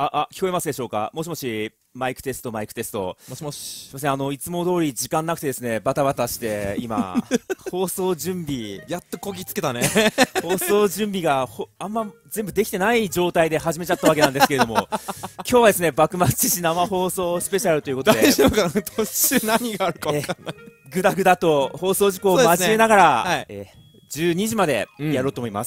聞こえますでしょうか。もしもし、マイクテスト、マイクテスト。 もしもし。 すいません、いつも通り時間なくてですね、バタバタして、今、放送準備、 やっとこぎつけたね。 放送準備があんま全部できてない状態で始めちゃったわけなんですけれども、今日はですね、幕末史生放送スペシャルということで、 大丈夫かな、途中何があるか分かんない。 ぐだぐだと放送事故を交えながら、 はい 12時までやろうと思います。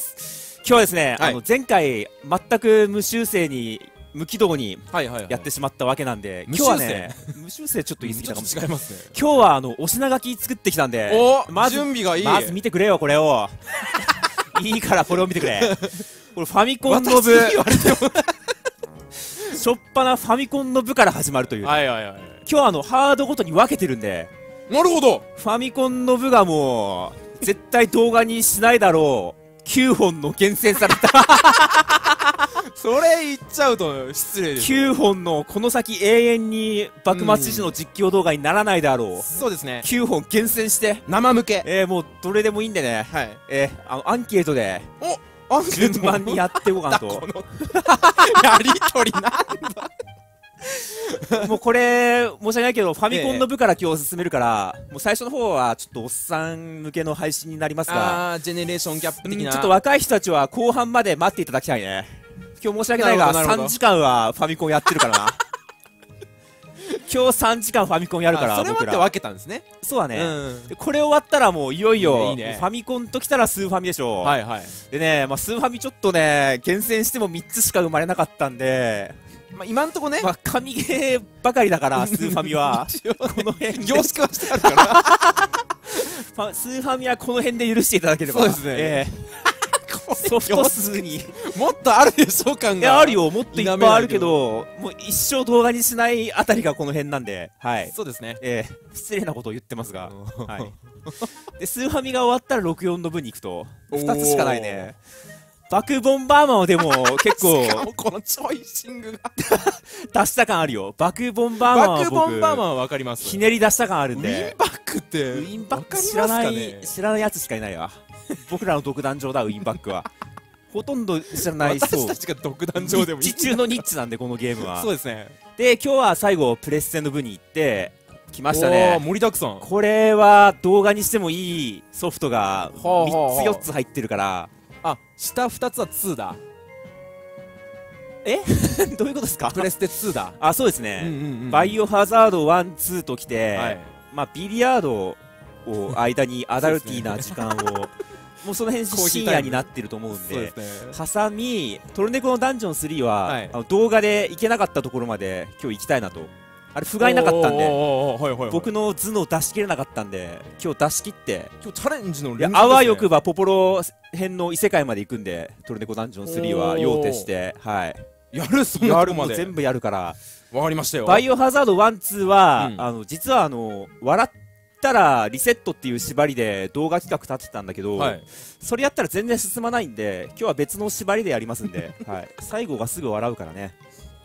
今日はですね、 はい前回、全く無修正に、無軌道にやってしまったわけなんで、 無今日はね、無修正ちょっと言い過ぎたかもしれない。 違いますね。 今日はお品書き作ってきたんで、 準備がいい。 まず見てくれよ、これを。いいからこれを見てくれ。これファミコンの部、 言われてもしょっぱなファミコンの部から始まるという。 はいはいはい。 今日ハードごとに分けてるんで、 なるほど。 ファミコンの部がもう、絶対動画にしないだろう、9本の厳選されたそれ言っちゃうと失礼です。 9本のこの先永遠に幕末史の実況動画にならないだろう。 そうですね。 9本厳選して、 生向け。 もうどれでもいいんでね、 はい。 アンケートでアンケート順番にやっていこうかなと。 やりとりなんだ。 もうこれ、申し訳ないけど、ファミコンの部から今日進めるから、もう最初の方はちょっとおっさん向けの配信になりますが、 ジェネレーションギャップ的な。 ちょっと若い人たちは後半まで待っていただきたいね。今日申し訳ないが、 なるほど 3時間はファミコンやってるからな。今日3時間ファミコンやるから、 それもあって分けたんですね。 そうだね。 うん。 でこれ終わったらもういよいよ、 いいねファミコンときたらスーファミでしょ。 はいはい。 でね、スーファミちょっとね、厳選しても3つしか生まれなかったんで、 今んとこね。 神ゲーばかりだから、スーファミは。この辺で凝縮はしてあるから。 スーファミはこの辺で許していただければ。 そうですね。 ソフト数に。 もっとあるでしょ、感が。 いや、あるよ。もっといっぱいあるけど、もう一生動画にしないあたりがこの辺なんで。はい。 そうですね。 失礼なことを言ってますが。はい。で、スーファミが終わったら64の分に行くと。2つしかないね。バクボンバーマンはでも結構しかもこのチョイシングが出した感あるよ。バクボンバーマンはバクボンバーマンは分かります。 ひねり出した感あるんで。 ウィンバックってウィンバック知らないやつしかいないわ。僕らの独壇場だ、ウィンバックは。ほとんど知らない人。 私たちが独壇場でもいい。 ニッチ中のニッチなんで、このゲームは。 そうですね。 で、今日は最後プレステの部に行って来ましたね。 盛りだくさん。 これは動画にしてもいいソフトが3つ4つ入ってるから。 下2つは2だ。 どういうことですか？ プレステ2だ。 そうですね。バイオハザード1、2ときて、ビリヤードを間にアダルティーな時間を、もうその辺深夜になってると思うんで、挟み、トルネコのダンジョン3は、動画で行けなかったところまで今日行きたいなと。あれ、不甲斐なかったんで、僕の頭脳出し切れなかったんで、今日出し切って、 今日チャレンジの連続ですね。 あわよくばポポロ編の異世界まで行くんで、トルネコダンジョン3は用手して、はい。 やるまで全部やるから。 わかりましたよ。 バイオハザード1、2は、実は笑ったらリセットっていう縛りで動画企画立てたんだけど、それやったら全然進まないんで、今日は別の縛りでやりますんで、最後がすぐ笑うからね。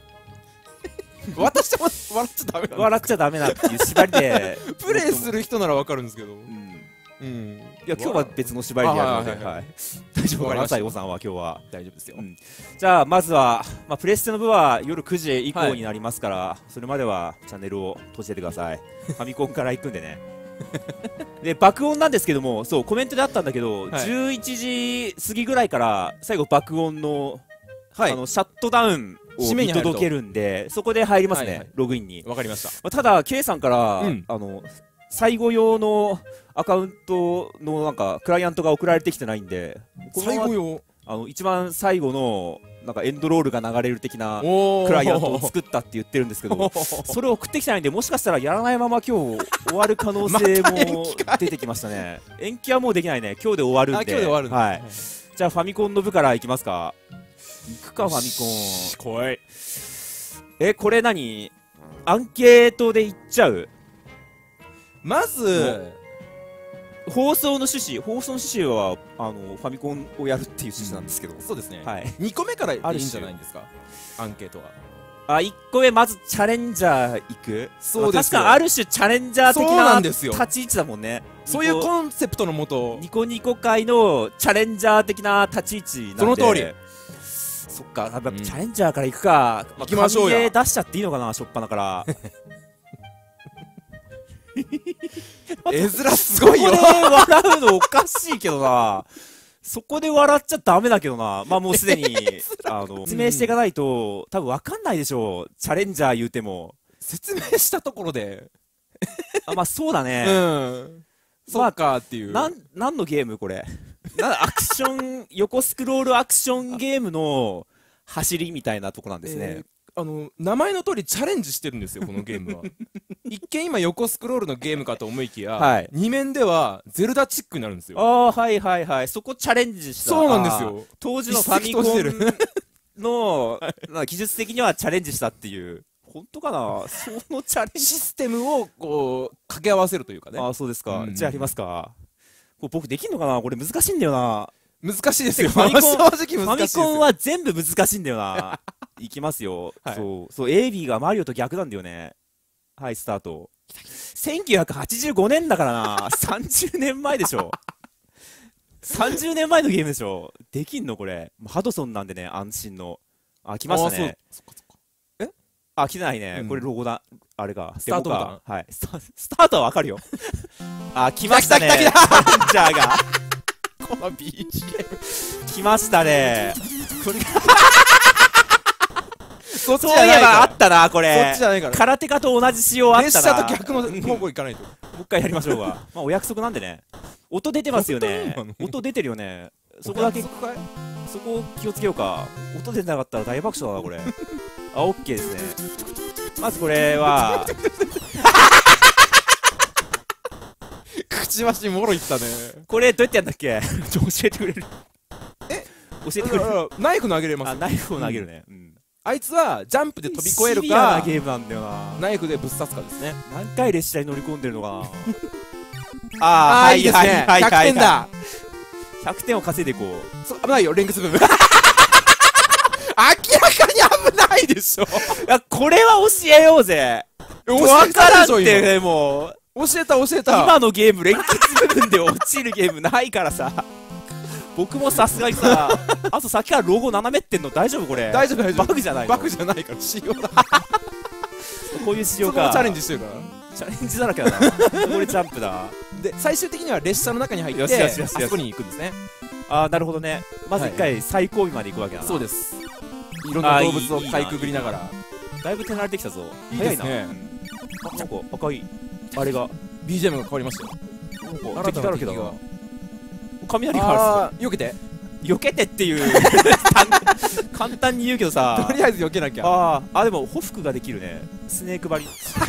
私も笑っちゃダメな。 笑っちゃダメなっていう縛りで。 プレイする人ならわかるんですけど。 いや、今日は別の縛りでやるので、大丈夫かな、西郷さんは今日は。 大丈夫ですよ。 じゃあ、まずは、プレステの部は夜9時以降になりますから、それまではチャンネルを閉じててください。ファミコンから行くんでね。で、爆音なんですけども、そう、コメントであったんだけど、11時過ぎぐらいから、最後爆音の、シャットダウンを見届けるんで、そこで入りますね、ログインに。 わかりました。 ただ、K さんから、最後用のアカウントのなんかクライアントが送られてきてないんで、 最後用一番最後のなんかエンドロールが流れる的なクライアントを作ったって言ってるんですけど、それを送ってきてないんで、もしかしたらやらないまま今日終わる可能性も出てきましたね。延期はもうできないね。今日で終わるんで。 今日で終わるんで。 はい。じゃあファミコンの部からいきますか。行くか、ファミコン。 怖い。 これ何？アンケートで言っちゃう？ まず放送の趣旨はファミコンをやるっていう趣旨なんですけど、 そうですね。 はい。 2個目からいいんじゃないんですか、アンケートは。 1個目まずチャレンジャー行く。 そうです。 確かある種チャレンジャー的な立ち位置だもんね。 そういうコンセプトのもと、 ニコニコ界のチャレンジャー的な立ち位置なんで。 その通り。 そっか、やっぱチャレンジャーから行くか。 行きましょうよ。 出しちゃっていいのかな、初っ端から。 絵面すごいよ。 そこで笑うのおかしいけどな。そこで笑っちゃダメだけどな。まあもうすでに、説明していかないと、多分わかんないでしょう。チャレンジャー言うても。 説明したところで。 まあそうだね。 そうかっていう。 何のゲームこれ。アクション、横スクロールアクションゲームの走りみたいなとこなんですね。 名前の通りチャレンジしてるんですよ、このゲームは。一見今横スクロールのゲームかと思いきや、2面ではゼルダチックになるんですよ。 はいはいはい。そこチャレンジした。 そうなんですよ。 当時のファミコンの技術的にはチャレンジしたっていう。本当かな、そのチャレンジシステムをこう掛け合わせるというかね。 そうですか。じゃあやりますか。僕できんのかな、これ難しいんだよな。 難しいですよ。 ファミコン正直難しいですよ。 ファミコンは全部難しいんだよな。いきますよ。そう、AB がマリオと逆なんだよね。はい、スタート。1985年だからな。30年前でしょ。30年前のゲームでしょ。できんのこれ。ハドソンなんでね、安心の。来ましたね。来てないね。これロゴだ。あれか。 スタートボタン。 はい。スタートはわかるよ。来ましたね。チャレンジャーが。 この BGM。 来ましたね。これそういえばあったな、これ。 そっちじゃないから。 空手家と同じ仕様あったな。 列車と逆の方向行かないと。 もう一回やりましょうか。まあお約束なんでね。音出てますよね。音出てるよね。そこだけ、そこ気をつけようか。音出てなかったら大爆笑だな、これ。オッケーですね。まずこれは、 くちばしもろいったね。 これどうやってやんだっけ教えてくれる？教えてくれる？ ナイフ投げれます。 ナイフを投げるね。 あいつはジャンプで飛び越えるか、 シビアなゲームなんだよな。 ナイフでぶっ刺すかですね。 何回列車に乗り込んでるのかな。いいですね。 100点だ。 100点を稼いでいこう。 危ないよ、連結部分。明らかに危ないでしょ。 これは教えようぜ。わからんってもう。 教えた。 今のゲーム連結部分で落ちるゲームないからさ。僕もさすがにさ、あとさっきからロゴ斜めってんの大丈夫これ？ 大丈夫。 バグじゃないの？ バグじゃないから仕様だ。 こういう仕様か。 チャレンジしてるから。 チャレンジだらけだな。これジャンプだ。 で、最終的には列車の中に入って、あそこに行くんですね。 なるほどね。まず一回最後尾まで行くわけだな。 そうです。いろんな動物をかいくぐりながら。 だいぶ手慣れてきたぞ。 早いな。なんか赤い、あれが。 BGM が変わりましたよ。 敵だらけだな。雷がある。 避けて避けてっていう簡単に言うけどさ、 とりあえず避けなきゃ。 でもホフクができるね。スネーク張り。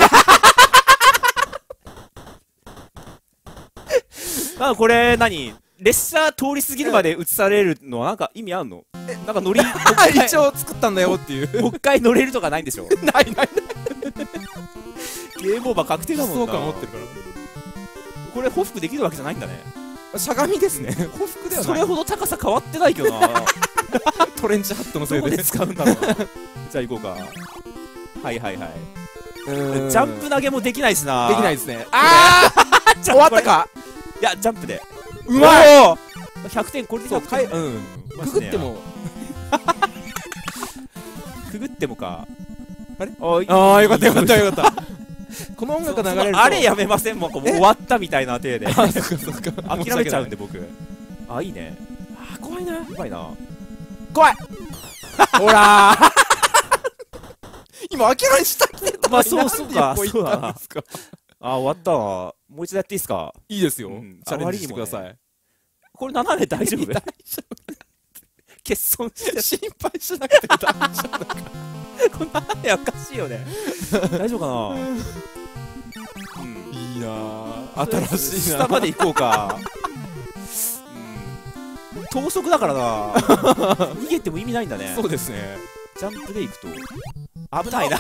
これ何、列車通り過ぎるまで映されるのはなんか意味あんの？なんか乗り一応作ったんだよっていう。 もう一回乗れるとかないんでしょ？ ない。 ゲームオーバー確定だもんな。 そうか持ってるから。 これホフクできるわけじゃないんだね。 しゃがみですね。報復ではない。 それほど高さ変わってないけどな。 トレンチハットのせいで。 どこで使うんだろうな。じゃあ行こうか。はい。ジャンプ投げもできないしな。 できないですね。 終わったか。 いや、ジャンプで。 うまい。 100点、これで100点。 くぐっても。 くぐってもか。 あれ？よかった。この音楽が流れるとあれやめません？もう終わったみたいな体で諦めちゃうんで僕。いいね。 怖いな。 うまいな。 怖い。ほら今明らかに下来てた。 そうか。そうだな。終わったな。もう一度やっていいですか？ いいですよ。チャレンジしてください。 これ斜め大丈夫？大丈夫。欠損して心配しなくて大丈夫だから。 こんなおかしいよね。大丈夫かな。 いいな。新しいな。 下まで行こうか。等速だからな。逃げても意味ないんだね。 そうですね。 ジャンプで行くと危ないな。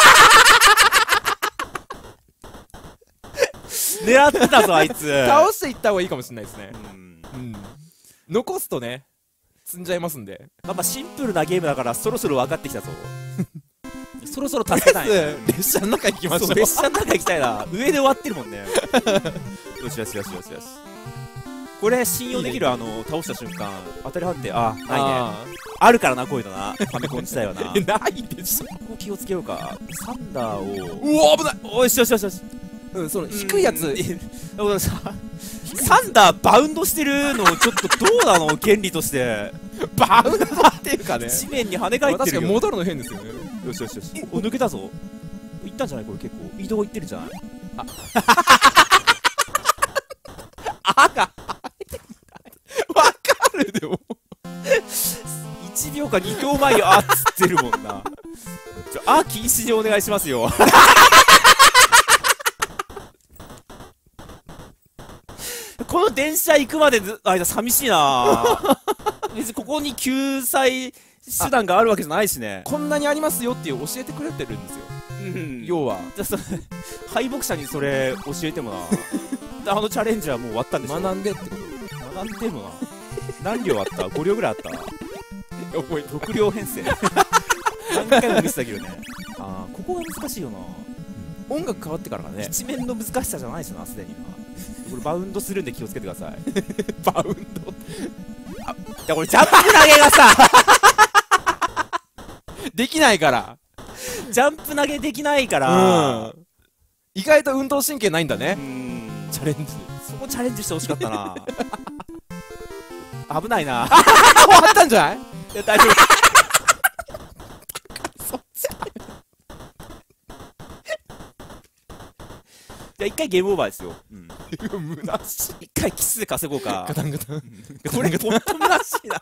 狙ってたぞあいつ。 倒していった方がいいかもしれないですね。残すとね積んじゃいますんで。 シンプルなゲームだからそろそろ分かってきたぞ。そろそろ助けたい。 列車の中行きましょう。 列車の中行きたいな。上で終わってるもんね。よし。 これ信用できる倒した瞬間当たり判定ないねあるからなこういうのなファミコン自体はなないでしょ。 ここ気をつけようかサンダーをうわ危ないおいしよしよしよしその低いやつサンダーバウンドしてるのちょっとどうなの原理としてバウンドっていうかね地面に跳ね返ってるよ。 確かに戻るの変ですよね。 よしよしよし抜けたぞ。いったんじゃないこれ結構移動いってるんじゃないあがわかるでも 1秒か2秒前にあっつってるもんな禁止でお願いしますよこの電車行くまでの間寂しいな別にここに救済手段があるわけじゃないしね。 こんなにありますよっていう教えてくれてるんですよ、要は敗北者にそれ教えてもなチャレンジはもう終わったんでしょ。 学んでってこと学んでもな何両あった ?5 両ぐらいあった覚えて 6両編成何回も見せたけどねここが難しいよな、 音楽変わってからかね一面の難しさじゃないですよなすでになこれバウンドするんで気をつけてくださいバウンドいやこれジャンプ投げがさできないからジャンプ投げできないから、 意外と運動神経ないんだね。チャレンジそこチャレンジしてほしかったな危ないな終わったんじゃない？ いや大丈夫そっちじゃあ一回ゲームオーバーですよ。 虚しい。 一回キスで稼ごうか。 ガタンガタン。 これほんと虚しいな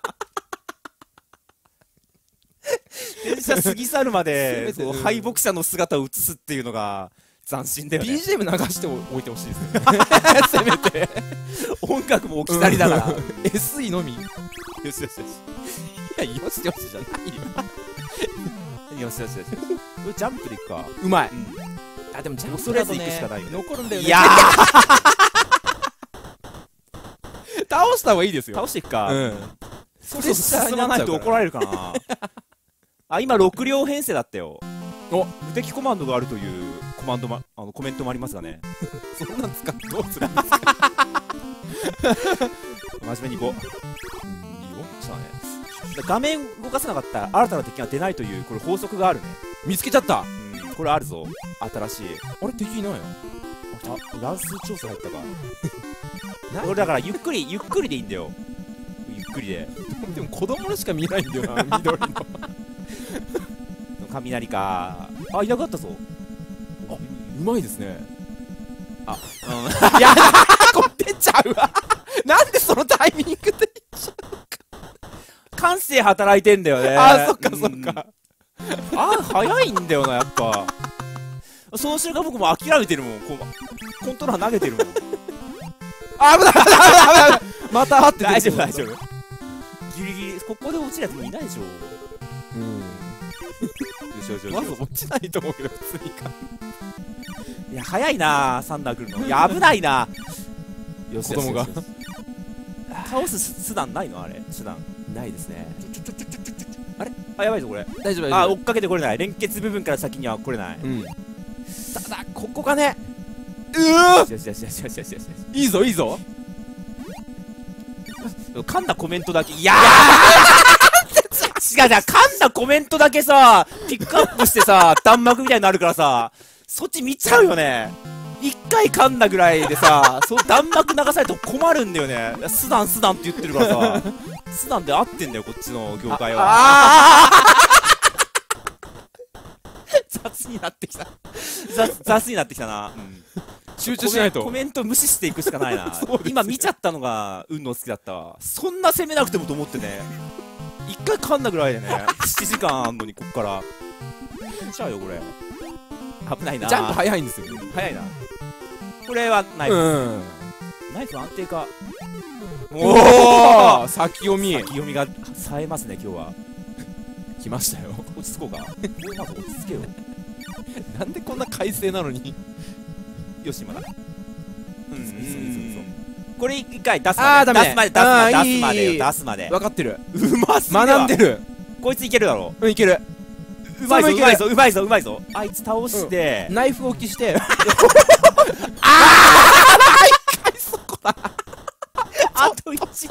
電車過ぎ去るまで敗北者の姿を映すっていうのが斬新だよね。 BGM 流しておいてほしいですよねせめて音楽も置き去りだから、 SE のみ。よしよしよしいやよしよしじゃないよよしよしよしこれジャンプでいくか。 うまい、 あでもジャンプとりあえず行くしかないよね。 残るんだよね。 いや倒した方がいいですよ。 倒していくか。 それ進まないと怒られるかな今6両編成だったよ。無敵コマンドがあるというコマンドコメントもありますがねそんなん使ってどうするんですか真面目にいこう。いいよ。そうだね。画面動かさなかったら新たな敵が出ないというこれ法則があるね。 見つけちゃった。 これあるぞ新しい。 あれ敵いないの？ 乱数調査入ったか俺だからゆっくりでいいんだよ。ゆっくりででも子供のしか見えないんだよな緑の雷か。いなかったぞ。 うまいですね。 いやこれ出ちゃうわなんでそのタイミングでいっちゃうか。 感性働いてんだよね。 そっかそっか。 早いんだよなやっぱ。その瞬間僕も諦めてるもん。コントローラー投げてるもん。 危ないまたって大丈夫大丈夫。ギリギリここで落ちるやつもいないでしょ。 まず落ちないと思うけど普通にか。 いや早いなサンダー来るの。いや危ないな。 よし子供が倒す手段ないの？あれ手段ないですね。 あれやばいぞこれ。 大丈夫大丈夫。 追っかけてこれない。連結部分から先には来れない。 ただここがねよしいいぞいいぞ。 噛んだコメントだけ。いや違う噛んだコメントだけさピックアップしてさ弾幕みたいになるからさそっち見ちゃうよね。一回噛んだぐらいでさ弾幕流されると困るんだよね。スダンって言ってるからさスダンで合ってんだよこっちの業界は。雑になってきた雑になってきたな。 集中しないと。 コメント無視していくしかないな今見ちゃったのが運の好きだったわ。そんな攻めなくてもと思ってね一回噛んだぐらいでね7時間あんのにこっから見ちゃうよこれ。危ないな。 ジャンプ早いんですよ。 早いな。これはナイフ。ナイフ安定か。 おお先読みが冴えますね今日は。 来ましたよ。 落ち着こうか。まず落ち着けよなんでこんな快晴なのに。 よし今だ。これ一回出すまで出すまで分かってる。 うますぎる。 学んでる。 こいついけるだろ。 いける。 うまいぞ。あいつ倒してナイフ置きして。 そこだ。当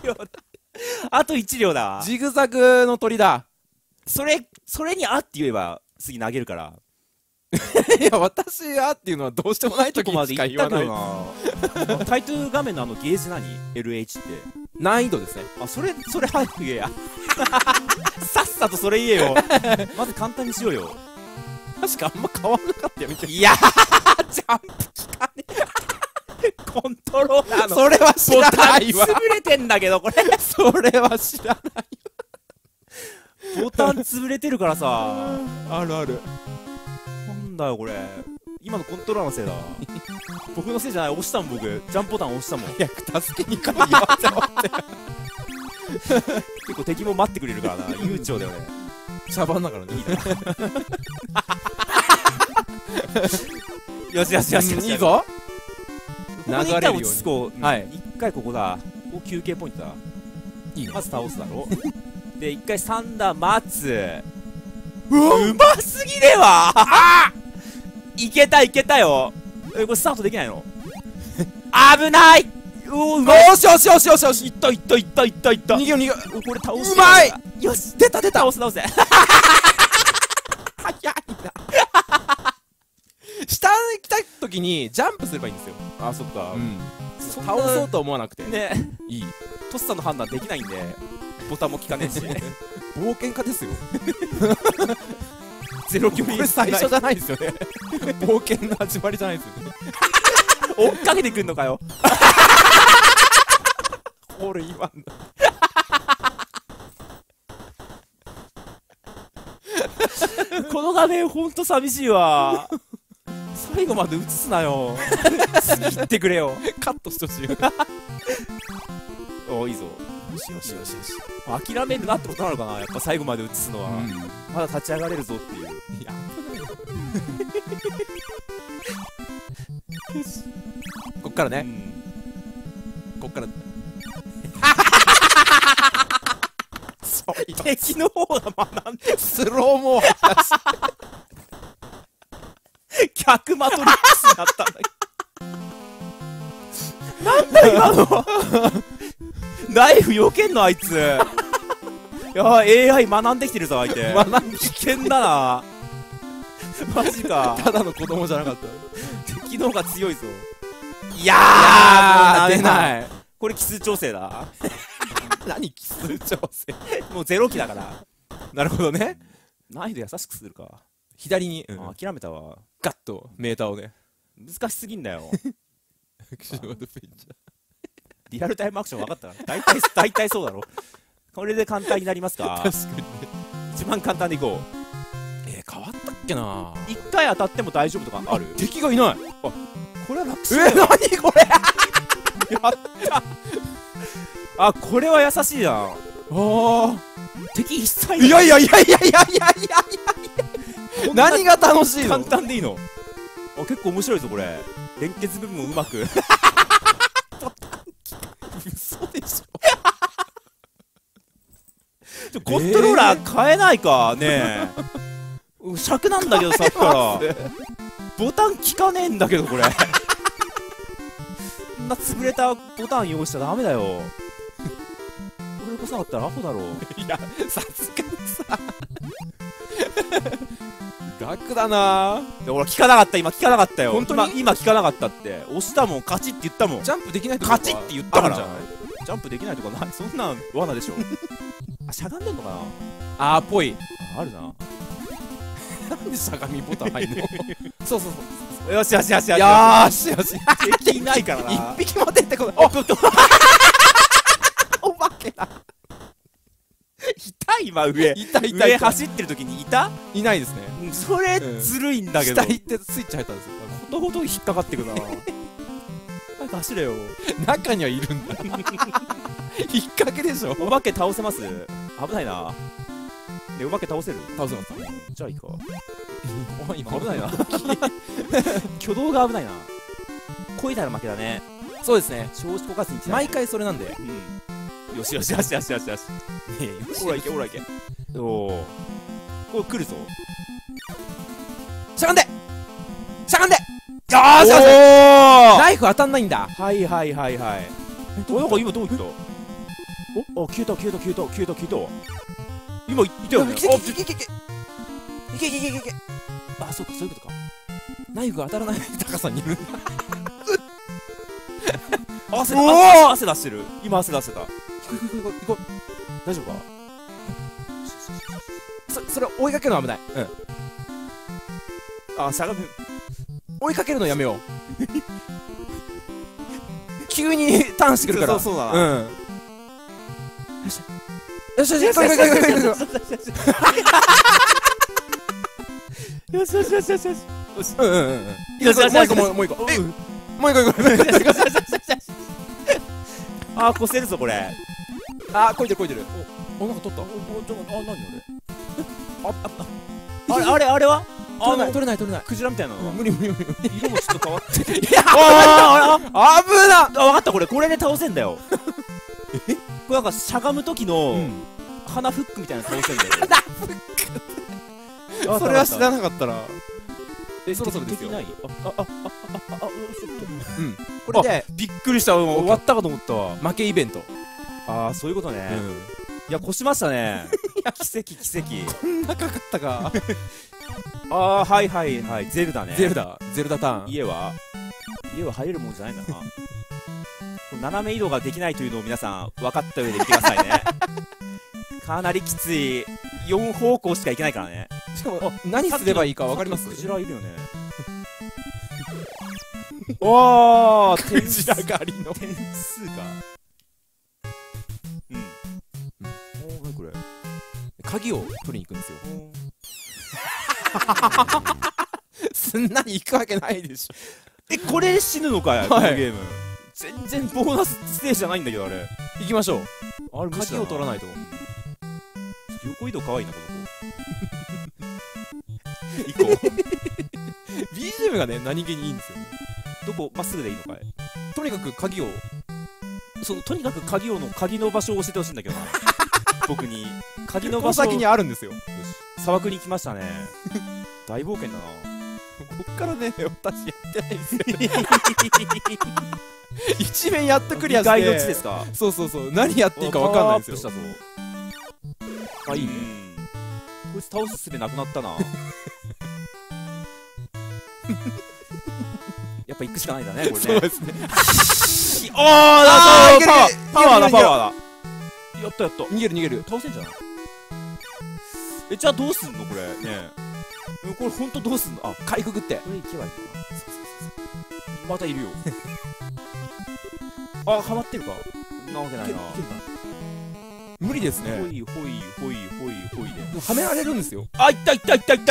両だ。あと1両だ。 ジグザグの鳥だ。 それにあって言えば次投げるから。 いや、私はっていうのはどうしてもない時にしか言わないな。タイトル画面のゲージ何 ?LH って。 難易度ですね。 あ、それ早く言えや。さっさとそれ言えよ。まず簡単にしようよ。 確かあんま変わんなかったよ、みたいな。 いやー、ジャンプ効かねえ。コントローラーのそれは知らないわ。 潰れてんだけど、これ。 それは知らないわ。ボタン潰れてるからさ。 あるある。 なんだよ、これ。今のコントローラーのせいだ。僕のせいじゃない、押したもん、僕。ジャンプボタン押したもん。 早く助けに行かないよって。 結構敵も待ってくれるからな。悠長だよね。 茶番だからね。 よしよしよしよし。 いいぞ。 流れるように。はい。一回ここだ。ここ休憩ポイントだ。 いいね。 まず倒すだろ。で、一回サンダー待つ。うますぎねわ。あいけたよ。これスタートできないの？危ない。 よしよしよしよしよし。 いった。逃げよ。 これ倒す。 うまい。 よし、出た。倒せ。早いな。 下に来た時にジャンプすればいいんですよ。 あ、そっか。 倒そうと思わなくて。 ね。 いい。 トスさんの判断できないんで、ボタンも効かねえし。 冒険家ですよ。 ゼロ距離。 これ最初じゃないですよね。冒険の始まりじゃないですよね。 追っかけてくんのかよ。 ホールインワンだ。 この画面ほんと寂しいわ。最後まで映すなよ。次行ってくれよ。 カットしてほしい。 お、いいぞ。よし。諦めるなってことなのかな、やっぱ最後まで映すのは。まだ立ち上がれるぞっていう。いや、 こっからね。こっから。 敵の方が学んでスローモー逆マトリックスになったんだけど。なんだ今の。ナイフ避けんのあいつ。いや AI 学んできてるぞ相手。危険だな。マジか。 ただの子供じゃなかった。 敵の方が強いぞ。いやー、 出ない。 これ奇数調整だ。 何奇数調整。 もう0機だから。 なるほどね。 難易度優しくするか。 左に、 諦めたわ。 ガッとメーターをね。 難しすぎんだよ。 リリアルタイムアクション分かったから大体そうだろ。これで簡単になりますか。 確かにね。 一番簡単でいこう。 変わったっけな。 一回当たっても大丈夫とかある？ 敵がいない。 これは楽勝。 何これ。 やった。あ、これは優しいな。敵一切いや何が楽しいの。 簡単でいいの。結構面白いぞこれ。連結部分もうまく。 嘘でしょ。コントローラー変えないかねえ。尺なんだけどさっきからボタン効かねえんだけどこれ。こんな潰れたボタン用意しちゃダメだよ。これこそなかったらアホだろ。 いやさすがにさ楽だな。 ほら効かなかった。今効かなかったよ。 本当に今効かなかったって。押したもん。カチって言ったもん。 ジャンプできないとカチって言ったから。 ジャンプできないとかない。そんなん罠でしょ。あ、しゃがんでんのかな。 あーぽい。 あるな。 なんでしゃがみボタン入んの。そうそうそう。 よしよしよしよし。 よーしよし。 敵いないからな。 一匹も出てこない。お化けだ。 いた今上。上走ってる時にいた？ いないですね。 それずるいんだけど。 下行ってスイッチ入ったんですよ。 ことごと引っかかってくな。早く走れよ。 中にはいるんだ。引っ掛けでしょ。 お化け倒せます？危ないな。お化け倒せる？ 倒せます。 じゃあいいか。 今危ないな。挙動が危ないな。こいだら負けだね。 そうですね。 少子枯渇に毎回それなんで。 よしよしよしよしよしよし。ねえ、ほらいけほらいけ。おお。これ来るぞ。 しゃがんでしゃがんで。よーしよし。 ナイフ当たんないんだ。 はいはいはいはい。なんか今どういった？ お、消えた消えた消えた消えた消えた。今いたよね。 いけいけいけいけいけいけいけいけいけ。 あ、そうか、そういうことか。 ナイフが当たらない高さにいるんだ。 汗出してる。今汗出してた。 行こう。大丈夫か。それ追いかけるの危ない。 あ、しゃがむ。 追いかけるのやめよう。急にターンしてくるから。 そうだな。 よしよしよしよしよしよしよしよしよしよしよしよしよしよし。 よしよしよし。もう一個。もう一個。 あ、こせるぞこれ。 あ、こいてる。お、なんか取った。 あれは取れない。 クジラみたいなの。 無理。 色もちょっと変わってる。 危な。 あ、わかった、これで倒せんだよ。これなんかしゃがむ時の鼻フックみたいなの倒せんだよ。 それは知らなかったら。そろそろですよ。これでびっくりした。終わったかと思ったわ。 負けイベント。 ああ、そういうことね。いや、越しましたね。奇跡。 こんなかかったか。 ああ、はい。ゼルダね。 ゼルダターン。 家は入れるもんじゃないんだな。斜め移動ができないというのを皆さん分かった上で見てくださいね。かなりきつい。4方向しか行けないからね。 しかも何すればいいか分かります？ クジラいるよね。おー、 クジラ狩りの点数が。おー、これ鍵を取りに行くんですよ。すんなに行くわけないでしょ。 これで死ぬのかよ、このゲーム。全然ボーナスステージじゃないんだけど、あれ。 行きましょう。 あれ、 鍵を取らないと。 横移動かわいいな、この子。行こう。 BGM がね、何気にいいんですよね。 どこ、まっすぐでいいのかい？ とにかく鍵を。 とにかく鍵の場所を教えてほしいんだけどな。僕に。鍵の場所。 この先にあるんですよ。よし。 砂漠に来ましたね。大冒険だな。 こっからね、私やってないんですよ。一面やっとクリアして。 意外の地ですか？ そう。何やっていいか分かんないんですよ。 あ、いいね。こいつ倒す術なくなったな。やっぱ行くしかないんだね、これね。 そうですね。 あー、パワーだ。やった。 逃げる。 倒せんじゃない？じゃあどうすんのこれ。ねえ。これほんとどうすんの？あ、 かいくぐって。 これ行けばいいかな。そう。またいるよ。あ、ハマってるか。なわけないな。 無理ですね。 ほいで。 はめられるんですよ。 あ、いった。い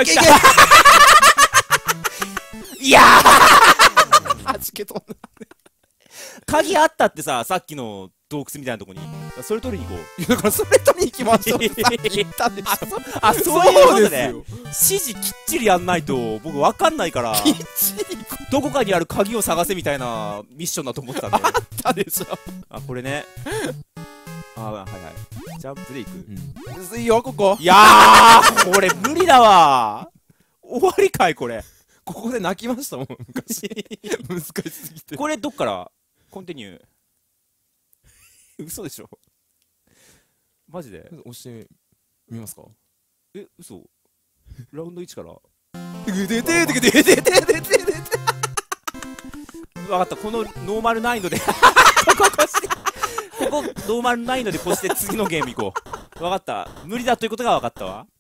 やー、 はじけとんな。 鍵あったってさっきの洞窟みたいなとこに。それ取りに行こう。 だからそれ取りに行きましょうってさっき言ったでしょ。 あ、そういうことね。指示きっちりやんないと僕わかんないから。 きっちりどこかにある鍵を探せみたいなミッションだと思ってたんで。 あったでしょ。 あ、これね。あ、はい。ジャンプで行く。 むずいよ、ここ。 いやー、これ無理だわ。終わりかい、これ。 ここで泣きましたもん、昔。難しすぎて。 これどっからコンティニュー。嘘でしょ。マジで押してみますか。 嘘。ラウンド1から。分かった、このノーマル難易度でここノーマル難易度で越して次のゲーム行こう。分かった、無理だということが分かったわ。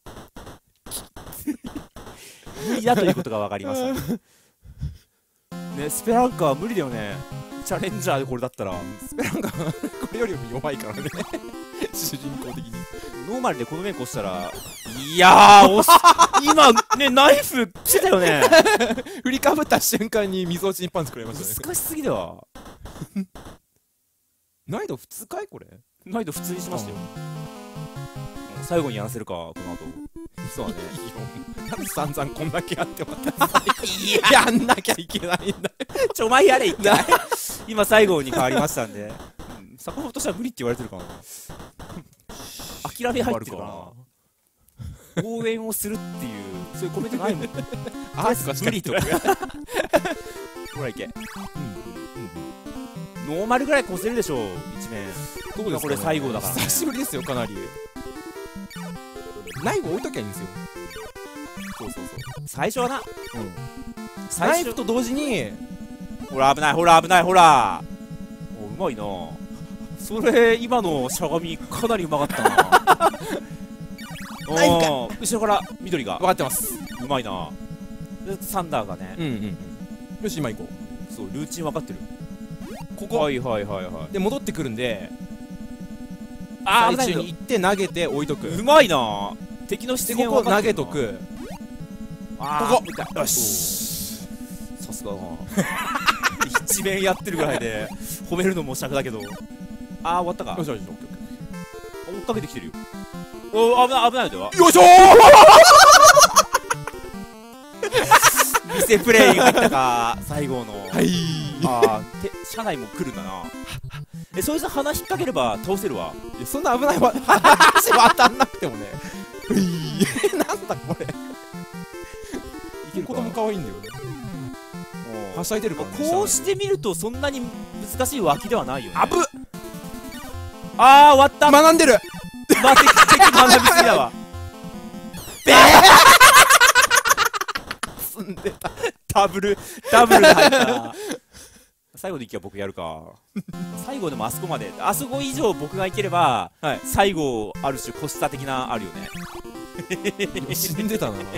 無理だということが分かりましたね。スペランカは無理だよね。チャレンジャーでこれだったら。 スペランカこれよりも弱いからね。主人公的にノーマルでこの面越したら、いやー、今ね、ナイフ来てたよね。 振りかぶった瞬間に溝落ちにパンチくれましたね。 難しすぎだわ。 難易度普通かいこれ。 難易度普通にしましたよ。最後にやらせるか、この後。そうだね。 いいよ。なんで散々こんだけやってもらったやんなきゃいけないんだ。 お前やれ一回。今最後に変わりましたんで。坂本としては無理って言われてるかな。諦め入ってるかな。応援をするっていうそういうコメントないもん。 あーすか無理とか。ほらいけ。 ノーマルぐらい越せるでしょう、一面。 どうですかね、 これ最後だからね。 久しぶりですよ、かなり。ナイフ置いときゃいいんですよ。 そうそうそう。最初はな。 ナイフと同時に、 ほら危ない、ほら危ない、ほら。お、うまいな。それ、今のしゃがみ、かなりうまかったな。 ナイフか。 後ろから緑が。 分かってます。 うまいな。でサンダーがね。 よし、今行こう。そう、ルーチン分かってる。 ここ。 はいはいはいはい。 で、戻ってくるんで、 最初に行って投げて置いとく。 うまいな。敵の出現ここ投げとく。 ここ。よし。さすがだな。一面やってるぐらいで褒めるのも尺だけど。ああ、終わったか。 よしよし、 追っかけてきてるよ。お、危ない危ないでは。 よいしょー。見せプレイが入ったか、最後の。 はい。 ああ、車内も来るんだな。そいつ鼻引っ掛ければ倒せるわ。 いや、そんな危ないわ。話は当たんなくてもね。なんだこれ。子供可愛いんだよね。はしゃいでるからね。 こうしてみるとそんなに難しい脇ではないよね。 あぶっ。 あー、終わった。 学んでる。 敵学びすぎだわ。 積んでた。 ダブルで入った。最後でいけば僕やるか。最後でもあそこまで、あそこ以上僕がいければ、最後ある種コスタ的なあるよね。 死んでたな。 ギ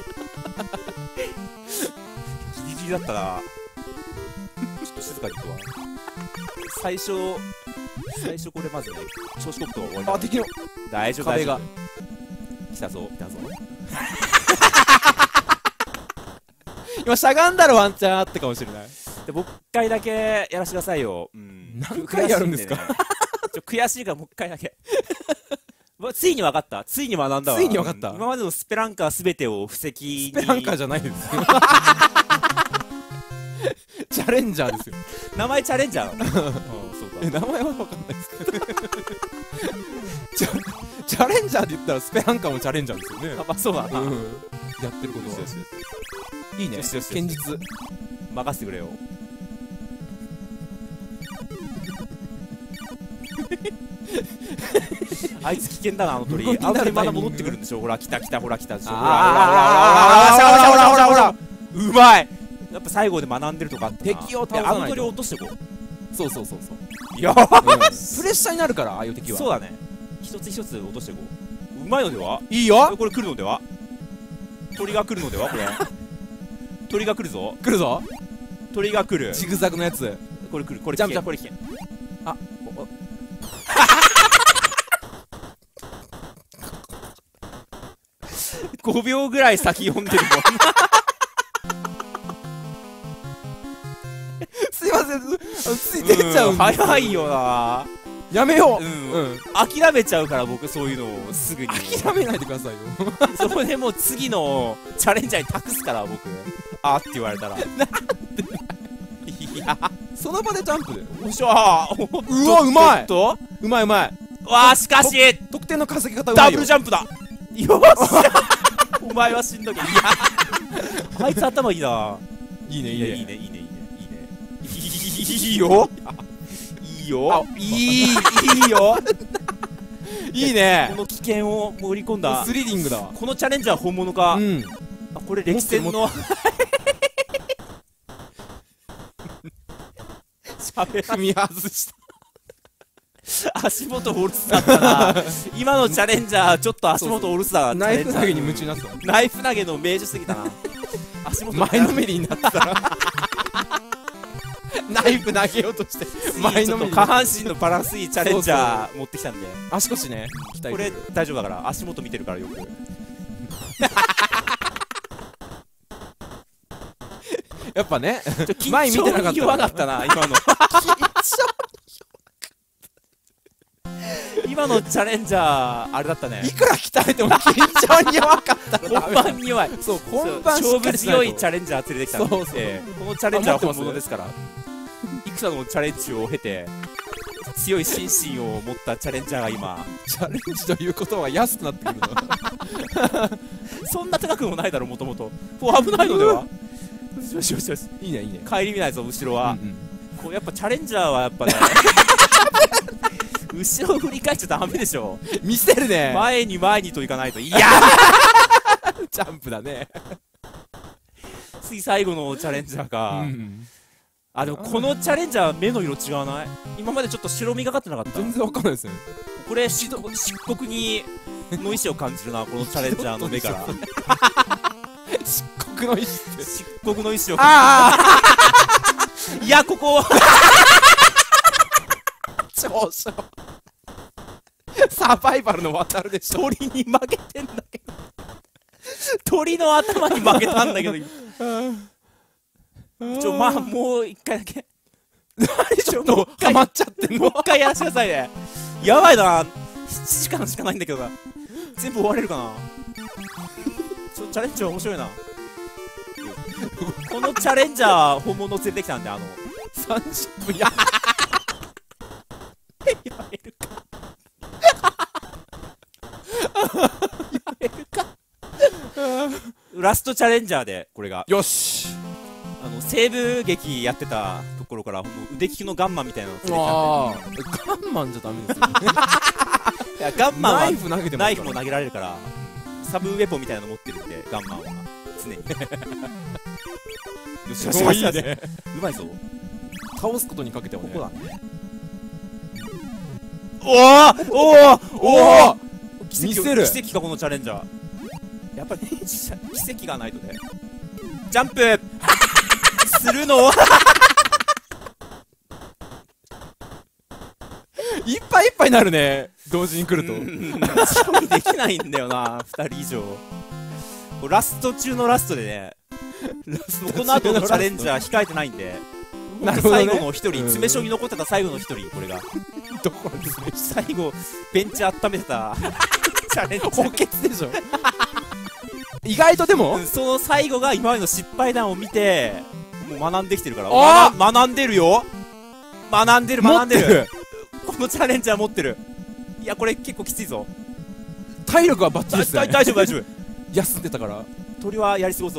リギリだったな。ちょっと静かにいくわ。最初これまずね、調子こくと終わり。 あ、敵の大丈夫、 壁が来たぞ。 今しゃがんだらワンチャンあったかもしれない。 で、もう一回だけやらせてくださいよ。 何回やるんですか。 悔しいからもう一回だけ。ついに分かった。ついに学んだわ。 ついに分かった。 今までのスペランカーすべてを布石に。 スペランカーじゃないですよ。チャレンジャーですよ。 名前チャレンジャー。そうか。名前は分かんないですけど。チャレンジャーで言ったらスペランカーもチャレンジャーですよね。 まあそうだな。 やってることは。いいね。堅実。 任せてくれよ。あいつ危険だな、あの鳥。あの鳥まだ戻ってくるんでしょ。ほら来た、ほら来たでしょ。ほらうまい。やっぱ最後で学んでるとかあって、 敵を倒さないと。 あの鳥を落としてこう。 そう。 いや、 プレッシャーになるから、ああいう敵は。 そうだね。一つ一つ落としてこう。うまいのでは。 いいよ。 これ来るのでは。鳥が来るのでは、これ。鳥が来るぞ。鳥が来る。 ジグザグのやつ。 これ来る。これジャンプ。 これ危険。あ、5秒ぐらい先読んでるもん。 すいません、つい出ちゃう。 早いよな。 やめよう。諦めちゃうから僕そういうのをすぐに。 諦めないでくださいよ。 そこでもう次のチャレンジャーに託すから僕。あって言われたら。なんで。いや、 その場でジャンプで。 おっしゃー。 うわ、うまい。うまい。わあ、しかし得点の稼ぎ方うまいよ。 ダブルジャンプだ。よっしゃ。お前はしんどけ。いや、あいつ頭いいな。いいね。いいよ。いいよ。いいね。この危険を盛り込んだ。 スリリングだ。 このチャレンジャー本物か。あ、これ歴戦の。 踏み外した。 足元オルスだったな。今のチャレンジャーちょっと足元オルスだ。 ナイフ投げに夢中になってた。 ナイフ投げの名手すぎたな。足元前のめりになってたらナイフ投げようとして前のめり。下半身のバランスいいチャレンジャー持ってきたんで。 足腰ね、 これ大丈夫だから足元見てるからよく。 やっぱね、前見てなかった。 弱かったな今の。今のチャレンジャーあれだったね。 いくら鍛えても緊張に弱かったら本番に弱い。 そう、本番勝負強いチャレンジャー連れてきたんで、このチャレンジャーは本物ですから。戦のチャレンジを経て強い心身を持ったチャレンジャーが今。 チャレンジということは安くなってくるの。 そんな高くもないだろ、もともと。危ないのでは。よし。 いいね。 帰り見ないぞ後ろは。 これやっぱチャレンジャーはやっぱね後ろ振り返っちゃダメでしょ。 見せるね。 前にといかないと。いやジャンプだね。 次最後のチャレンジャーか。あ、でもこのチャレンジャー目の色違わない？今までちょっと白みがかってなかった？ 全然わかんないですね。 これ漆黒にの意志を感じるな、このチャレンジャーの目から漆黒の意志って漆黒の意志を感じる。いや、ここ超サバイバルの渡るでしょ。 鳥に負けてんだけど鳥の頭に負けたんだけどまあもう一回だけちょっとハマっちゃってんの。 もう一回やらせてくださいね。やばいな、7時間しかないんだけどな。全部終われるかな。チャレンジャー面白いな。このチャレンジャー本物連れてきたんで、30分やめるかやめるかラストチャレンジャーで、これがよし。 西部劇やってたところから腕利きのガンマンみたいなのを連れてきたんで。 ガンマンじゃダメですよいや、ガンマンはナイフ投げてますから。 ナイフも投げられるからサブウェポンみたいなの持ってるんで、ガンマンは常によしよしよしよし、うまいぞ。 倒すことにかけてはね。 ここだね。おお見せる。 奇跡かこのチャレンジャー。やっぱり奇跡がないとね。ジャンプするのいっぱいいっぱいになるね、同時に来ると。 処理できないんだよな、2人以上。ラスト中のラストでね、この後のチャレンジャー控えてないんで、最後の1人、詰め将に残ってた最後の1人、これがどこですね。 最後ベンチ温めてたチャレンジャー、 補欠でしょ。意外とでもその最後が今までの失敗談を見てもう学んできてるから。学んでるよ、学んでるこのチャレンジャー持ってる。いや、これ結構きついぞ。 体力はバッチリですね。 大丈夫休んでたから。 鳥はやり過ごそう。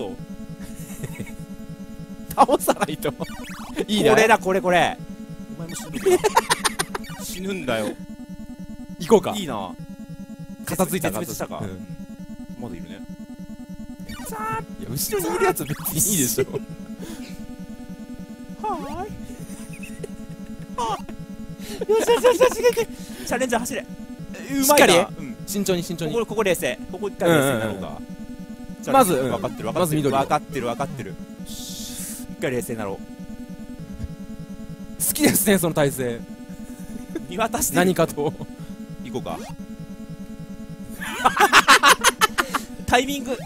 倒さないといいね。 これだ、これお前も死ぬんだ死ぬんだよ。 行こうか。 いいな。 片付いたか。 絶滅したか。まだいるね。 いや、後ろにいるやつ別にいいでしょ。 はーいよしチャレンジャー走れ。 しっかり慎重にここ冷静。ここ一回冷静になろうか。 まず分かってるまず緑。 分かってる。一回冷静になろう。 好きですね、その体勢。 見渡して何かと行こうか。タイミング。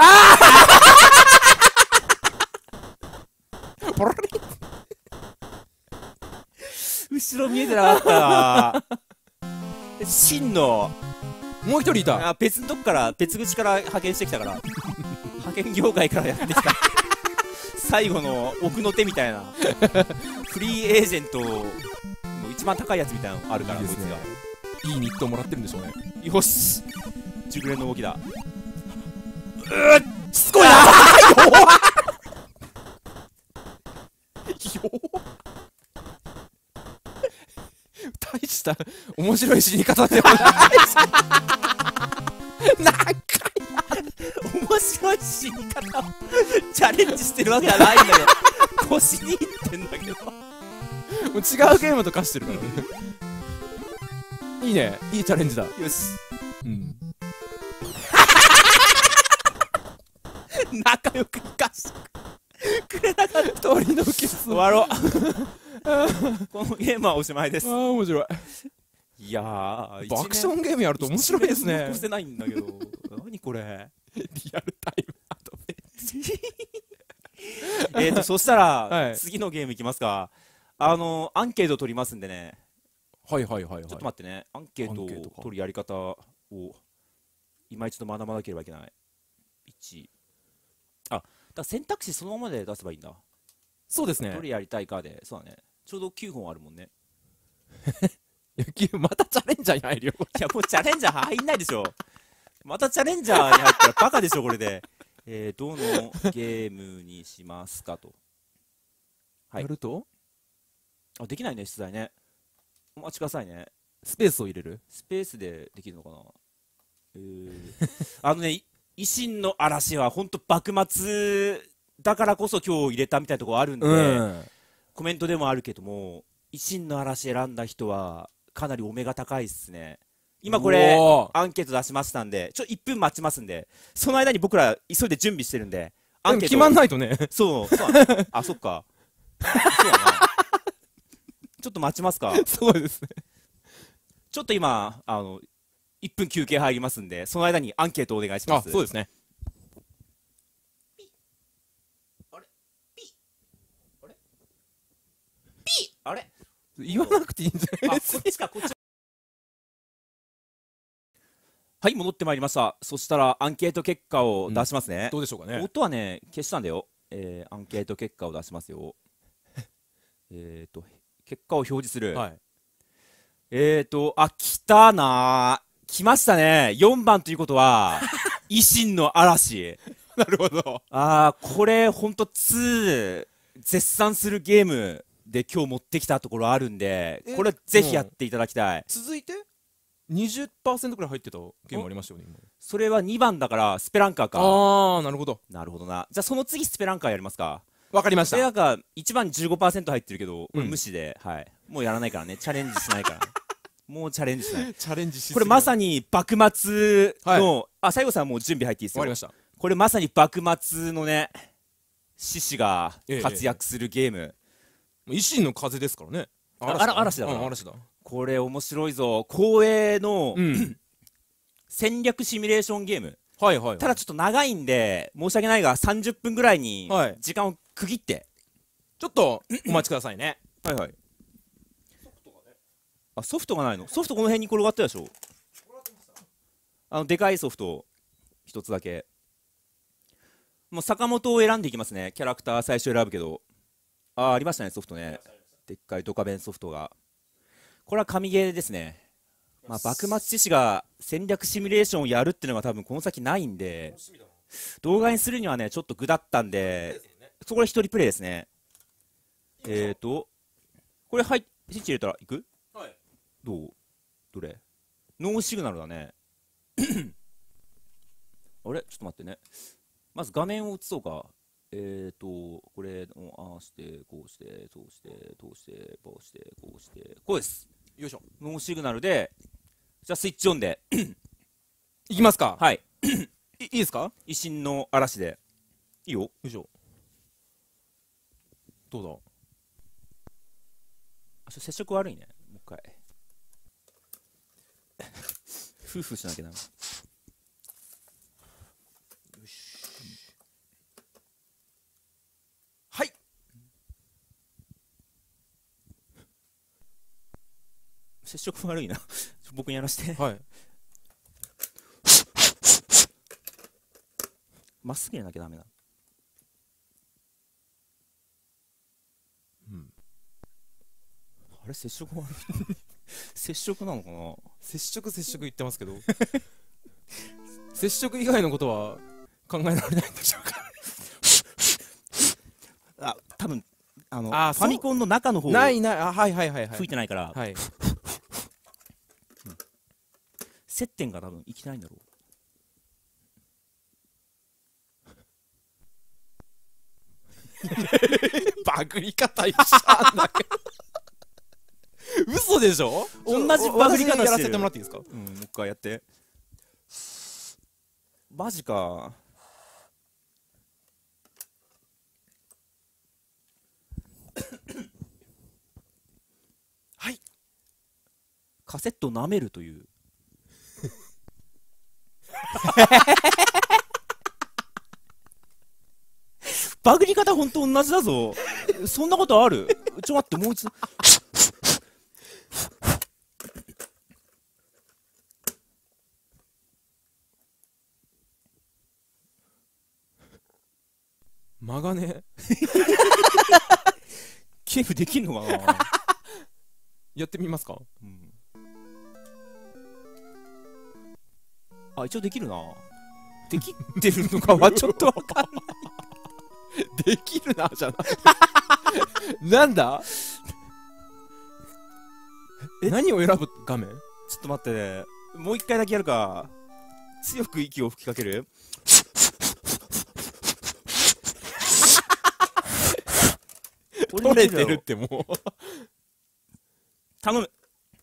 ポロリ後ろ見えてなかった真のもう一人いた。 別のとこから別口から派遣してきたから派遣業界からやってきた最後の奥の手みたいなフリーエージェントの一番高いやつみたいなのあるから、こいつがいいニットをもらってるんでしょうね。 よし、熟練の動きだ。 しつこいな大した面白い死に方でもない長い面白い死に方をチャレンジしてるわけじゃないんだけど腰にいってんだけどもう違うゲームと化してるからねいいね、いいチャレンジだ。よし、仲良く生かしてくれなかった。 鳥のケツ終わろうこのゲームはおしまいです。 ああ、面白い。 いやー、 アクションゲームやると面白いですね。 残してないんだけど何これリアルタイムアドベンチそしたら、次のゲームいきますか。アンケート取りますんでね。 はい。 ちょっと待ってね。アンケートを取るやり方を今一度学ばなければいけない。だから選択肢そのままで出せばいいんだ。 そうですね。 どれやりたいかで、そうだね。ちょうど9本あるもんね。 またチャレンジャーに入るよ。 いや、もうチャレンジャー入んないでしょ。またチャレンジャーに入ったらバカでしょ、これで。どのゲームにしますかと。 やるとあ、できないね、出題ね。お待ちくださいね。 スペースを入れる？ スペースでできるのかな。あのね、維新の嵐は本当幕末だからこそ今日入れたみたいなところあるんで、コメントでもあるけども、維新の嵐選んだ人はかなりお目が高いっすね。今これアンケート出しましたんで、1分待ちますんで、その間に僕ら急いで準備してるんで、 アンケート決まんないとね。 そうあ、そっか。そうだな。ちょっと待ちますか。 そうですね。 ちょっと今1分休憩入りますんで、その間にアンケートお願いします。 あ、そうですね。 あれピあれ言わなくていいんじゃないですか。 こっちか、こっち。はい、戻ってまいりました。そしたらアンケート結果を出しますね。 どうでしょうかね。 音はね、消したんだよ。アンケート結果を出しますよ。結果を表示する。 はい。 あ、来たなー。来ましたね。4番ということは、維新の嵐。 なるほど。 これ、ほんと2、絶賛するゲームで今日持ってきたところあるんで、これぜひやっていただきたい。 続いて20% くらい入ってたゲームありましたよね、今。 それは2番だから、スペランカーか。 ああ、なるほど。 なるほどな。じゃあ、その次、スペランカーやりますか。 わかりました。 スペランカー、1番に 15% 入ってるけど、これ無視で、はい。もうやらないからね。チャレンジしないから。もうチャレンジしない。 チャレンジしこれまさに幕末の、西郷さんもう準備入っていいですよ。 わかりました。 これまさに幕末のね、志士が活躍するゲーム。 維新の風ですからね。 嵐だから。 嵐だ。 これ面白いぞ。光栄の戦略シミュレーションゲーム。 はいはい。 ただちょっと長いんで、申し訳ないが30分ぐらいに時間を区切って。 ちょっとお待ちくださいね。 はいはい。あ、ソフトがないの？ソフトこの辺に転がったでしょ？でかいソフト一つだけ。もう坂本を選んでいきますね。キャラクター最初選ぶけど。ありましたね、ソフトね。でっかいドカベンソフトが。これは神ゲーですね。まあ、幕末志士が戦略シミュレーションをやるっていうのが多分この先ないんで、動画にするにはね、ちょっと具だったんで、そこで一人プレイですね。これ、はい、スイッチ入れたらいく？はい。どれ？ノーシグナルだね。あれ？ちょっと待ってね。まず画面を映そうか。これをああして、こうして、そうして、こうして、こうして、こうして、こうです。よいしょ。ノーシグナルで、じゃあスイッチオンで。 いきますか。 はい。 いいですか？ 維新の嵐で。いいよ。よいしょ。どうだ？ 接触悪いね。もう一回。夫婦しなきゃダメ。よし。はい。接触悪いな。僕にやらせて。 はい。 まっすぐやらなきゃダメだ。あれ接触悪い接触なのかな。 接触言ってますけど接触以外のことは考えられないんでしょうか多分ファミコンの中の方はい吹いてないから、 はい、 接点が多分生きてないんだろう。 バグり方一緒なんだけど嘘でしょ？ 同じバグり方してる。 やらせてもらっていいですか？ もう一回やって。マジか。はい。カセットを舐めるというバグり方ほんと同じだぞ。そんなことある？ちょ待って、もう一度。 間がねケーフできんのかなやってみますか？ 一応できるな。できてるのかはちょっとわかんないできるなじゃないなんだ何を選ぶ画面？ ちょっと待ってね。もう一回だけやるか。強く息を吹きかける。 取れてるってもう。 頼む。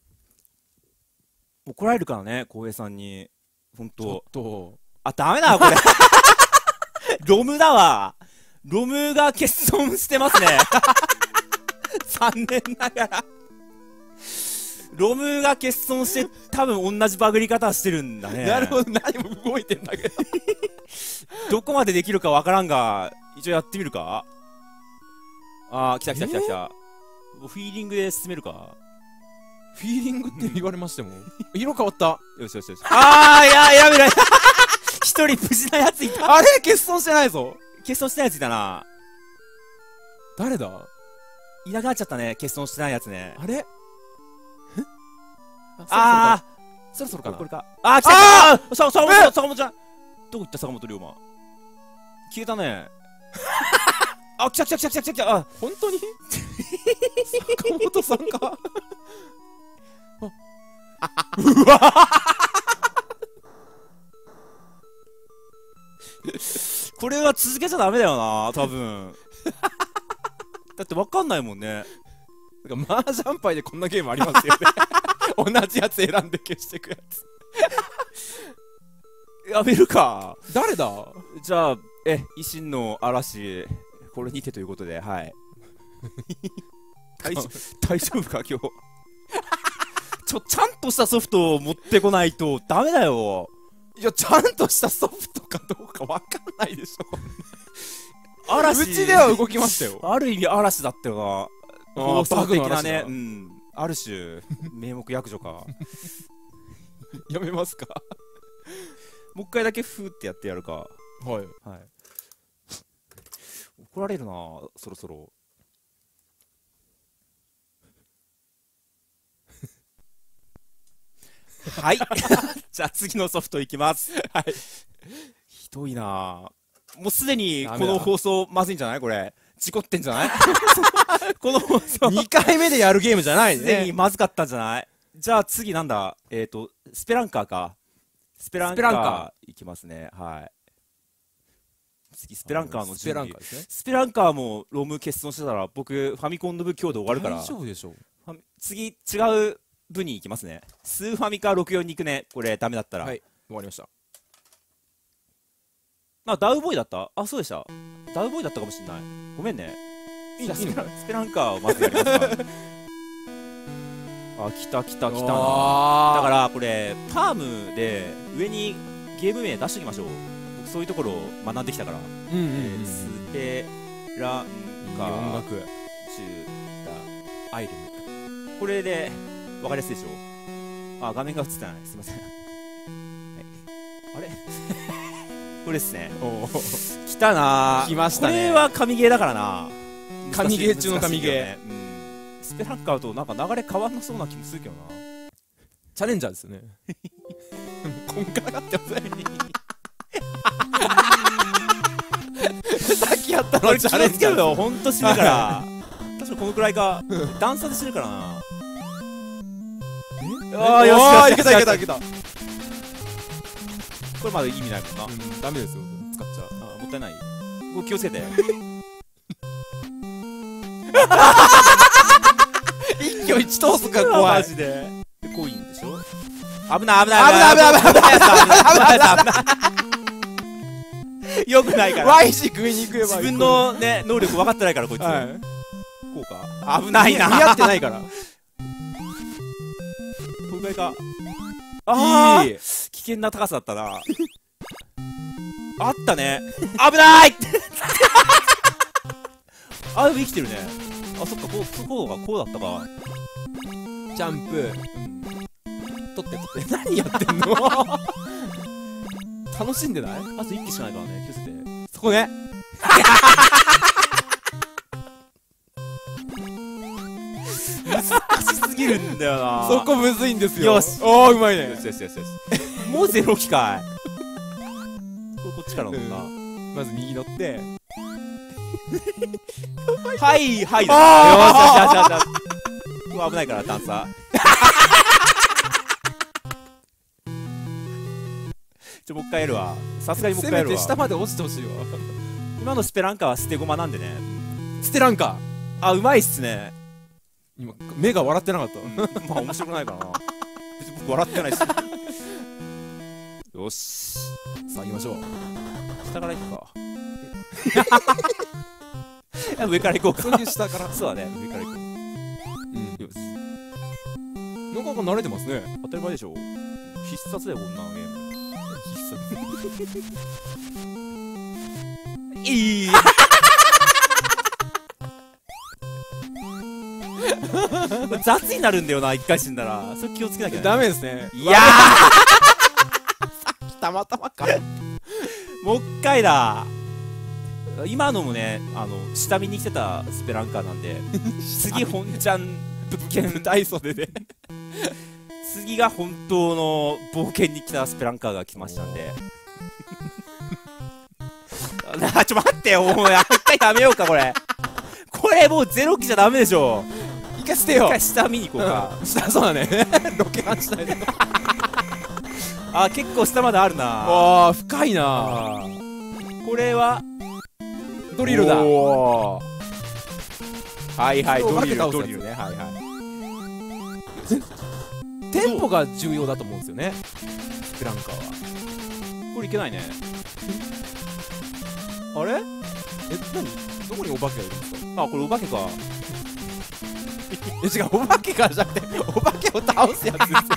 怒られるからね、浩平さんに。ほんと。あ、ダメだ、これ。ロムだわ。ロムが欠損してますね。残念ながら。ロムが欠損して、多分同じバグり方してるんだね。 なるほど、何も動いてんだけど。 どこまでできるかわからんが、一応やってみるか。あー、来た。フィーリングで進めるか。 フィーリングって言われましても。色変わった。 よし。あー、やべ。一人無事なやついた。 あれ欠損してないぞ。 欠損してないやついたな。 誰だ？ いなくなっちゃったね、欠損してないやつね。 あれ？そろそろかな。 これか。あー、来た。坂本ちゃん。どこ行った坂本龍馬。消えたね。あ、来た。あ、 本当に坂本さんか。 うわこれは続けちゃダメだよな、多分。だって分かんないもんね。 なんか麻雀牌でこんなゲームありますよね。同じやつ選んで消してくやつ。 やめるか。 誰だ？ じゃあ、維新の嵐、これにてということで、はい。大丈夫か、今日。ちゃんとしたソフトを持ってこないとダメだよ。 いや、ちゃんとしたソフトかどうかわかんないでしょ。 嵐。 うちでは動きましたよ。 ある意味嵐だったよな。 放送的なね。うん。ある種、名目役所か。 やめますか？ もう一回だけフーってやってやるか。 はい。 怒られるな、そろそろ。はい。じゃあ次のソフトいきます。 はい。 ひどいな。もうすでにこの放送まずいんじゃないこれ。事故ってんじゃないこの放送。 2回目でやるゲームじゃないね。 すでにまずかったんじゃない？じゃあ次なんだスペランカーか。スペランカーいきますね。はい。次スペランカーの準備。スペランカーもロム欠損してたら僕ファミコンの部今日で終わるから。 大丈夫でしょう。 次違う部に行きますね。スーファミか64に行くね。これダメだったら。 はい、終わりました。 あ、ダウボーイだった？あ、そうでした。ダウボーイだったかもしんない。ごめんね。じゃあスペランカーをまずやりますか。あ、来たな。だからこれパームで上にゲーム名出しておきましょう。僕そういうところを学んできたから。スペランカー音楽中アイテム。これでわかりやすいでしょ。あ、画面が映ってない。すいません。はい、あれこれですね。来たなー。 来ましたね。 これは神ゲーだからな。 神ゲー中の神ゲー。 スペランカーとなんか流れ変わんなそうな気もするけどな。 チャレンジャーですよね。こんがらがってますね。さっきやったのチャレンジャー。 ほんと死ぬから。確かこのくらいか。段差で死ぬからな。 ああ、よし、いけた。 これまだ意味ないもんな。 ダメですよ、使っちゃう。 あ、もったいない。これ気をつけて。 一挙一投足が怖い。 マジで。コインでしょ。危ない。よくないから。 Y 字食いに行けば自分のね、能力分かってないからこいつ。こうか。危ないな。 似合ってないから。 これか。ああ、危険な高さだったな。あったね。危ないあ、でも生きてるね。あ、そっか、こうだったか。 ジャンプ。取って。何やってんの？楽しんでない？ あと1機しかないからね、気をつけて。 そこね。 難しすぎるんだよな。 そこむずいんですよ。 よし。 おー、うまいね。 よし。もう0機かい。こっちから乗んな。 まず右乗って。 はい。よし。危ないから、段差。 もう一回やるわ。さすがにもう一せ回やるわ。 めて下まで落ちてほしいわ。 今のスペランカは捨て駒なんでね。 捨てらんか。 あ、うまいっすね。 今目が笑ってなかった。 まあ面白くないかな。別に僕笑ってないし。よし。 さあ行きましょう。 下から行くか。上から行こうか。 そういう下から。 そうだね、上から行こう。よし。 なかなか慣れてますね。 当たり前でしょ。必殺だよ、こんなゲーム。必殺。いい。雑になるんだよな、一回死んだら。それ気をつけなきゃね。 ダメですね。 いやーたまたまか。 もう一回だ。今のもね、下見に来てたスペランカーなんで、次本ちゃん物件大袖で次が本当の冒険に来たスペランカーが来ましたんでちょ待ってよ、もう一回やめようか、これもう0期じゃダメでしょ。 一回捨てよう。 一回下見に行こうか。 下、そうだね。ロケハンしないで。 あ、結構下まであるな。 わあ、深いな。 これはドリルだ。 はいはい、ドリルね。はいはい。 テンポが重要だと思うんですよね、スペランカーは。 これいけないね。あれ？ 何？どこにお化けがいるんですか？ あ、これお化けか。 違う、お化けかじゃなくて、お化けを倒すやつですよ。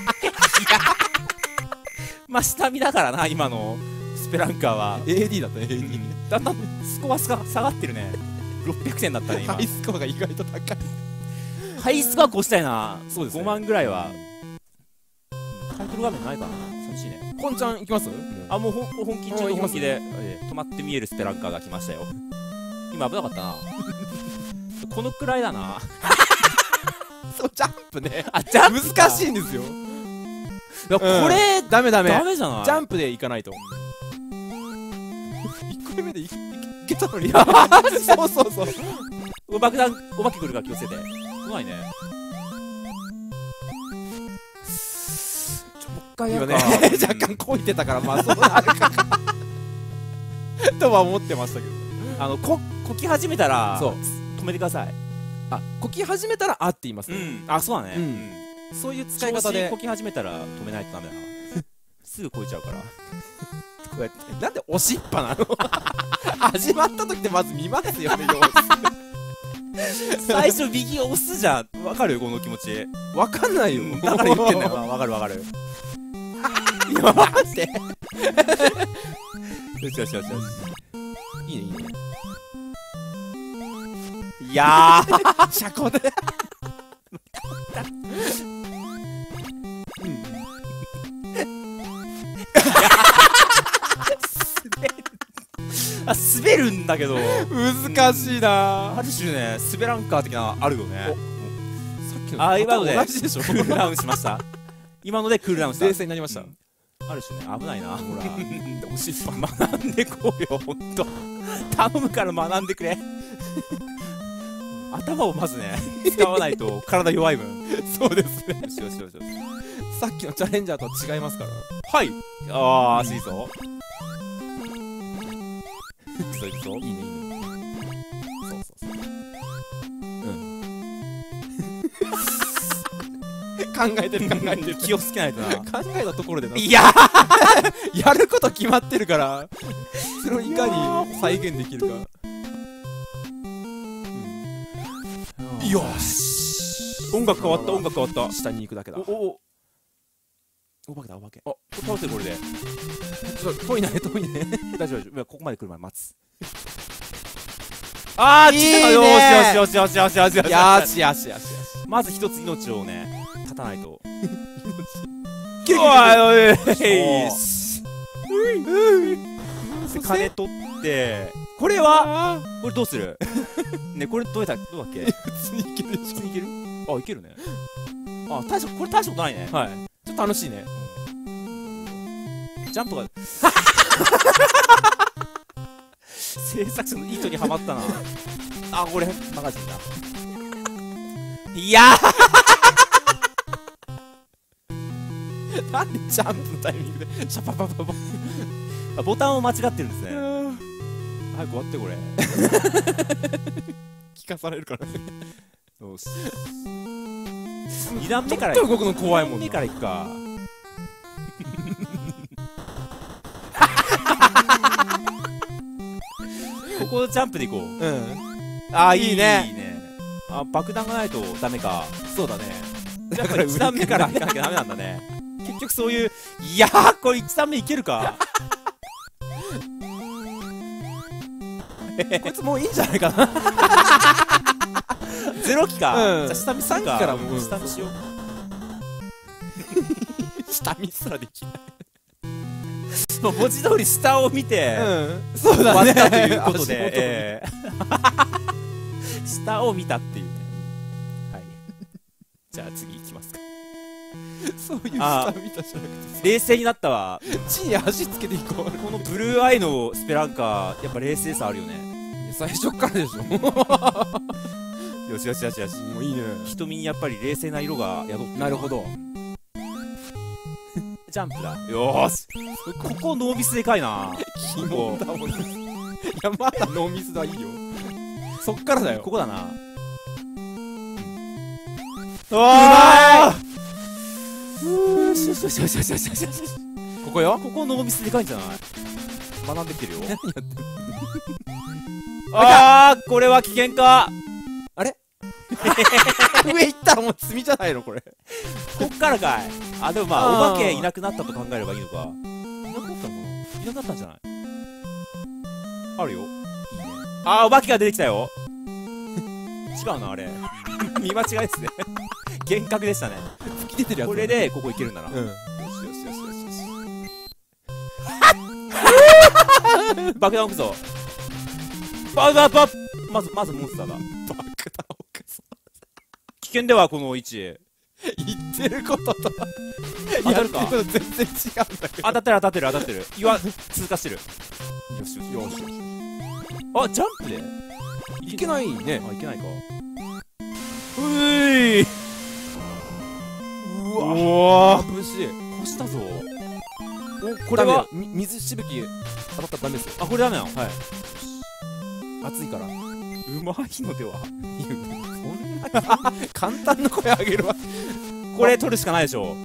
まあ、下見だからな、今のスペランカーは。 AD だったね、AD。 だんだんスコア下がってるね。600点だったね、今。 ハイスコアが意外と高い。 ハイスコア越したいな。 そうですね。 5万ぐらいは。タイトル画面ないかな。寂しいね。 ポンちゃん行きます？ あ、もう本気中の本気で止まって見えるスペランカーが来ましたよ。今危なかったな。このくらいだな。 そう、ジャンプね。 あ、ジャンプ難しいんですよ。 いや、これダメダメ。 ダメじゃない？ ジャンプで行かないと。1個目でいけたのに。そうそうそう。 お化け来るから気をつけて。うまいね。もう一回やるか。 若干こいてたから、まあそうなるかとは思ってましたけど。 こき始めたらそう止めてください。 あ、こき始めたらあって言いますね。 あ、そうだね。 そういう使い方でこき始めたら止めないとダメだな。すぐこいちゃうから。こうやって。 なんで押しっぱなの？始まった時ってまず見ますよね、様子。最初右を押すじゃん。わかる？この気持ち。 わかんないよ。 だから言ってんだよ。わかるわかる。 いや、待って。 よしよしよしよし。 いいね、いいね。 いやー車庫で滑るんだけど難しいな。 ある種ね、滑らんか的なあるよね。 さっきの今ので同じでしょ。 クールダウンしました。今のでクールダウンした。 冷静になりました。 ある種ね、危ないな。ほら押しっぱ学んでこうよ、ほんと頼むから学んでくれ。頭をまずね、使わないと体弱い分。 そうですね。 よしよしよしよし。 さっきのチャレンジャーとは違いますから。 はい。あー、いいぞ。いくぞいくぞ。いいねいいね。そうそうそう。 考えてる考えてる。 気をつけないとな。 考えたところでな。 いややること決まってるから、それをいかに再現できるか。よし。 音楽変わった音楽変わった。 下に行くだけだ。お化けだお化け。 あ、倒せこれで。 遠いね遠いね。 大丈夫大丈夫。ここまで来るまで待つ。あー、いいね。よしよしよしよしよしよしよしよしよし。 まず一つ命をね、絶たないと。 命。 おいおい。金取って。これはこれどうする？ね、これどうだっけ？ 普通にいけるでしょ。 普通にいける？あ、いけるね。あ、これ大したことないね。 はい。ちょっと楽しいね。 ジャンプが制作者の意図にはまったな。あ、これマガジンだ。いやなんでジャンプのタイミングでシャパパパパボタンを間違ってるんですね。 早く終わってこれ聞かされるからね。 よし2段目からちょっと動くの怖いもんな。 2段目からいくかここジャンプでいこう。ああいいねいいね。あ爆弾がないとダメか。 そうだね。 やっぱり1段目からいかなきゃダメなんだね。結局そういう、いやーこれ1段目いけるかこいつもういいんじゃないかな 0期か、 うん、 じゃあ下見するか。 3期からもう下見しよう下見すらできないもう文字通り下を見て、 そうだね、 終わったということで、下を見たっていうね。はいじゃあ次いきますか。 そういう下見たじゃなくて冷静になったわ。 地に足つけていこう。 このブルーアイのスペランカーやっぱ冷静さあるよね。 最初からでしょよしよしよしよし。 もういいね。 瞳にやっぱり冷静な色が宿ってる。 なるほどジャンプだ。よーしここノーミスでかいな。 キモだもん。いやまだノーミスだいいよ。そっからだよ。 ここだな。うわーよしよしよしよしよしよしよし。 ここよ。 ここノーミスでかいんじゃない。学んできてるよ。 何やってる。 あーこれは危険か。 あれ上行ったらもう罪じゃないのこれ。 こっからかい。あでもまあお化けいなくなったと考えればいいのか。いなくなったのかな。いなくなったんじゃない。あるよ。いいね。あーお化けが出てきたよ。違うなあれ見間違いですね幻覚でしたね。 吹き出てるやつ。 これでここいけるんだな。よしよしよしよしよし爆弾置くぞ。まずモンスターだ。 爆弾置くぞ。 危険ではこの位置。 言ってることと当たるか。 やってること全然違うんだけど。 当たってる岩通過してる。よしよしよし。あジャンプでいけないね。 あいけないか。うーい。うわ眩しい。 越したぞ。おこれは水しぶき当たったらダメですよ。 あこれダメなの。はい。 熱いから。 うまいのでは。 そんな簡単な声上げるわ。 これ取るしかないでしょ。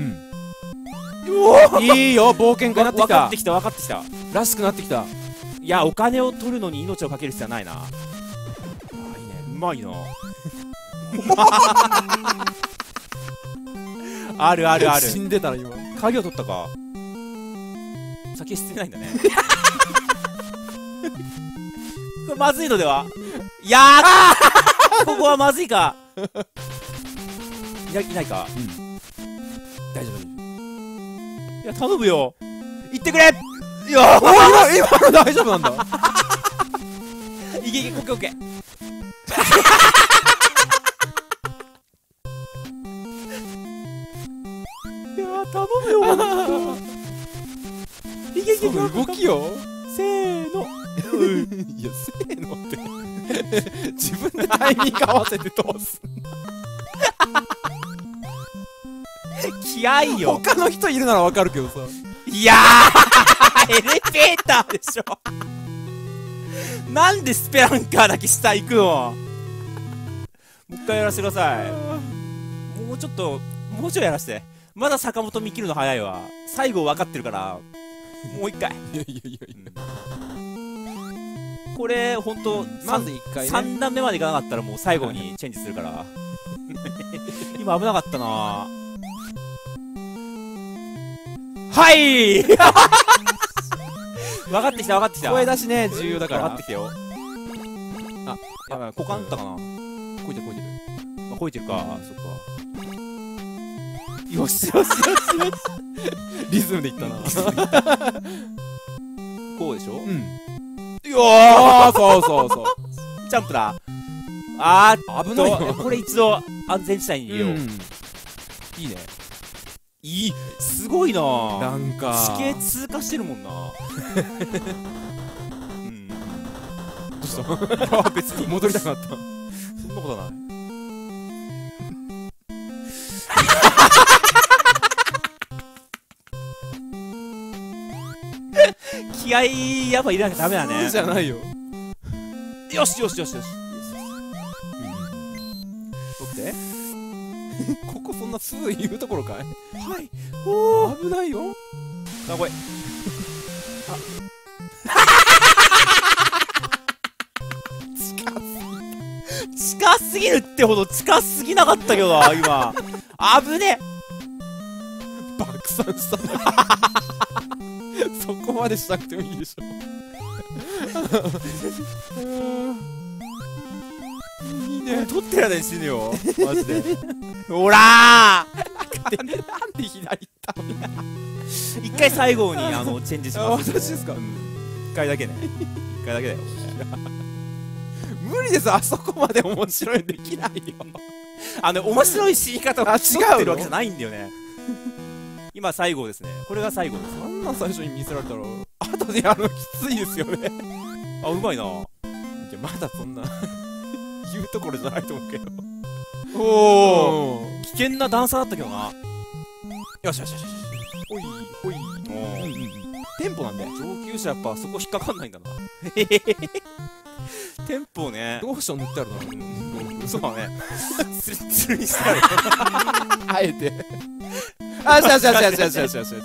いいよ冒険家になってきた。 分かってきた分かってきた。 らしくなってきた。 いやお金を取るのに命をかける必要はないな。あいいね。うまいな。あるあるある。 死んでたら今。 鍵を取ったか。先進めないんだね。これまずいのでは。いやーここはまずいか。いないか。大丈夫。いや頼むよ。行ってくれ。いや今の大丈夫なんだ。 いけいけオッケーオッケー。いや頼むよ。いけいけ動きよ。 せーの。 いやせーのって自分でタイミング合わせてどうすんの。 気合いよ。 他の人いるならわかるけどさ。 いやーエレベーターでしょ。なんでスペランカーだけ下行くの。もう一回やらせてください。もうちょいやらせて。まだ坂本見切るの早いわ。最後分かってるからもう一回。 いやこれほんとまず1回ね。 3段目までいかなかったらもう最後にチェンジするから今危なかったな。はい分かってきた分かってきた。 声出しね重要だから。 分かってきたよ。あやばい股間あったかな。 こいてる。 まあ、こいてるか。そっか。よしよしよしよし。 リズムでいったな。 こうでしょ。 よーそうジャンプだ。 危ないよ。 これ一度安全地帯に入れよう。 いいね。 いいすごいな。 なんか地形通過してるもんな。 どうした？いや別に戻りたくなった。 そんなことない。 気合いやっぱ入れなきゃダメだね。 じゃないよ。 よしよしよしよし。 どって。ここそんなすぐ言うところかい。 はい。 おー、危ないよ。 あ、これ。近すぎるってほど近すぎなかったけどな、今。危ねえ。 爆散したね。そこまでしなくてもいいでしょ。いいね。 取ってらね死ぬよ。マジで。ほらー。なんで左行ったの。 一回最後にチェンジします。 私ですか。 一回だけね。一回だけだよ。 無理です。あそこまで面白いできないよ。 面白い死に方を違ってるわけじゃないんだよね。今最後ですね。これが最後です。 あんな最初に見せられたら後でやるのきついですよね。 あ、うまいな。 じゃまだそんな言うところじゃないと思うけど。 おお、危険な段差だったけどな。よしよしよしよし。 ほいほい。テンポなんで。 上級者やっぱそこ引っかかんないんだな。テンポね。 どうしても塗ってあるな。 そうだね。ツルツルにしてある。 あえて。あ、しよしよしよしよしよしよしよし。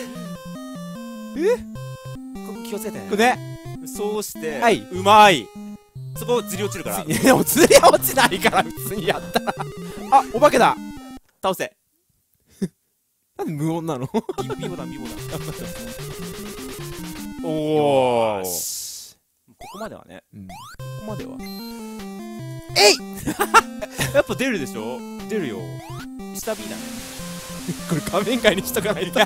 ここ気をつけてね。 これね。 そうして、 はい、 うまい。そこずり落ちるから。 でもずり落ちないから普通にやったら。あ、お化けだ。 倒せ。 なんで無音なの。 ビボだビボだ。おお。ここまではね。ここまでは。 えい。 やっぱ出るでしょ。出るよ。下 B だね。 これ画面外にしとかないと。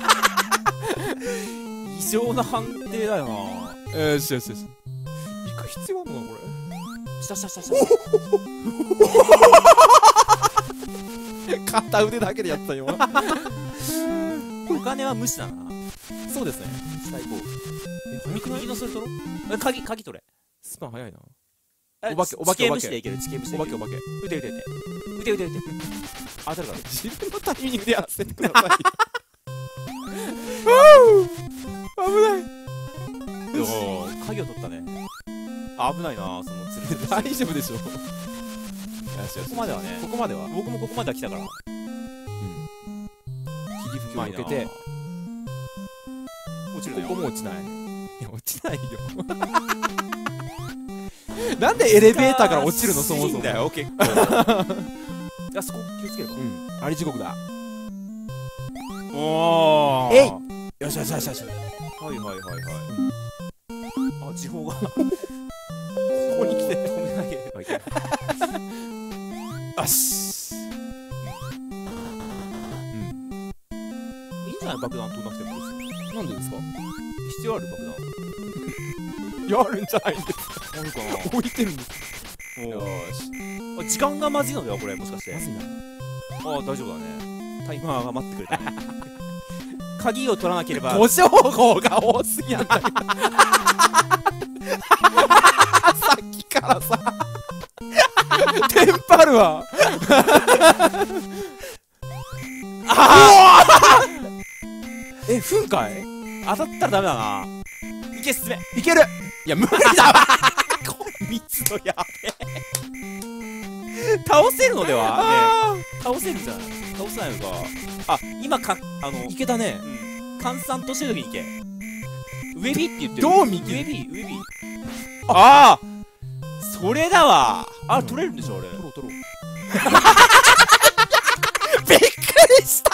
異常な判定だよな。 よしよしよし。行く必要あるのこれ。 下下下下。 片腕だけでやったよ。 お金は無視だな。 そうですね。 最高。右のそれ取ろう。鍵取れ。 スパン早いな。 お化けお化けお化けでいける。地形無視でいける。 お化け。 腕当たるから。 自分のタイミングでやらせてください。危ない。 鍵を取ったね。危ないな、そのつる。 大丈夫でしょ。ここまではね。 ここまでは。 僕もここまでは来たから。 霧吹きを受けて。 落ちるね。 ここも落ちない。いや落ちないよ。なんでエレベーターから落ちるのそもそも。いいんだよ結構。あそこ気をつければ。 あり地獄だ。 おお。 えい。よしよしよしよし。 はいはいはいはい。あ、時報が。 ここに来て止めなければいけない。 よし。 いいんじゃない爆弾飛んなくても。 なんでですか。 必要ある爆弾。 やるんじゃないんですか。 あるかな。 置いてるんです。 よーし。時間がまずいのではこれもしかして。 まずいな。 ああ大丈夫だね。タイマーが待ってくれたね。鍵を取らなければ。 誤情報が多すぎやんだよ。さっきからさ。テンパるわ。え、ふんかい。 当たったらダメだな。いけ、進め。 いける。いや無理だわ。 密度やべえ。倒せるのではね。倒せるんじゃない。倒せないのか。あ、今いけたね。 換算としてる時にいけ。上 B って言ってる。 どう右上 B 上 B。ああ、それだわ。あ、取れるんでしょ俺。 取ろう取ろう。 びっくりした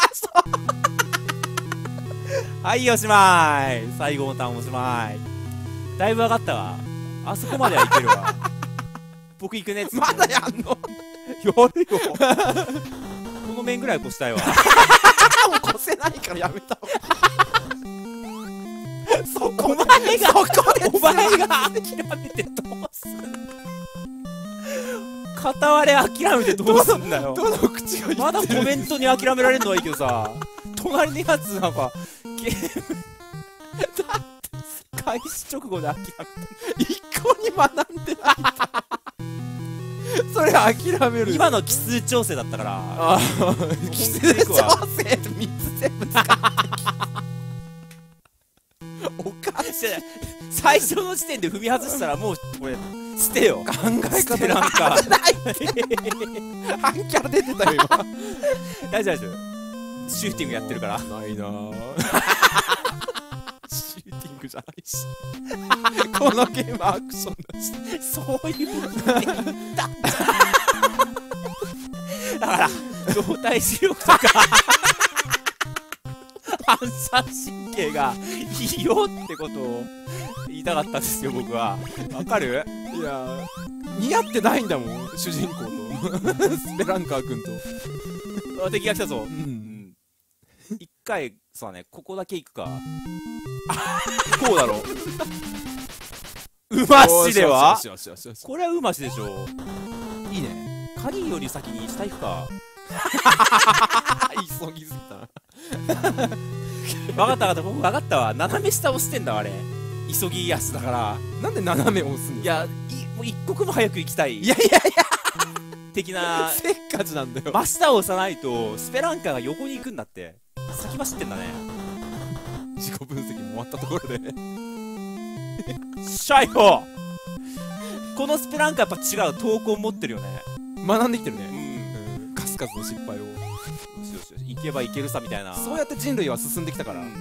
はい、おしまい。最後のターンおしまい。だいぶ上がったわ。あそこまではいけるわ。僕行くね。 まだやんの。 やるよ。この面ぐらい越したいわ。 もう越せないからやめたわ。そこお前がお前が諦めてどうすんの。片割れ諦めてどうすんだよ。 どの口が言ってる。 まだコメントに諦められるのはいいけどさ、隣のやつなんかゲームだって開始直後で諦めた。 一個に学んでない。それ諦める。 今の奇数調整だったから。 ああ、奇数調整3つ全部使って。おかしい。 最初の時点で踏み外したらもうこれ捨てよ。 考え方なんか半キャラ出てたよ今。 大丈夫大丈夫、シューティングやってるから。 ないなぁ。シューティングじゃないし。このゲームアクションだし。 そういうことで言っただから動体視力とか反射神経がいいよってことを言いたかったんですよ僕は。わかる？ いや似合ってないんだもん主人公とスペランカー君と。 敵が来たぞ。一回そうだね、ここだけ行くか。こうだろう。うましではこれはうましでしょ。いいね。鍵より先に下行くか。 急ぎすぎた。 分かった分かった、僕分かったわ。斜め下押してんだあれ、急ぎ足だから。 なんで斜め押すの？ いや、もう一刻も早く行きたい。 いやいやいや的なせっかちなんだよ。 真下を押さないとスペランカーが横に行くんだって。先走ってんだね。 自己分析も終わったところでシャイホこのスペランカーやっぱ違う、闘魂持ってるよね。 学んできてるね。数々の失敗を。よしよしよし、行けば行けるさみたいな。 そうやって人類は進んできたから。いい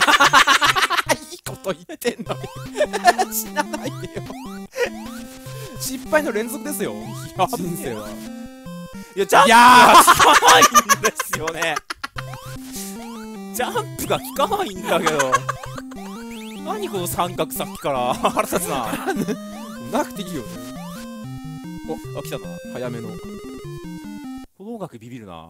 こと言ってんのに死なないでよ。失敗の連続ですよ人生は。 いやジャンプが効かないんですよね。ジャンプが効かないんだけど。何この三角さっきから腹立つな。 なくていいよね。 お、あ、来たな。 早めのこの音楽ビビるな。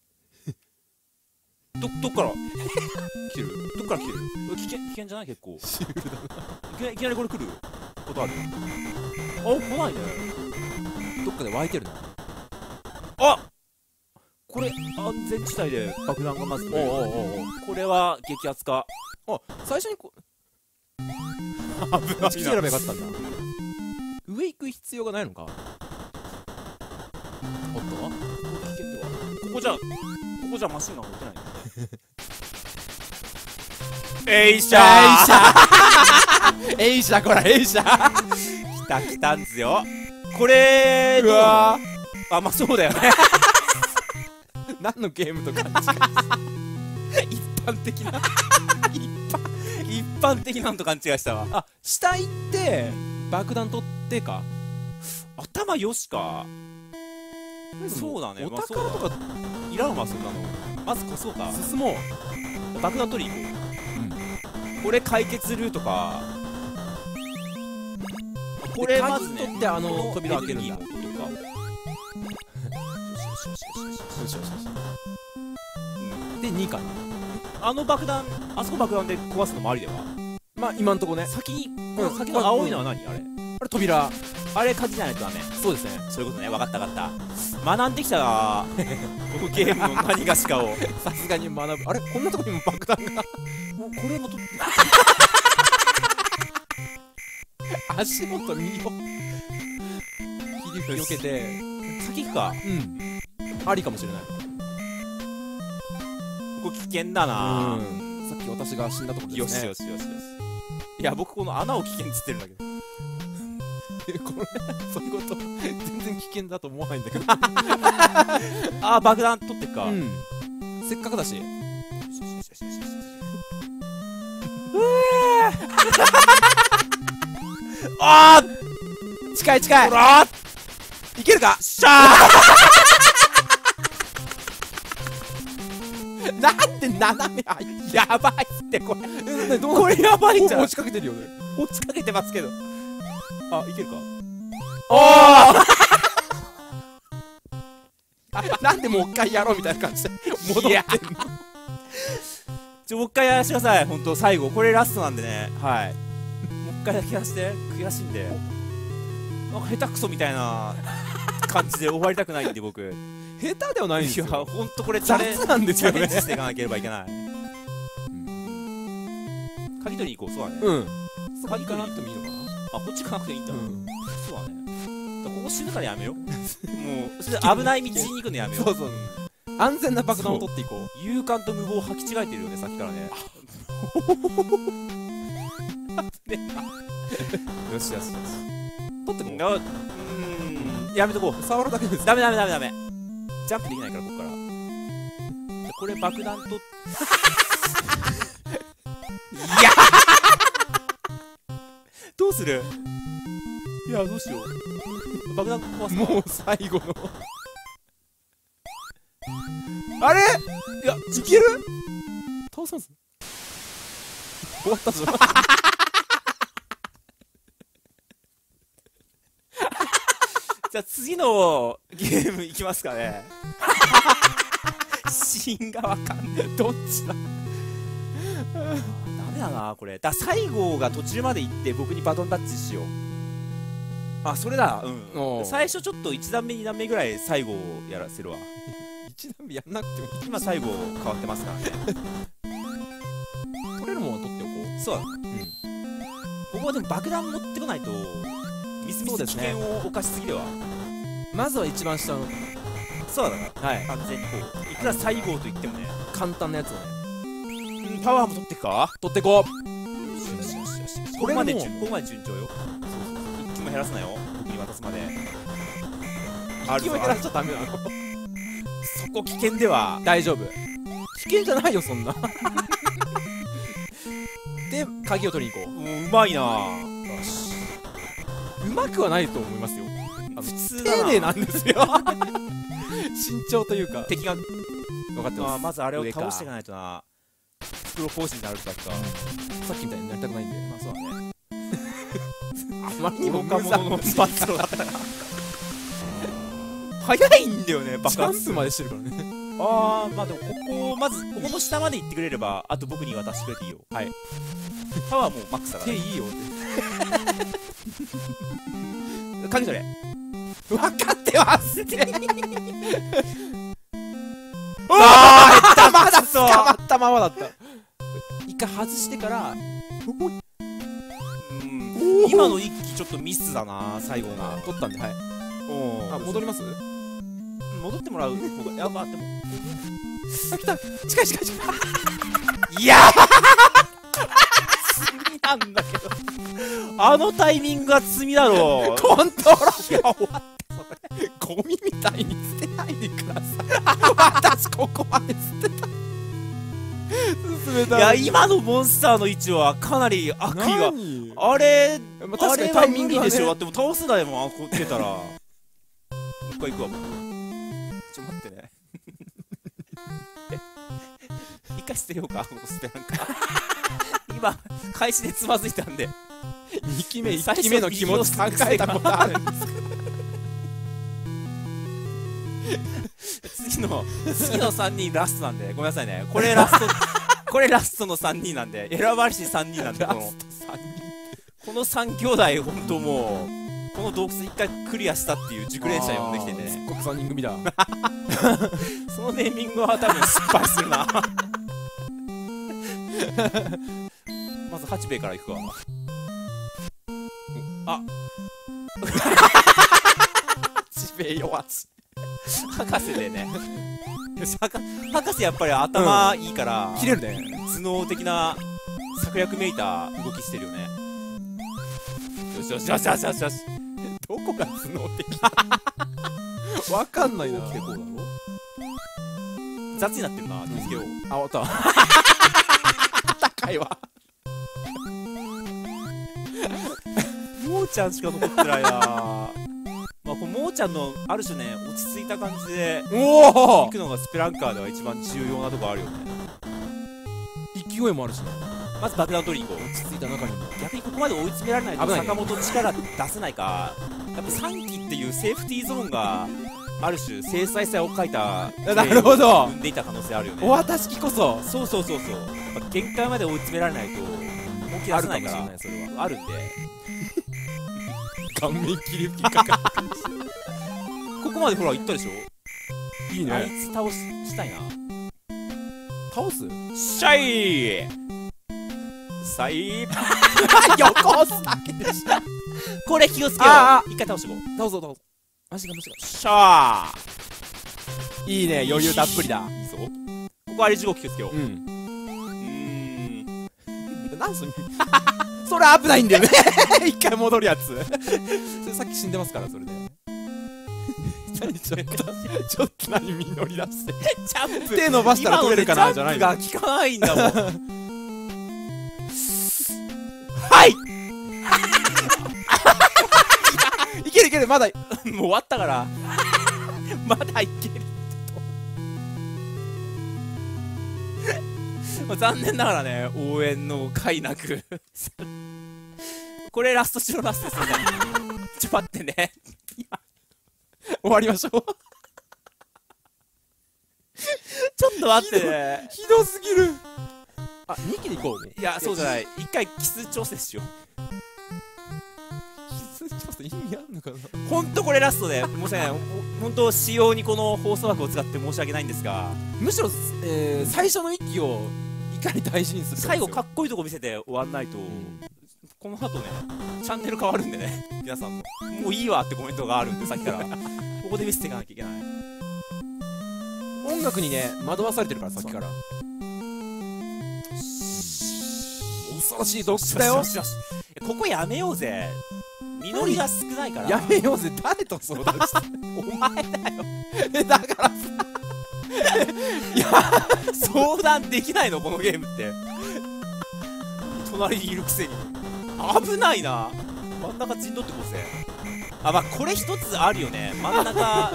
どっから来てる？どっから来てる？危険じゃない？結構シュールだな。いきなりこれ来ることある？あ、来ないね。 どっかで湧いてるな。 あ、これ安全地帯で爆弾がまず。これは激アツか。 あ、最初にこ危ない。 来てればよかったんだ。上行く必要がないのか。おっと、 ここ危険では。ここじゃマシンが持ってない。えいしゃーえいしゃこらえいしゃ来たんですよ。これうわー、あ、まあそうだよね。 何のゲームとか一般的な一般的なんと勘違いしたわ。 あ、下行って爆弾取ってか。 頭よしか。そうだね。 お宝とかいらんわそんなの。まずこそうか。 進もう。 爆弾取りに行こう。これ解決ルートか。これまずね、 取って扉開けるんだ。 よしよし。 で2かな。 あの爆弾、あそこ爆弾で壊すのもありでは。 まあ今んとこね。 先の青いのは何？あれ扉。 あれ鍵じゃないとダメ。 そうですね。 そういうことね。分かった分かった。学んできたなこのゲームの何がしかを。 さすがに学ぶ。あれこんなとこにも爆弾が。 もうこれもと足元見よ。切り避けて先行くか。 ありかもしれない。 ここ危険だな。 さっき私が死んだところですね。 よし。いや僕この穴を危険っつってるんだけど。 これそういうこと全然危険だと思わないんだけど。 あー、爆弾取ってっか。 せっかくだし。 あー、近い近い。 ほらいけるか。 しゃー。なんで斜めやばいってこれ。 これやばいじゃん。落ちかけてるよね。 落ちかけてますけど。あ、いけるか。 おーなんでもう一回やろうみたいな感じで戻ってんの。 もう一回やらせてください。ほんと最後これラストなんでね。はい、もう一回だけやらせて。悔しいんで。なんか下手くそみたいな感じで終わりたくないんで僕。 下手ではないんですよ。 いやほんとこれ雑なんですよね。 チャレンジしていかなければいけない。鍵取りに行こう。そうだね。鍵かなってもいいのかな。あ、こっち行かなくていいんだ。そうだね。ここ死ぬからやめよう。もう危ない道に行くのやめよう。 そう安全な爆弾を取っていこう。 勇敢と無謀を履き違えてるよねさっきからね。 ねよしよしよし、取ってこう。 やめとこう。 触るだけです。 ダメ。ジャンプできないから、ここから。これ爆弾といやどうする？いや、どうしよう。爆弾壊すか。 もう最後のあれ？いや、いける？ 倒さんす。終わったぞ。 じゃあ次のゲームいきますかね。シーンがわかんねえ。どっちだ。ダメだなこれ。最後が途中まで行って僕にバトンタッチしよう。あ、それだ。最初ちょっと1段目2段目ぐらい最後をやらせるわ。 1段目やんなくてもいい。 今最後変わってますからね。 取れるもんは取っておこう。 そうだ。ここはでも爆弾持ってこないとミス危険を犯しすぎでは。 まずは一番下の、 そうだな。はい、安全にこう、いくら最後と言ってもね、 簡単なやつをね。 パワーも取ってくか。 取ってこう。 ここまで順調よ。一気も減らすなよ、僕に渡すまで。 一気も減らしちゃダメなの。 そこ危険では。 大丈夫、危険じゃないよそんな。で鍵を取りに行こう。 うまいな。 よし、うまくはないと思いますよ。 普通だな。 丁寧なんですよ。慎重というか。 敵が分かってます。 まずあれを倒していかないとな。袋更新になるとか。 さっきみたいになりたくないんで。 まあそうだね。 あまりにも若者のスパッツだったら早いんだよね、爆発。 ジャンプまでしてるからね。 まあでもまずここの下まで行ってくれれば、あと僕に渡してくれていいよ。 はい。 パワーもうマックスだから。 手いいよって。 鍵取れ。 分かってますって。 まだ捕まったままだった。一回外してから。 今の一機ちょっとミスだな、最後が。 取ったんで、はい。あ、戻ります？ 戻ってもらう方が。やばっても。 あ、来た。近い。 いや罪なんだけど。あのタイミングが罪だろう。 コントロールが終わった。ゴミみたいに捨てないでください。私ここまで捨てた。進めた。 いや、今のモンスターの位置はかなり悪意が。あれは無理でしょ。だってもう倒すなよ、もうこう出たら。もう一回行くわ。ちょっと待ってね。一回捨てようか、このスペランカ。今開始でつまずいたんで。 2期目1期目の気持ち考えたことあるんですか。次の3人ラストなんで、ごめんなさいね。これラストの3人なんで、選ばれし3人なんで、この3兄弟、ほんともう、この洞窟1回クリアしたっていう熟練者呼んできてね。 すっごく3人組だ。 そのネーミングは多分失敗するな。まず八兵衛からいくか。あ八兵衛弱し。博士でね。博士やっぱり頭いいから、 切れるね。 頭脳的な策略めいた動きしてるよね。よし。 どこが頭脳的？わかんないな。 こうだろ。雑になってるな。気をつけよう。 あ、終わった。高いわ。 もーちゃんしか残ってないな。まあ、このもーちゃんのある種ね、落ち着いた感じで行くのがスペランカーでは一番重要なとこあるよね。 勢いもあるしね。 まず爆弾取りに行こう。 落ち着いた中にも。 逆にここまで追い詰められないと坂本力出せないか。やっぱ3機っていうセーフティーゾーンがある種精細さを書いたなるほど生んでいた可能性あるよね。 お渡し機こそ。 そう。限界まで追い詰められないと本気出せないから。それはあるんで。 顔面切り吹きかかる。 ここまでほら行ったでしょ。 いいね。 あいつ倒したいな。 倒す？ シャイさい横押すだけでした。 これ気をつけよう。一回倒してこう。 倒そう。マジか。 シャー。いいね、余裕たっぷりだ。 いいぞ。ここあれ地獄気をつけよう。 何すんの？ それ危ないんだよね。一回戻るやつ。それさっき死んでますから、それで。ちょっと何実り出して。 ジャンプ手伸ばしたら取れるかなじゃないの。 ジャンプが効かないんだもん。はい。 いけるいける、まだ。 もう終わったから。まだいける。残念ながらね、応援の甲斐なく。これラスト中のラストですよね。ちょっと待ってね。 終わりましょう。 ちょっと待ってね。 ひどすぎる。あ、2期でいこう。 いや、そうじゃない。一回奇数調整しよう。 奇数調整意味あんのかな。 ほんとこれラストで申し訳ない。ほんと仕様にこの放送枠を使って申し訳ないんですが、 むしろ、最初の1期をいかに大事にするか。 最後かっこいいとこ見せて終わんないと、この後ね、チャンネル変わるんでね、皆さんももういいわってコメントがあるんで、さっきからここで見せていかなきゃいけない。 音楽にね惑わされてるから、さっきから。恐ろしい洞窟だよ。 ここやめようぜ。実りが少ないから。 やめようぜ。誰と相談してお前だよ。 だからさ、 いや、相談できないのこのゲームって。隣にいるくせに危ないな。真ん中陣取ってこうぜ。あ、まあこれ一つあるよね、真ん中。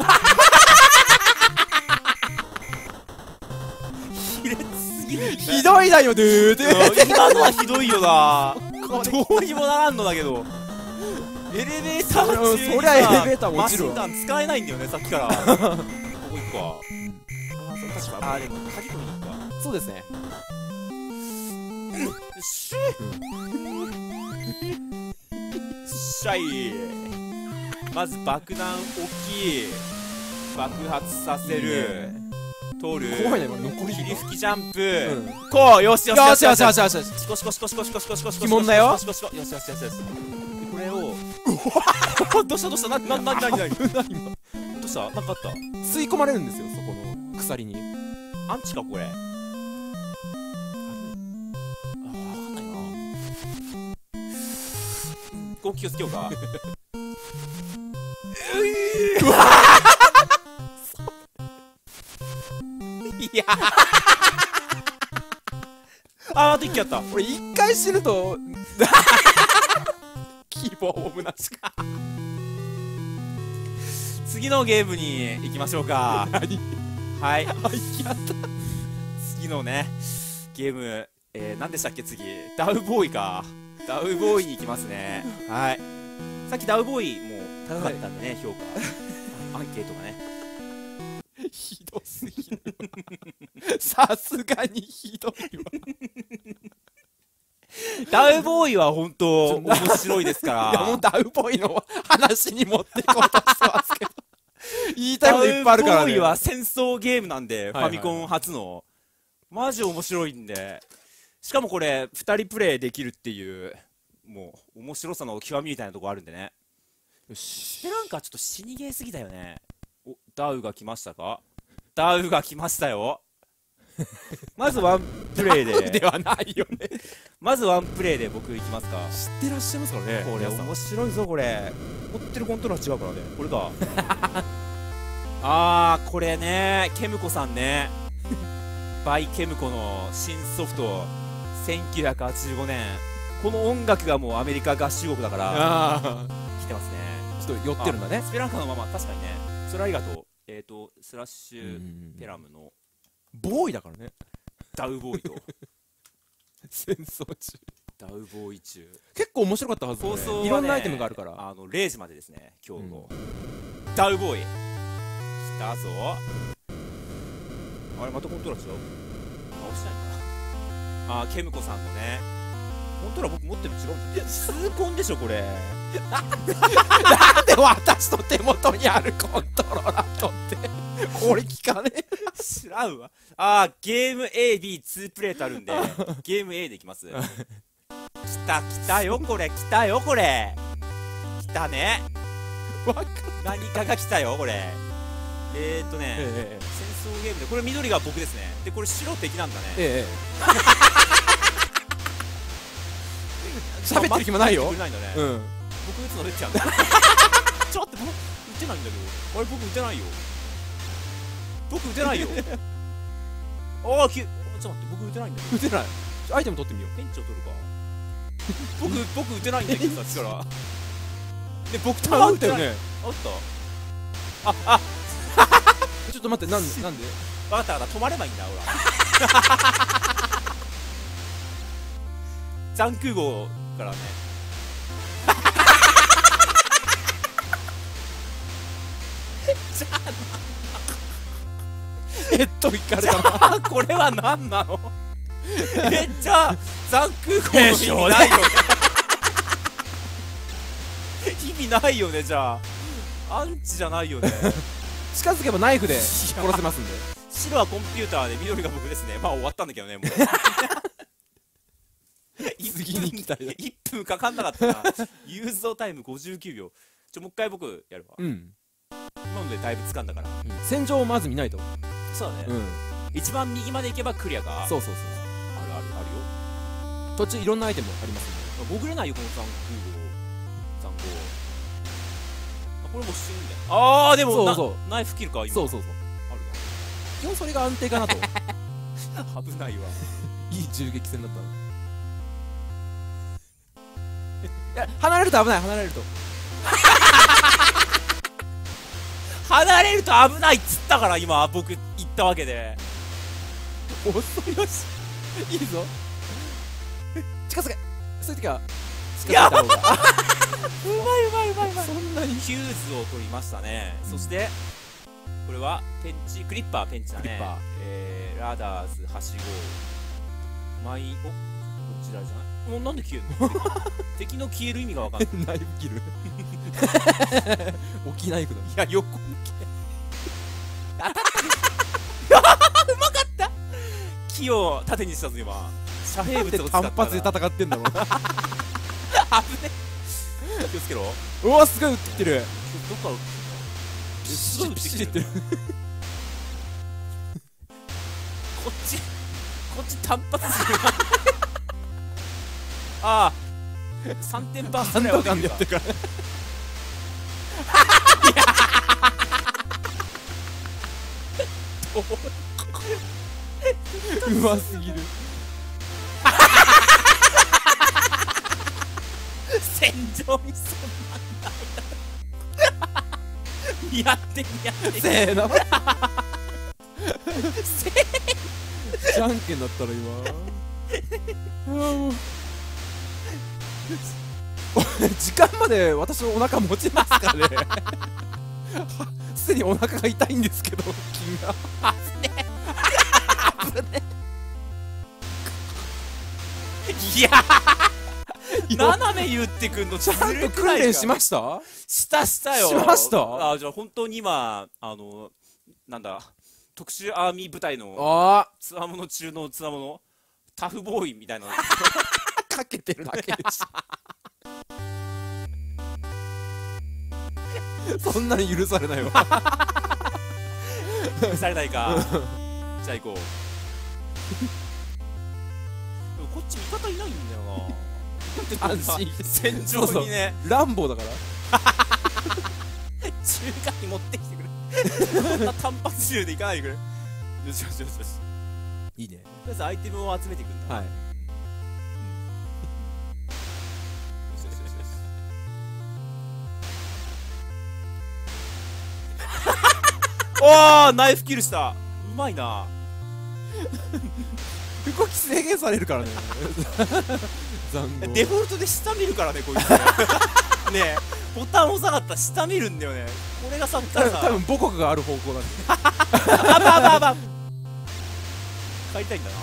卑劣すぎる。 ひどいだよ、 今のはひどいよな。どうにもならんのだけど。エレベーター中にそりゃエレベーターマ落ちるわ。 シンガン使えないんだよね、さっきから。ここ行くか。あ、でも鍵取りに行くか。 そうですね。 しゃい。まず爆弾大きい。爆発させる。通る。 怖いね、残り霧吹きジャンプ。こう、よしよしよしよしよしよし。 シコシコシコシコシコシコシコシコ。 鬼門だよ。 よしよしよしよしよし。これを。どうしたどうした。何どうした。なんかあった。 吸い込まれるんですよ、そこの鎖に。 アンチかこれ。分かんないな。ここ気をつけようか。いやあと1機やった。 俺1回死ぬと希望をむなしか。 次のゲームに行きましょうか。はい、次のねゲーム、何でしたっけ。次ダウボーイか。ダウボーイに行きますね。はい、さっきダウボーイも高かったんでね、評価アンケートがね。 ひどすぎるわ。さすがにひどいわ。 ダウボーイは本当面白いですから。 いや、もうダウボーイの話に持ってこうとしてますけど。言いたいこといっぱいあるからね。 ダウボーイは戦争ゲームなんで、ファミコン初のマジ面白いんで、しかもこれ2人プレイできるっていう、もう面白さの極みみたいなとこあるんでね。よし、なんかちょっと死にゲーすぎだよね。お、ダウが来ましたか。ダウが来ましたよ。まずワンプレイで。 ではないよね。 まずワンプレイで僕行きますか。 知ってらっしゃいますからね。 これ面白いぞ。これ持ってるコントローラー違うからね。これか。あー、これね、ケムコさんね。バイケムコの新ソフト、1985年。この音楽がもうアメリカ合衆国だから来てますね。 ちょっと寄ってるんだね。 スペランカのまま、確かにね。それありがとう。スラッシュペラムのボーイだからね。 ダウボーイと戦争中。 ダウボーイ中。 結構面白かったはずだね。 放送はね、 いろんなアイテムがあるから。 0時までですね、今日の。ダウボーイ来たぞ。あれ、またコントローラー違う。押してないんだ。ケムコさんのね、コントローラー僕持ってるの違うんじゃん。いや、痛恨でしょこれ。 なんで私の手元にあるコントローラーとってこれ聞かねえ。 知らんわ。ゲーム A、B2 プレイとあるんで、ゲーム A でいきます。来たよこれ。来たよこれ。来たね。何かが来たよこれ。戦争ゲームで、これ緑が僕ですね。でこれ白敵なんだね。 喋ってる暇ないよ。 くれないんだね。 うん。 僕打つの出ちゃうんだ。ちょっと待って、僕打てないんだけど。あれ、僕打てないよ。僕打てないよ。ああ、ちょっと待って、僕打てないんだけど。 打てない。アイテム取ってみよう。 ペンチを取るか。僕打てないんだけどさ、力。で、僕あ、打ったよね。 あったちょっと待って、なんで分かった止まればいいんだ、ほら。残空号からね。じゃいかれたな。 これは何なの。じゃあ残空号の意味ないよね。意味ないよね。じゃあアンチじゃないよね。 近づけばナイフで殺せますんで。 白はコンピューターで緑が僕ですね。まあ終わったんだけどね、もう。 次に行きたいな。 1分かかんなかったな。ユーズドタイム59秒。もう一回僕やるわ。 うん。 今のでだいぶ掴んだから。 戦場をまず見ないと。 そうだね。 うん。 一番右まで行けばクリアか。 そうそうそう。 あるよ。 途中いろんなアイテムありますんで。潜れないよ、この残空号。これも死ぬんだよ。ああ、でもナイフ切るか、今。そうそうそう。あるな。 基本それが安定かなと。 危ないわ。 いい銃撃戦だったな。いや、離れると危ない、離れると。 離れると危ないっつったから、今、僕言ったわけで。 遅いよし。いいぞ。近づけ。そういう時は、近づいた方が。 うまい。 そんなにヒューズを取りましたね。そして、これはペンチ、クリッパーペンチだね。ラダーズ、はしご。こちらじゃない。もうなんで消えるの。敵の消える意味がわかんない。 ナイフ切る。大きいナイフだ。 いや、横向け。当たったね。うまかった。木を縦にしたぞ、今。遮蔽物を使った。 単発で戦ってんだろうな。 危ね。気をつけろ。 うわ、すごい撃ってきてる。 どっから撃ってるの。すごい撃ってきてる。こっち単発する。ああ、3点パースぐらいはできるか。 やってるから。うますぎる。 戦場にそんなんだ。やってせーの。じゃんけんだったら今。時間まで私のお腹持ちますかね。すでにお腹が痛いんですけど、金が。 いや斜め言ってくんのちゃんと訓練しました？ したよ。 しました？ あ、じゃあ本当に今なんだ特殊アーミー部隊のつわもの中のつわものタフボーイみたいなかけてるだけでしょ。そんなに許されないわ。 許されないか。じゃあ行こう。でもこっち味方いないんだよな。 安心戦場にね。 ランボーだから。 中華に持ってきてくれ。こんな単発銃でいかないでくれ。よしよしよしよし。 いいね。 とりあえずアイテムを集めていくんだ。 はい。 おー、ナイフキルした。うまいな。 動き制限されるからね。 デフォルトで下見るからね、こいつ。ねえ、ボタン押さなかったら下見るんだよね。これがさったらさ、 多分母国がある方向なんで。 ば帰りたいんだな。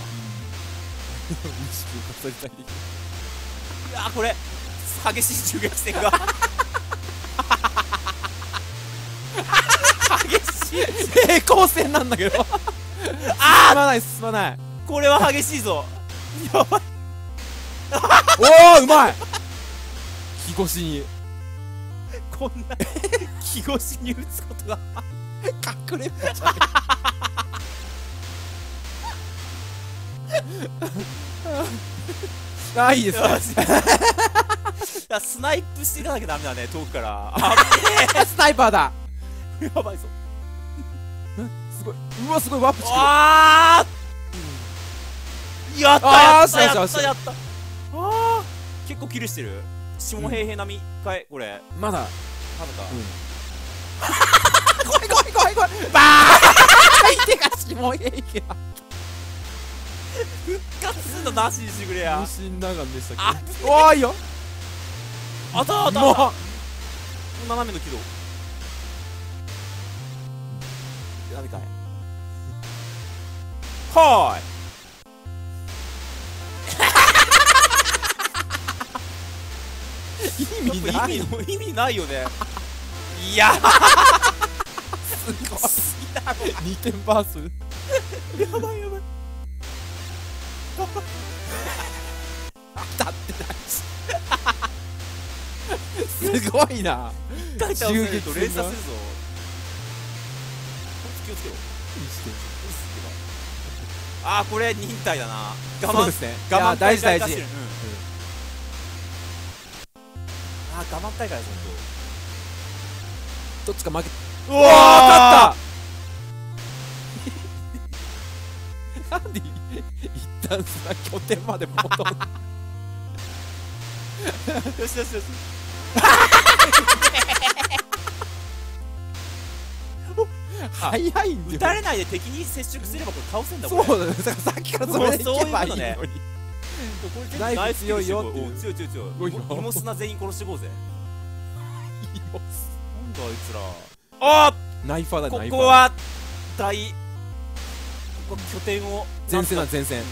うわ、これ激しい銃撃戦が。激しい平行線なんだけど。進まない進まない。 これは激しいぞ。やばい。 おお、うまい。気越しにこんな気越しに撃つことが隠れんぼじゃん。 ないですね。 スナイプしていかなきゃダメだね、遠くから。 スナイパーだ。 やばいぞ。 すごい。うわ、すごいワープしてくる。 あー、やったやったやったやった。あー、結構キルしてる。下平平並みかい、これ。 まだまだか。 怖い怖い怖い怖い。バーン。相手が下平平だ。 復活するのなしにしてくれや。 無心長野でしたっけ。おーいよ。 あたあたあた。斜めの軌道。ダメかい。はーい。意味ない。 意味ないよね。いや。すごい。 2点バース。 やばいやばい。 当たってないし。すごいな。 一回倒せると連鎖するぞ。気をつけろ。あー、これ忍耐だな。我慢。 そうですね。 我慢大事大事。 あー、我慢大会だぞ。 どっちか負け。 うわー、勝ったなんで一旦さ拠点まで戻る。 よしよしよし。 早いんだよ。 撃たれないで敵に接触すればこれ倒せんだ。これそうだね。さっきからそれでいけばいいのに。 これナイフ強いよっていう。 強い強い強い。芋砂全員殺していこうぜ。なんだあいつら。あー、ナイファーだ。 ここはここ拠点を前線だ前線。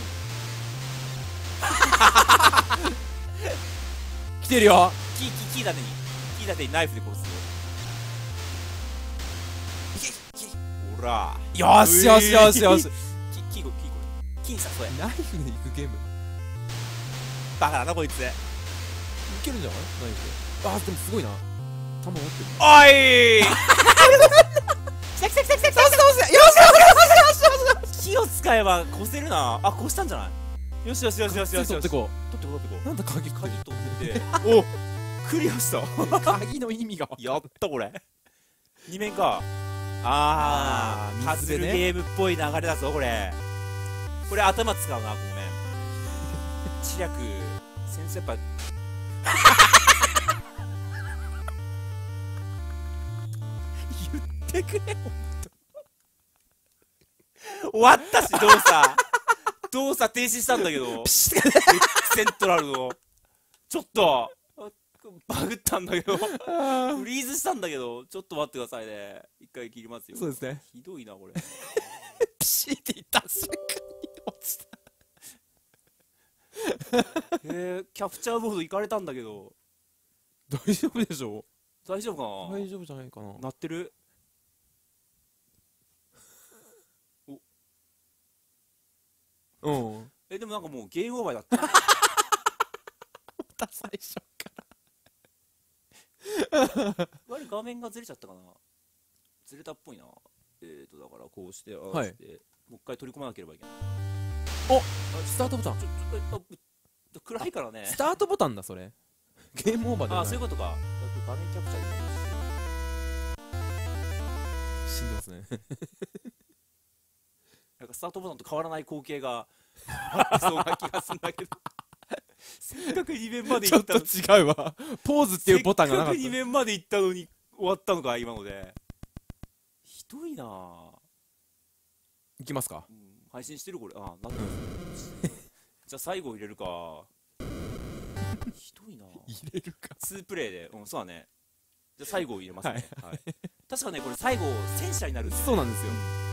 来てるよ。 キー立てにナイフで殺すよ。ほら。 よしよしよしよし。 キーこれ。キーにさそれ。 ナイフで行くゲーム。 バカだなこいつ。いけるんじゃない？ナイフ。あー、でもすごいな。弾持ってる。 おい。来た来た来た来た来た。よしよしよしよし。火を使えば越せるな。あ、越したんじゃない？よしよしよしよしよし。 取ってこう。 取ってこう。 なんだ鍵取ってお、クリアした。 鍵の意味が。 やったこれ。2面か。あー、パズルゲームっぽい流れだぞこれ。これ頭使うな。ごめん。知略先生やっぱ。言ってくれ。終わったし動作停止したんだけど。セントラルのちょっとバグったんだけど。フリーズしたんだけど、ちょっと待ってくださいね。一回切りますよ。 そうですね。 ひどいなこれ。 ピシっていった瞬間に落ちた。 キャプチャーボード行かれたんだけど。 大丈夫でしょう。 大丈夫かな。 大丈夫じゃないかな。 鳴ってる。 うん。 でもなんかもうゲームオーバーだった。 また最初から。 割と画面がずれちゃったかな。ずれたっぽいな。だからこうしてはい、 もう一回取り込まなければいけない。 お、スタートボタン。 暗いからね。 スタートボタンだそれ。ゲームオーバーではない。 あ、そういうことか。画面キャプチャーで死んでますね。 なんかスタートボタンと変わらない光景があってそうな気がするんだけど。せっかく2面まで行ったのに。 ちょっと違うわ。ポーズっていうボタンがなかった。 せっかく2面まで行ったのに終わったのか今ので。ひどいなぁ。 いきますか。 配信してるこれ。あ、なってます。じゃあ最後入れるか。ひどいなぁ。 入れるか。 2プレイで。そうだね。じゃあ最後入れますね。はい。確かねこれ最後戦車になるんですよ。 そうなんですよ。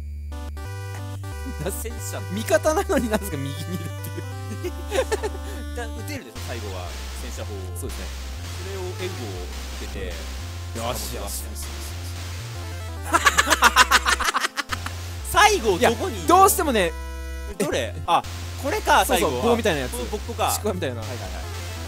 戦車味方なのになぜか右にいるっていう。 撃てるでしょ最後は戦車砲を。 そうですね。 それを援護を受けて。 よしよし。 最後どこに。 どうしてもね。 どれ。あ、これか最後。 そうそう棒みたいなやつ。 僕とか。 ちくわみたいな。はいはいはい。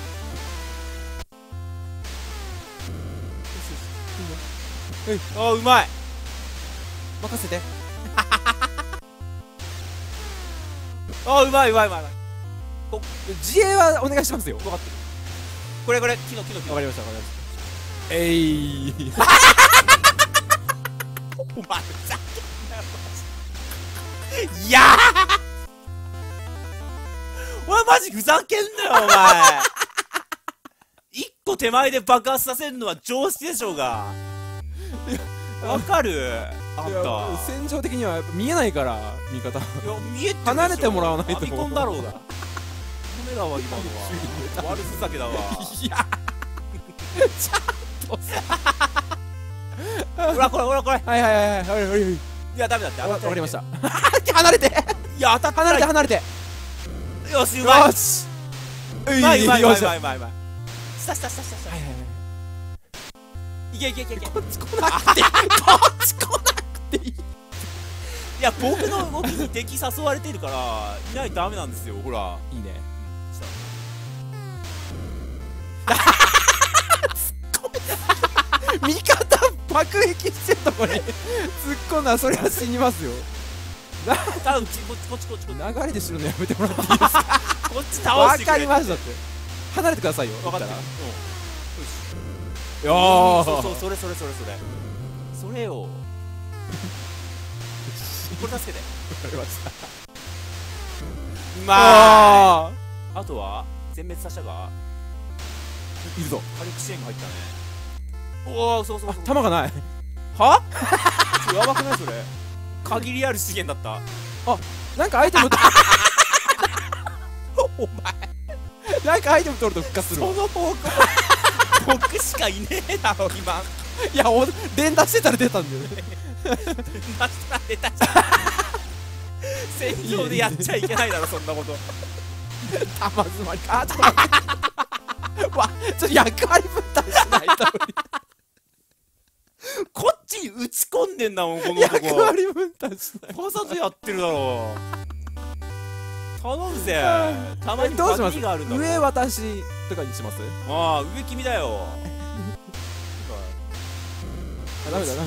あ、うまい。 任せて。 あ、うまいうまいうまい。 自衛はお願いしますよ。 分かってる。これ木のわかりましたわかりました。えいお前ふざけんなよマジ。いやお前マジふざけんなよお前。一個手前で爆発させるのは常識でしょうが。わかるあんた。 戦場的にはやっぱ見えないから味方。 いや見えてるでしょ。 離れてもらわないと。 ファミコンだろうが。ダメだわ今のは。悪ふざけだわ。 いやちゃんとさ。 ほらこれはいはいはいはい。 いやダメだってわかりました。離れて。 いや当たった。 離れて。 よしうまい。 よし。 うまい。した。はいはいはい。いけ。 こっち来なくていい。 いや僕の動きに敵誘われてるからいないとダメなんですよ。ほらいいね。味方爆撃してるとこに突っ込んだらそれは死にますよ。 多分こっち流れで知るのやめてもらっていいですか。 こっち倒してくれ。 わかりましたって。離れてくださいよ。 分かった。 よそうそれそれよ。これ助けて。 わかりました。 うまーい。あとは全滅させたがいるぞ。 火力支援が入ったね。おおそう弾がない。 はやばくないそれ。限りある資源だった。 なんかアイテムお前なんかアイテム取ると復活するわ。 その方向僕しかいねえだろ今。 いや連打してたら出たんだよね。 出たじゃん。戦場でやっちゃいけないだろそんなこと。 玉詰まりか。ちょっと待って。わちょっと役割分担しないと。 こっちに打ち込んでんだもんこの男。 役割分担しない。 わざとやってるだろう。頼むぜ。たまにどうします。 があるんだもん。 上私とかにします。 ああ上君だよ。 ダメだ。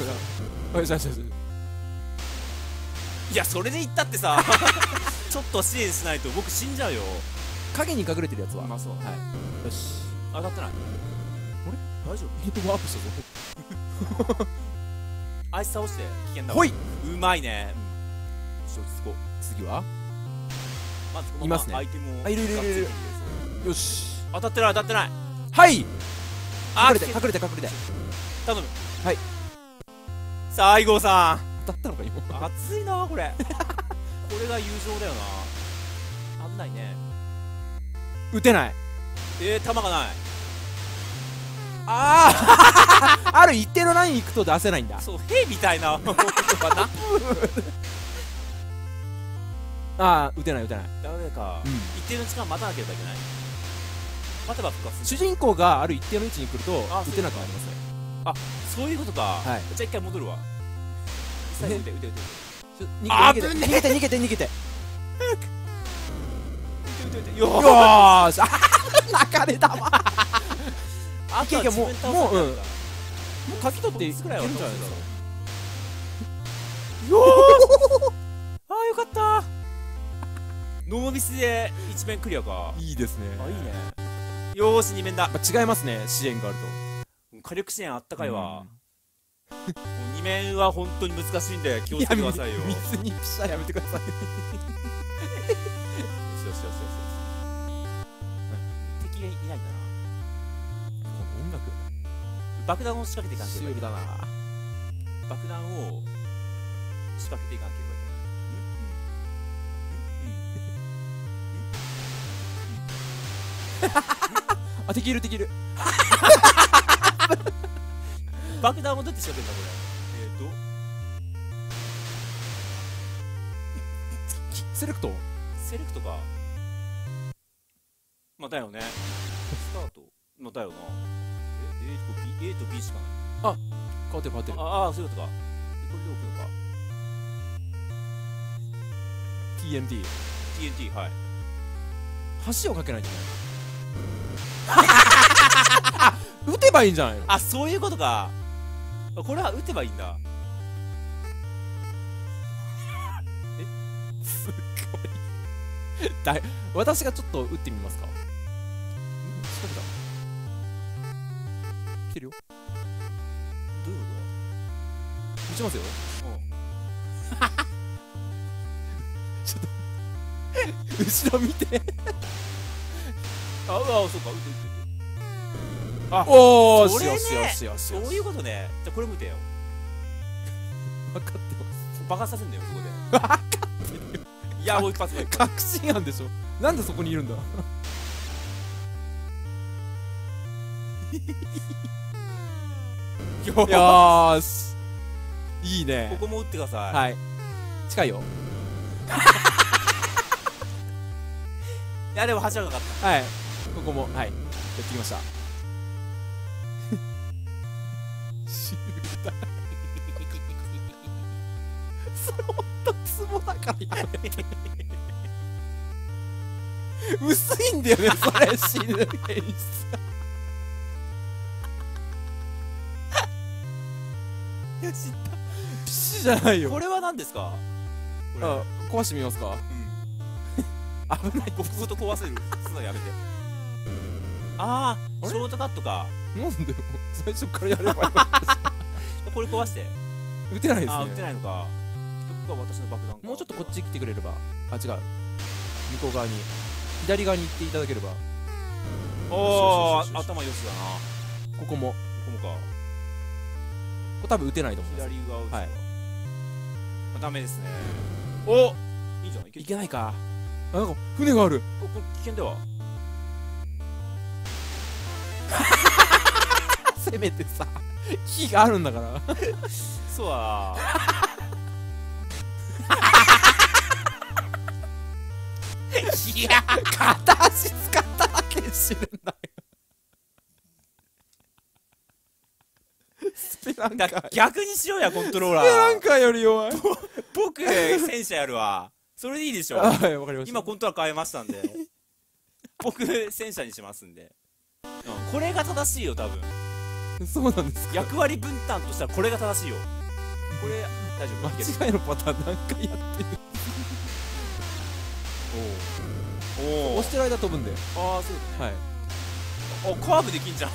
いやそれで言ったってさちょっと支援しないと僕死んじゃうよ。 影に隠れてるやつは。 まあそう。 はい。よし。 当たってない。大丈夫。 ワープしたぞ。 あいつ倒して危険だわ。 ほい。 うまいね。よし落ち着こう。 次はまずこのいますね。 アイテムをいる。よし。 当たってない。 はい。隠あれて。頼む。はい。 西郷さん当たったのか今。 熱いなこれ。これが友情だよな。危ないね。 撃てない。 弾がない。 ある一定のライン行くと出せないんだ。 そう兵みたいな言葉な。 撃てない。 ダメか。一定の時間待たなければいけない。待てば復活する。 主人公がある一定の位置に来ると撃てなくなりますね。 そういうことか。 はいじゃあ一回戻るわ。撃て。 逃げて。 よーし。中で弾。 あとは自分倒すんだったらもう書き取っていくぐらいはんじゃないですか。 よかったノーミスで一面クリアか。 いいですね。 いいね。よーし二面だ。 違いますね、支援がある火力支援あったかいわ。二面は本当に難しいんで気をつけてくださいよ。 水にピシャやめてください。 よし敵がいないんだな。 音楽爆弾を仕掛けていかなければいけない。 シュールだな。 爆弾を仕掛けていかなければいけない。 敵いる。 爆弾をどうやって仕掛けるんだこれ。 セレクトか。まあだよね。スタートまあだよな。A と B しかない。 変わってる。 そういうことか。これで置くのか。TNT はい。 橋をかけないといけない。撃てばいいんじゃないの。 そういうことか。これは撃てばいいんだ。 すごい。 私がちょっと打ってみますか。仕掛けた。来てるよ。 どういうこ打ちますよ。ちょっと後ろ見て。 あ、そうか、あ、 おー、 それねよしよしよしよし。 そういうことね。じゃあこれ見てよ。 分かってバカさせんだよ、そこで。分かってる。いや、もう一発目。 ます。確信犯でしょ。なんでそこにいるんだ。よーし。いいね。 ここも打ってください。 はい。近いよ。 いや、でも柱がかかっはい。ここも、はい。やってきました。シルだ。それほんとツボだからやめて。薄いんだよね、それ、死ぬ演出。 た。よし、 ピシじゃないよ。 これは何ですか？これ。 あ、壊してみますか。 危ない。僕ごと壊せる。すのやめて。ああ、ショートカットか。 なんでよ、最初からやればよかった。 これ壊して。 打てないですね。 あ、打てないのか。ここが私の爆弾か。 もうちょっとこっち来てくれれば。あ、違う。向こう側に。左側に行っていただければ。 およしよしよしよしー、頭よしだな。 ここも。 ここもか。 これ多分打てないと思います。 左側打つか。 はいあ、ダメですね。お、いいじゃん。いけいけないか。あ、なんか船がある。 これ危険では。 せめてさ、木があるんだから。 そうだ。 いや、片足使っただけで死ぬんだよ。スペランカー。 逆にしようや、コントローラスペランー。 カーより弱い。 僕、戦車やるわ。それでいいでしょ。 はい、わかりました。 今コントローラー変えましたんで。僕、戦車にしますんで。これが正しいよ、多分。 そうなんですか。 役割分担としたらこれが正しいよ。これ、大丈夫。いける。 間違いのパターン何回やってる。 おお。 押してる間飛ぶんで。 ああ、そうだね。 はい。 お、カーブできんじゃん。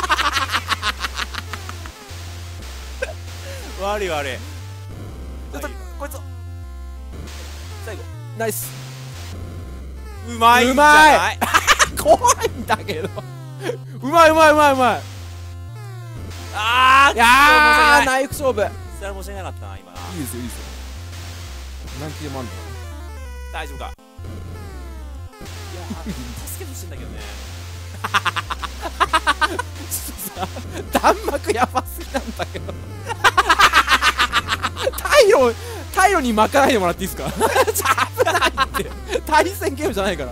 悪い悪い。 ちょっとこいつ最後。 ナイス。 うまいんじゃない？ 怖いんだけど。うまいうまいうまいうまい。 ああ、 いやー、ナイフ勝負。 それは申し訳なかったな、今な。 いいですよいいですよ。何キロもあるの。 大丈夫か。いやー、助けてほしいんだけどね。 弾幕やばすぎなんだけど。退路に巻かないでもらっていいですか。危ないって対戦ゲームじゃないから。はい、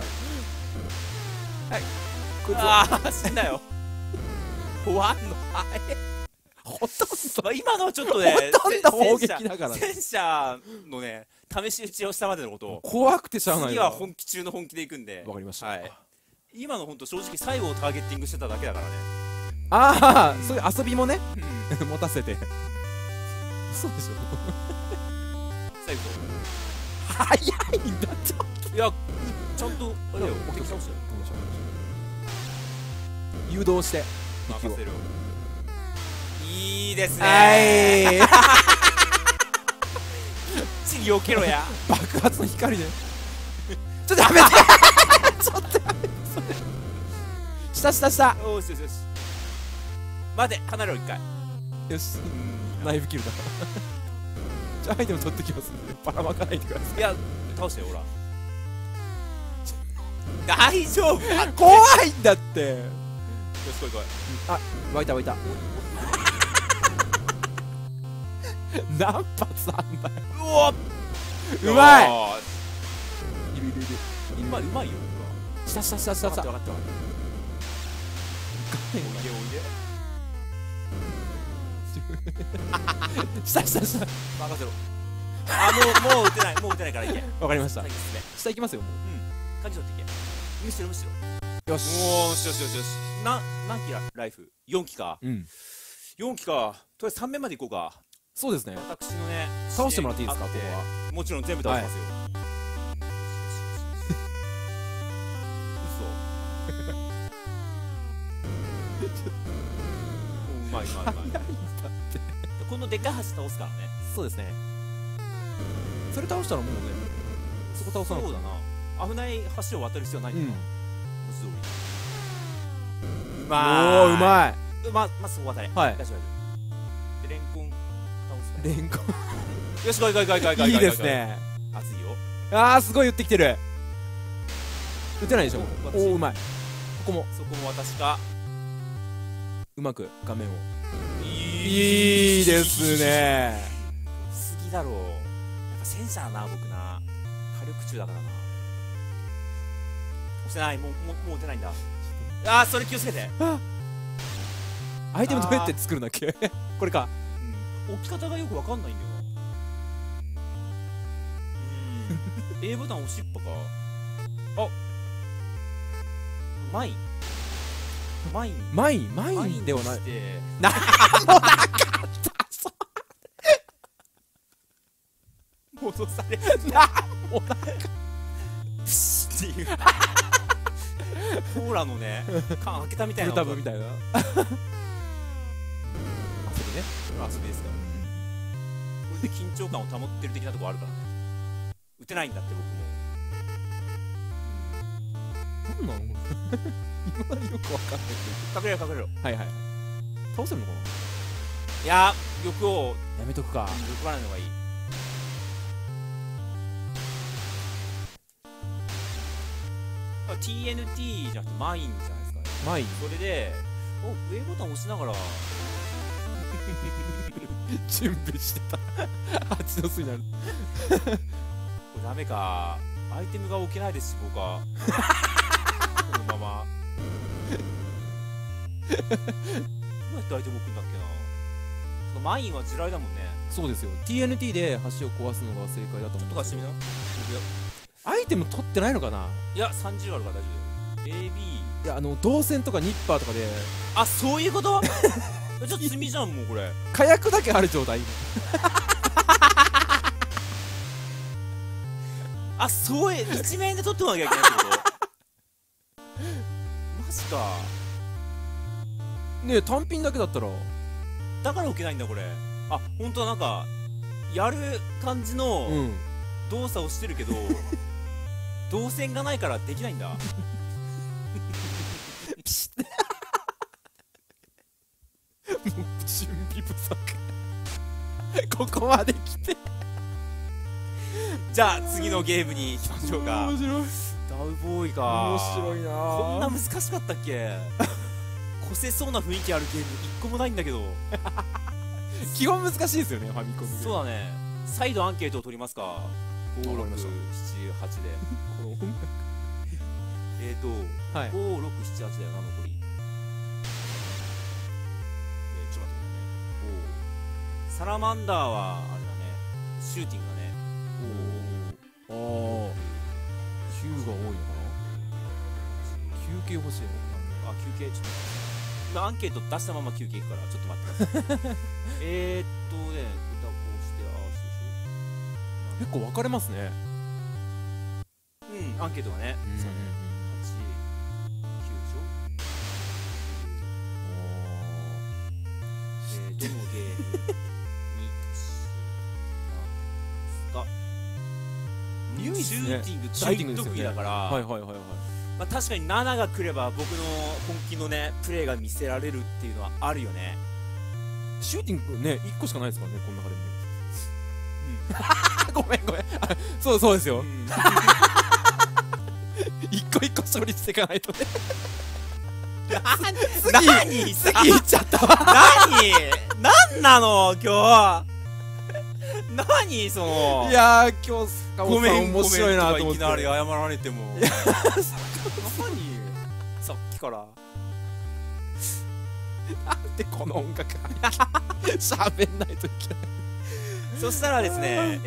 こいつはああ、死んだよ。終わんの早い。 ほとんまあ今のはちょっとね、 ほとんど砲撃だからね。 戦車のね、試し撃ちをしたまでのことを。 怖くてしゃあないよ。 次は本気中の本気でいくんで。 わかりました。 はい。今の本当正直最後をターゲッティングしてただけだからね。 ああ、そういう遊びもね、持たせて。そうでしょ。 最後。 早いんだ、ちょっと。 いや、ちゃんと、あれよ、敵倒したよ。 誘導して。 任せる。いいですね。 はい。 きっちり避けろや。 爆発の光で。ちょっとやめて。ちょっとやめて。下下下。 よしよしよし。待て、離れろ一回。 よし。ナイフキルだ。じゃあアイテム取ってきますんで、ばらまかないでください。 いや、倒してよ、ほら。大丈夫。 怖いんだって。 よし、来い来い。 あ、湧いた湧いた。何発あんだよ。 うおっ、 うまい。 いいるいるいる。 うまい、うまいよ。 下下下下下。 分かった分かった分かった。おいでおいで。 下下下。 任せろ。あ、もう撃てない、もう撃てないからいけ。 わかりました。 先進め。 下行きますよも鍵取っていけ。むしろむしろ。 う。よし。 おー、よしよしよしよし。何機ライフ ?4 機か。 うん。 4機か。とりあえず3面まで行こうか。 そうですね。 私のね、 倒してもらっていいですか支援ここは。 もちろん全部倒しますよ。 まいうまいうまい。このでっかい橋倒すからね。 そうですね。それ倒したらもうね、そこ倒さなくて。 そうだな。危ない橋を渡る必要ないんだな。文字通り。うまーい。 おー、うまい。 まそこ渡れ。 はい。 大丈夫大丈夫。でレンコン倒すね。 レンコよし、来い来い来い来い来い。 ン。いいですね。 熱いよ。 あー、すごい打ってきてる。打てないでしょ。お私ー、うまい。ここもそこも私か。 うまく画面を。 いいいですね。 すぎだろう。やっぱ戦車だな、僕な。火力中だからな。押せない。もう打てないんだ。あー、それ気をつけて。 アイテムどうやって作るんだっけ？これか。 置き方がよくわかんないんだよな。A ボタン押しっぱか。あ、マインマインではない。 なもなかった戻されなもなかプシッっていうコーラのね缶開けたみたいなプルタブみたいな。遊びね。 遊びですか。これで緊張感を保ってる的なとこあるからね。打てないんだって僕も。 なんなの？今よくわかんない隠れろ隠れろ。 けど。はいはい。倒せるのかな？ いやー、玉をやめとくか。 欲張らないのがいい。TNT じゃなくてマインじゃないですかね。 マイン。 それで上ボタン押しながら準備してた。蜂の巣になる。 これダメか。アイテムが置けないですし僕はこのままどうやってアイテム置くんだっけな。そのマインは地雷だもんね。 そうですよ。TNT で橋を壊すのが正解だと思う。 とかしてみな。 アイテム取ってないのかな？ いや30あるから大丈夫よ。 AB いや、導線とかニッパーとかであ、そういうことじゃあ積みじゃんもうこれ。 火薬だけある状態。 あ、そう一面で取ってもらなきゃいけないってことマジか。 ねえ、単品だけだったら。 だから置けないんだこれ。あ、本当はなんかやる感じのうん。 動作をしてるけど、導線がないからできないんだ。 ピシッ。もう準備不足。ここまで来て。 じゃあ次のゲームに行きましょうか。 面白い。 ダウボーイか。 面白いなぁ。 こんな難しかったっけ。こせそうな雰囲気あるゲーム一個もないんだけど。 基本難しいですよね、ファミコンのゲーム。 そうだね。再度アンケートを取りますか。5、6、7、8で。 この音楽。はい。 5、6、7、8だよな、残り。ちょっと待ってね。5。サラマンダーは、あれだね。シューティングだね。 ああ、9が多いのかな。休憩欲しいよ。 あ、休憩ちょっと今アンケート出したまま休憩いくからちょっと待ってください。ね、歌こうしてああそうでしょ。 結構分かれますね。 うん、アンケートがね。 うん 8、9でしょ。どのゲームにしますか。 唯一ねシューティングシューティングですよね大得意だから、 はいはいはいはい。 まあ、確かに7が来れば僕の本気のねプレーが見せられるっていうのはあるよね。 シューティングね、1個しかないですからね、この中でも。ごめんごめん。そうですよ。一個一個処理していかないとね。 何次行っちゃったわ。 何なの今日。何その。 いやー、今日坂本さんごめん面白いなと思って。 いきなり謝られても。何さっきからなんでこの音楽喋んないといけない。 そしたらですね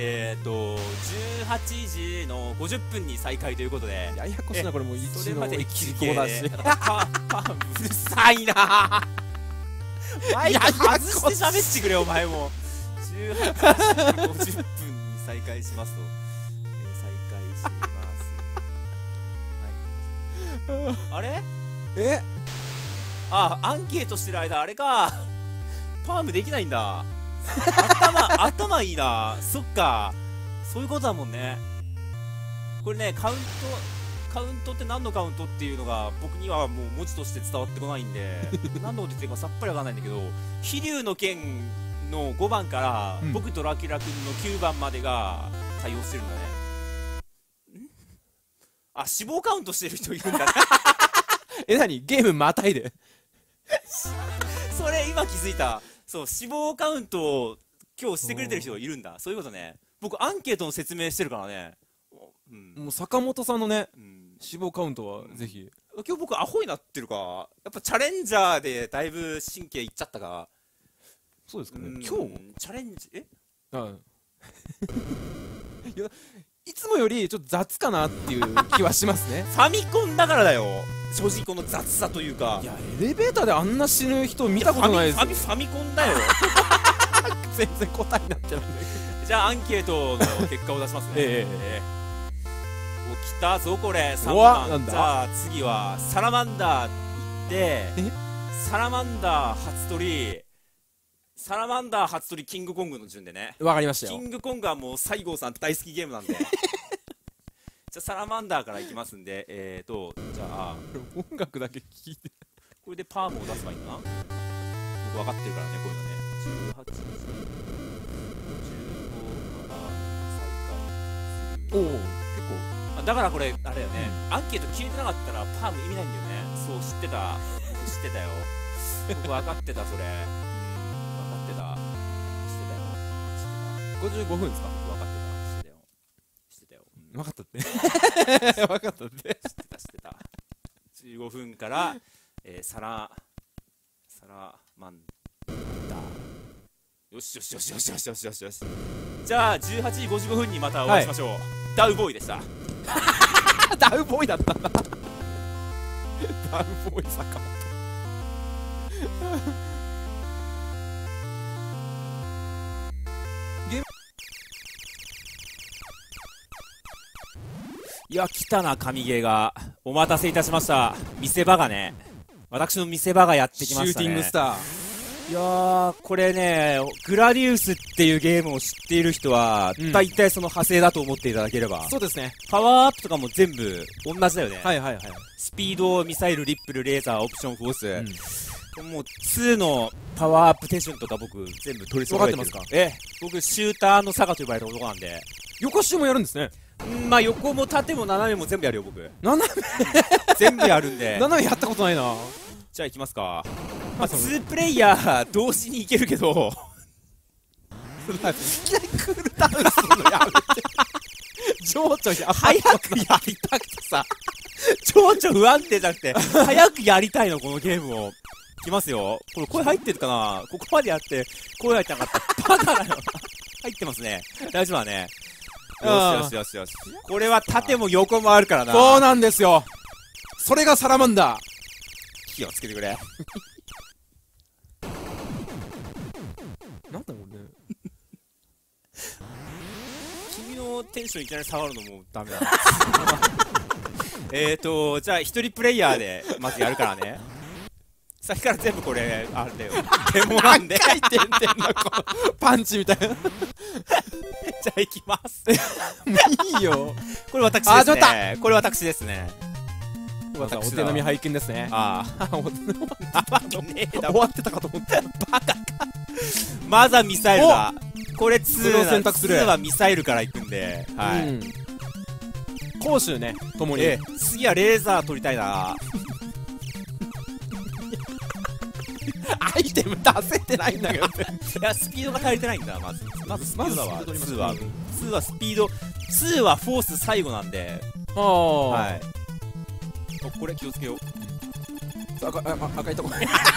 18時の50分に再開ということで、 ややこしいな、これもうそ一のれまで一号だし。 うるさいな。マイク外して喋ってくれお前も。18時50分に再開しますと、再開します。 あれえ、 アンケートしてる間あれかパームできないんだ。頭いいな。そっか、そういうことだもんね。これね、カウントって何のカウントっていうのが僕にはもう文字として伝わってこないんで何のこと言ってるかさっぱりわかんないんだけど、飛龍の剣の5番から、僕とラキラ君の9番までが対応してるんだね。あ、死亡カウントしてる人いるんだね何ゲームまたいでそれ今気づいた。そう、死亡カウントを今日してくれてる人いるんだ。そういうことね。僕アンケートの説明してるからね。 もう坂本さんのね、死亡カウントはぜひ。 今日僕アホになってるか、やっぱチャレンジャーでだいぶ神経いっちゃったか。 そうですかね。今日チャレンジ、 いや、いつもよりちょっと雑かなっていう気はしますね。 ファミコンだからだよ、正直この雑さというか。 いや、エレベーターであんな死ぬ人見たことないです。 ファミコンだよ全然答えになっちゃうんだけど。 じゃあアンケートの結果を出しますね。来たぞこれ、3番。じゃあ次はサラマンダー行って、サラマンダー初取り、サラマンダー初取りキングコングの順でね。 わかりましたよ。 キングコングはもう西郷さん大好きゲームなんでじゃあサラマンダーからいきますんで、じゃあ音楽だけ聞いて、 これでパームを出せばいいんだな。僕分かってるからね、こういうのね。18、15から再開する。おお、結構。だからこれあれだよね、アンケート聞いてなかったらパーム意味ないんだよね。そう知ってたよ僕分かってた、それ。分かってた、 55分ですか。 分かってた、知ってたよ。 分かったって分かったって知ってた。15分からサラマンダー。よしよしよしよしよしよしよしよし。じゃあ18時55分にまたお会いしましょう。ダウボーイでした。 ダウボーイだったんだダウボーイ坂本いや、来たな、神ゲーが。お待たせいたしました。見せ場がね、私の見せ場がやってきましたね。 シューティングスター。 いやー、これね、グラディウスっていうゲームを知っている人は、大体その派生だと思っていただければ。 そうですね。 パワーアップとかも全部同じだよね。 はいはいはい。 スピード、ミサイル、リップル、レーザー、オプション、フォース。もう2のパワーアップ手順とか僕全部取り揃えてる。 分かってますか？僕シューターのサガと呼ばれる男なんで。 横シューもやるんですね。 まあ横も縦も斜めも全部やるよ僕。 斜め全部やるんで。 斜めやったことないな。 じゃあ行きますか。まあ2プレイヤー同時にいけるけどいきなりクールダウンするのやめて情緒早くやりたくてさ情緒不安定じゃなくて早くやりたいのこのゲームを。いきますよ。これ声入ってるかな。ここまでやって声入ってなかったバカだよ入ってますね。大丈夫だね。よしよしよしよし。これは縦も横もあるからな。 そうなんですよ。それがサラマンダー。 気をつけてくれなんだろうね君のテンションいきなり下がるのもダメだじゃあ一人プレイヤーでまずやるからね。さっきから全部これあれだよデモなんで回転ってんのパンチみたいなじゃあ行きますいいよこれ私ですね。これ私ですね。 お手並み拝見ですね。 ああ終わってたかと思ったバカかまずはミサイルだ。これ2はミサイルから行くんで、はい、 攻守ねともに。 次はレーザー取りたいなアイテム出せてないんだけどいやスピードが足りてないんだ。まずスピードだわ。2はスピード、2はフォース最後なんで、はい。これ気をつけよう。 赤いとこ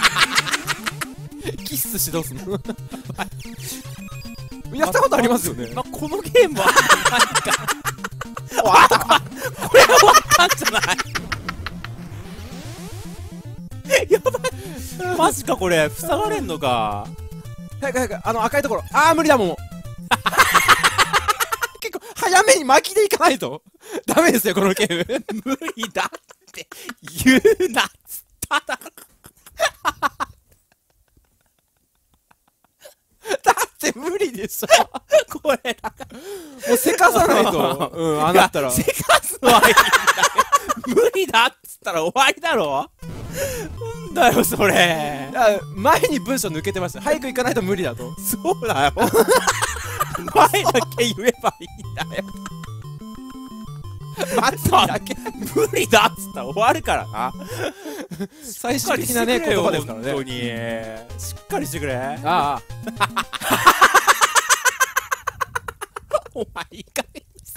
キスしどうすんのやったことありますよね。 まあこのゲームはこれは終わったんじゃないやばいマジかこれ塞がれんのか。 早く赤いところ。無理だもん結構早めに巻きでいかないとダメですよこのゲーム無理だって言うなっつっただろ。 だって無理でしょ。 これだからもうせかさないと。うん、ああなったら。 せかすのはいいんだよ。無理だっつったら終わりだろ。なんだよそれ。 前に文章抜けてました。早く行かないと無理だと。 そうだよ。前だけ言えばいいんだよ。 待つだけ。 無理だっつったら終わるからな。 最終的なね、言葉ですからね。 本当にしっかりしてくれ。 ああ。 お前いい加減にせ。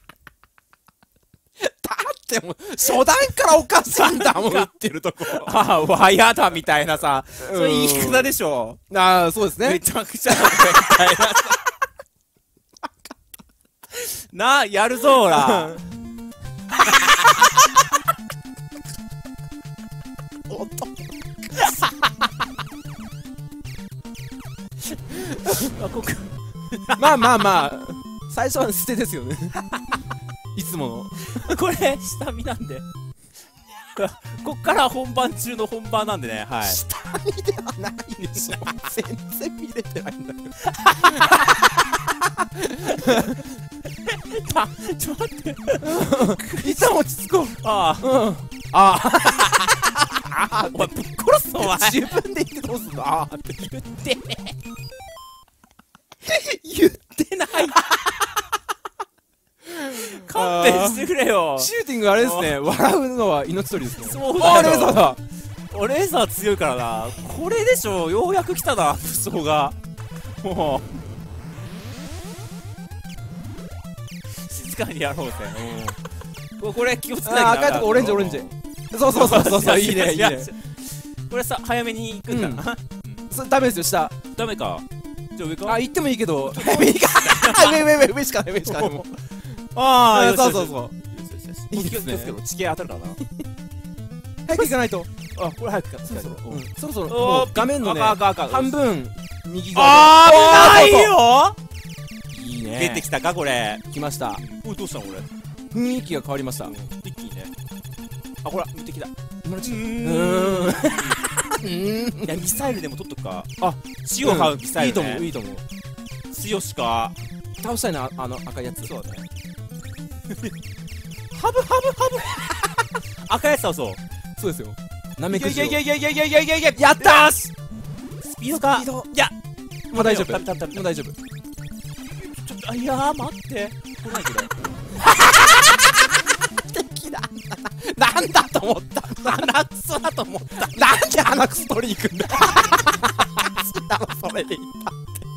だってもう初段からおかしいんだもん、打ってるとこ。 ああ、わやだみたいなさ、それ言い方でしょ。 ああ、そうですね。 めちゃくちゃみたいなさ。なあ、やるぞほら。 まあまあまあ、最初は捨てですよね。いつもの。これ、下見なんで。こっから本番中の本番なんでね、はい。 下見ではないでしょ。全然見れてないんだよ。 ちょっと待って。 一旦落ち着こう。 ああ。 うん。ああ。お前ぶっ殺すお前。 自分で言ってどうすんの。ああって言ってね。言ってない。勘弁してくれよ。 シューティングあれですね。笑うのは命取りですね。 そうだよ。 レーザーだ。 レーザー強いからな。これでしょ。ようやく来たな武装が。もう静かにやろうぜ。これ気をつけなきゃ。 赤いとこオレンジオレンジ。そうそうそうそうそう。いいねいいね。 これさ早めに行くんだな。 ダメですよ下。 ダメか。じゃあ上か。 あ行ってもいいけど。上しかない上しかない。 ああそうそうそう。 いいですね。地形当たるからな。 早く行かないと。 あこれ早くか。 そろそろ画面のね半分右側。 ああ危ないよ。 いいね。 出てきたかこれ。 来ました。 おいどうしたのこれ。 雰囲気が変わりました。 一気にね。あほら無敵だ。いやミサイルでも取っとくか。あ血を這うミサイル。いいと思ういいと思う。強しか倒したいなあの赤いやつ。 そうだね。ハブ赤いやつ倒そう。 そうですよ。なめくじを。 やったー。スピードか。いやもう大丈夫。 もう大丈夫。ちょっといや待って。来ないけど。 敵だ。なんだと思った。 鼻くそだと思った。 なんで鼻くそ取りに行くんだ。それでいいんだ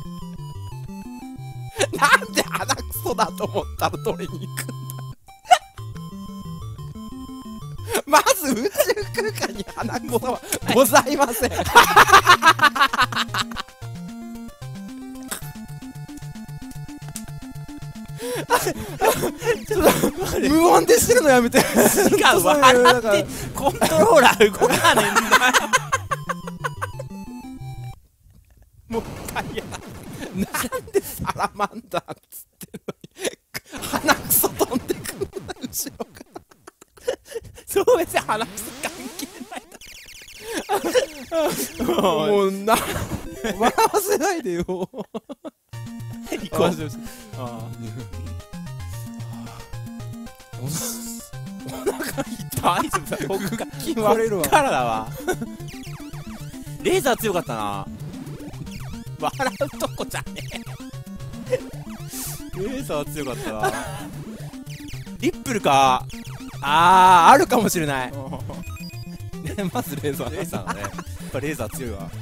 って。なんで鼻くそだと思ったら取りに行くんだ。まず宇宙空間に鼻くそはございません。無音でしてるのやめて。 違う笑ってコントローラー動かねえんだよ。もうタイヤなんでサラマンダーっつってんのに鼻くそ飛んでくんだ後ろから。 そう別に鼻くそ関係ないだろ。 もうな笑わせないでよ。行こう。お腹痛い。 大丈夫だ。こっからだわ。レーザー強かったな。笑うとこじゃねえ。レーザー強かったな。リップルか。 あるかもしれない。まずレーザー。 レーザーだね。やっぱレーザー強いわ。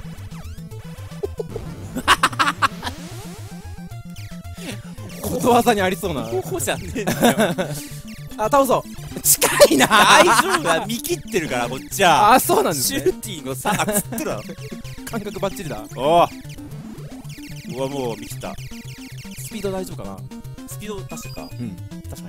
ことわざにありそうな。 ここじゃねえんだよ。 あ、倒そう。近いな。 大丈夫だ。見切ってるからこっちは。 あ、そうなんですね。 シューティングの差がつってるだろ。 感覚バッチリだ。 おお。うわもう見切った。 スピード大丈夫かな。 スピード出してるか。確かにね。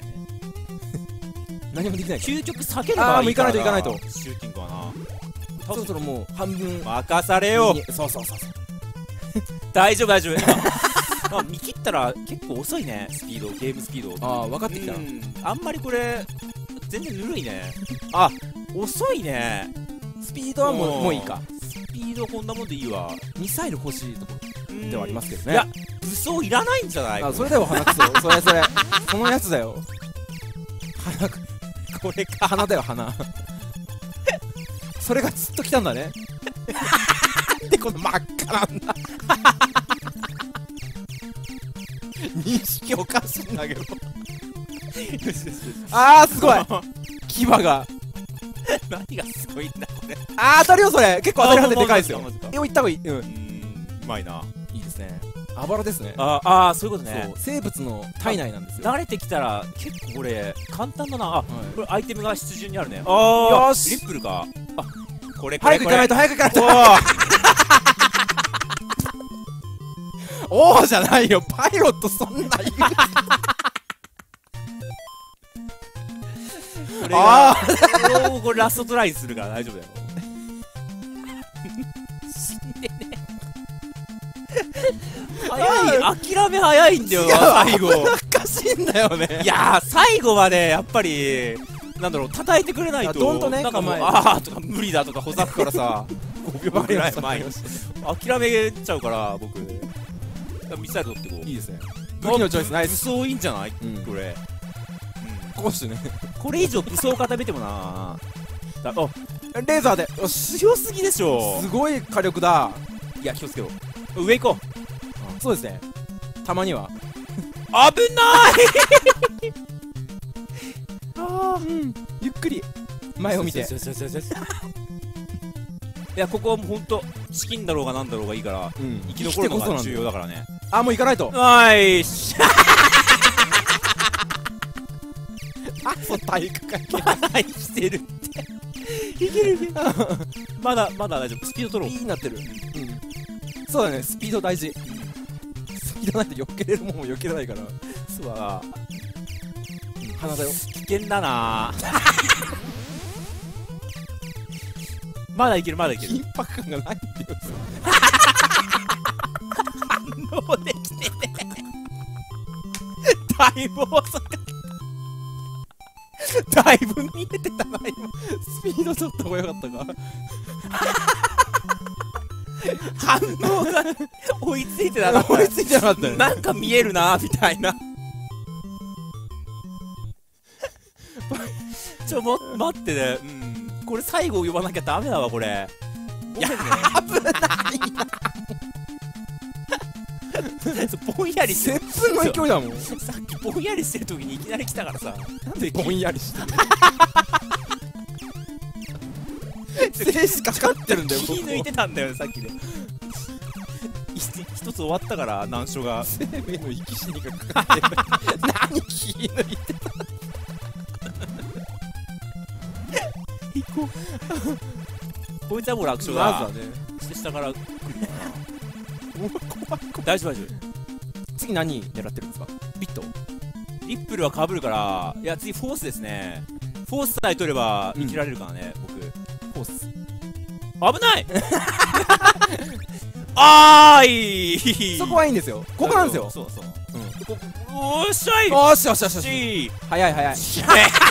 何もできない。 究極避ければいいからな。 もう行かないと行かないと。 シューティングはな。 そろそろもう半分任されよ。 そう大丈夫大丈夫。まあ見切ったら結構遅いね。スピードゲームスピード。 ああ分かってきた。 あんまりこれ全然ぬるいね。あ、遅いね。 スピードはもういいか。 スピードこんなもんでいいわ。 ミサイル欲しいところではありますけどね。 いや、武装いらないんじゃない？ あ、それだよ、鼻くそ。それそのやつだよ。鼻、これか。鼻だよ、鼻。それがずっと来たんだね。でこの真っ赤なんだ。認識おかしいんだけど。あー、すごい。牙が。 何がすごいんだこれ。 あー、当たるよそれ。結構当たり判定でかいですよ。 マジか行った方がいい。うん。 うまいな。 いいですね。あばらですね。 あ、そういうことね。 そう、生物の体内なんですよ。 慣れてきたら結構これ簡単だな。あ、これアイテムが必需にあるね。 よよしリップルか。あ、これ早く行かないと、早く行かないと。おーじゃないよ、パイロットそんな言う。 ああ、これラストトライするから大丈夫だよ。死んでね。早い、諦め早いんだよ最後。 おかしいんだよね。 いやー、最後までやっぱりなんだろう、叩いてくれないと。 どんとね、 なんかもう構えあーとか無理だとかほざくからさ、5秒ぐらい前に諦めちゃうから僕。ミサイル取ってこう。 いいですね。武器のチョイスナイ武ス。 装いいんじゃない？ うんこれ。 こうしてね。 これ以上武装固めてもな。あ、 レーザーで。よし。 強すぎでしょ。 すごい火力だ。 いや、気をつけろ。上行こう。 そうですね。たまには。 危ないああ、うん。ゆっくり前を見て。 いや、ここはもうほんとチキンだろうがなんだろうがいいからうん。 生き残るのが重要だからね。 あ、もう行かないと。 はいしあ、そう体育会系。 生きてるっていけるいけるまだ大丈夫。スピード取ろう。 いいなってる。うん。そうだね、スピード大事。スピードないと避けれるもんも避けれないから。 そうだな。 鼻だよ。 危険だなまだいけるまだいける。 緊迫感がないんだよ。 反応できてねだいぶ遅かった。だいぶ見えてたな今。 スピードちょっと方が良かったか。 反応が追いついてなかった。 追いついてなかったよ。 なんか見えるなみたいな。待ってね。うん。これ最後呼ばなきゃダメだわこれ。いや、危ないな。ぼんやりしてる。 接吻の勢いだもん。 さっきぼんやりしてる時にいきなり来たからさ。なんでぼんやりしてる。静止かかってるんだよ。 気抜いてたんだよさっきで。一つ終わったから難所が。 生命の生き死にがかかってる。何気抜いてた。 行こう。こいつはもう楽勝だ。 まずはね。 して下から来る大丈夫大丈次何狙ってるんですか？ビット？ 夫。リップルはかぶるから。いや次フォースですね。フォースさえ取れば生きられるからね、僕。 フォース。 危ないあーいそこはいいんですよ。ここなんですよ。 そうそう。 うん。 ここおーっしゃいおーしよしよしよし。 し早い早い。 ス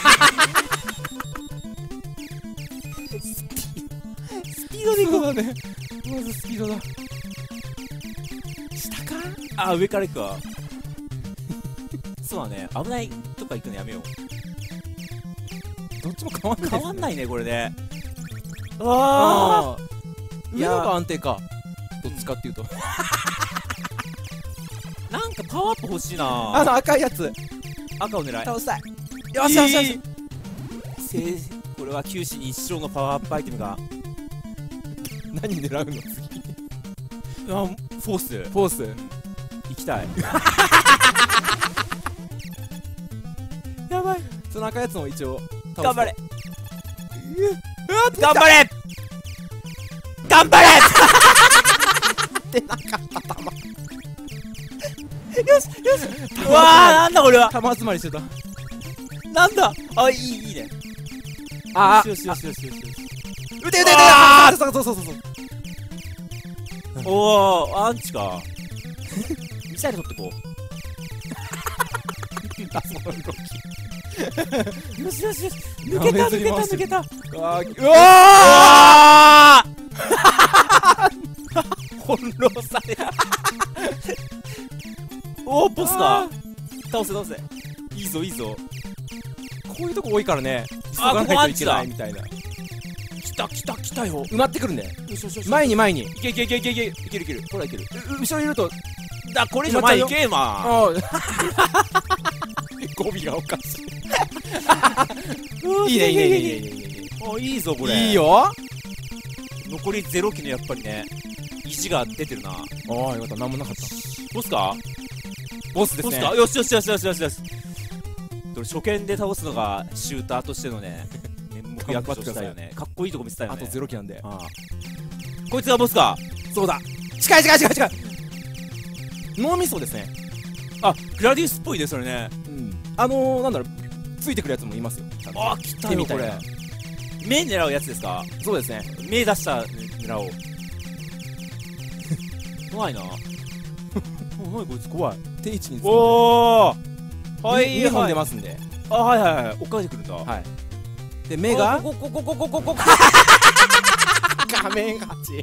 ピードで行こう。 そうだね。まずスピードだ。下か？ あ、上から行くか。そうだね。危ないとか行くのやめよう。 どっちも変わんない。 変わんないねこれで。あああ。 いや上の方が安定か。どっちかっていうと。 なんかパワーアップ欲しいな。 赤いやつ。 赤を狙い。 倒したい。よしよしよし。 これは九死に一生のパワーアップアイテムが。 何狙うの次？ フォース。 フォース。 行きたい。 やばい。その赤いやつも一応頑張れ。頑張れ。頑張れ。 出なかった玉。 よしよし。うわーなんだこれは。 玉集まりしてた。 なんだ。あ、いいね。 あよしよしよしよしよし。 撃て撃て撃て。そうそうそうそう。 おお、アンチか。ミサイル取ってこう。 よしよしよし、抜けた抜けた抜けた。 うわ翻弄された。おお、ボスだ。倒せ倒せ。いいぞいいぞ。 こういうとこ多いからね、急あがないといけないみたいな。 来た来た来たよ。 埋まってくるんだよ。 よしよしよし。 前に前に。 いけいけいけいけいけいけるいける。ほらいける。 後ろいると、 だ、これ以上前行けま。 あ語尾がおかしい。いいねいいねいいねいいねいいね。 あ、いいぞこれ。 いいよ。 残り0機のやっぱりね、意地が出てるな。 ああ、よかった、なんもなかった。 ボスか？ ボスですね。 ボスか？よしよしよしよしよしよし。初見で倒すのがシューターとしてのね、面目躍したよね。かっこいいとこ見せたよね。 あと0機なんで。 こいつがボスか？ そうだ。近い近い近い近い。脳みそですね。 あ、グラディウスっぽいね、それね。 なんだろう、ついてくるやつもいますよ。 あ、来たよこれ。目狙うやつですか？ そうですね。 目出した狙おう。怖いな。おいこいつ怖い。 定位置に。 おー。はい 2本出ますんで。 あ、はいはいはい。追っかけてくるんだ。 はい。で、目がここ画面勝ち。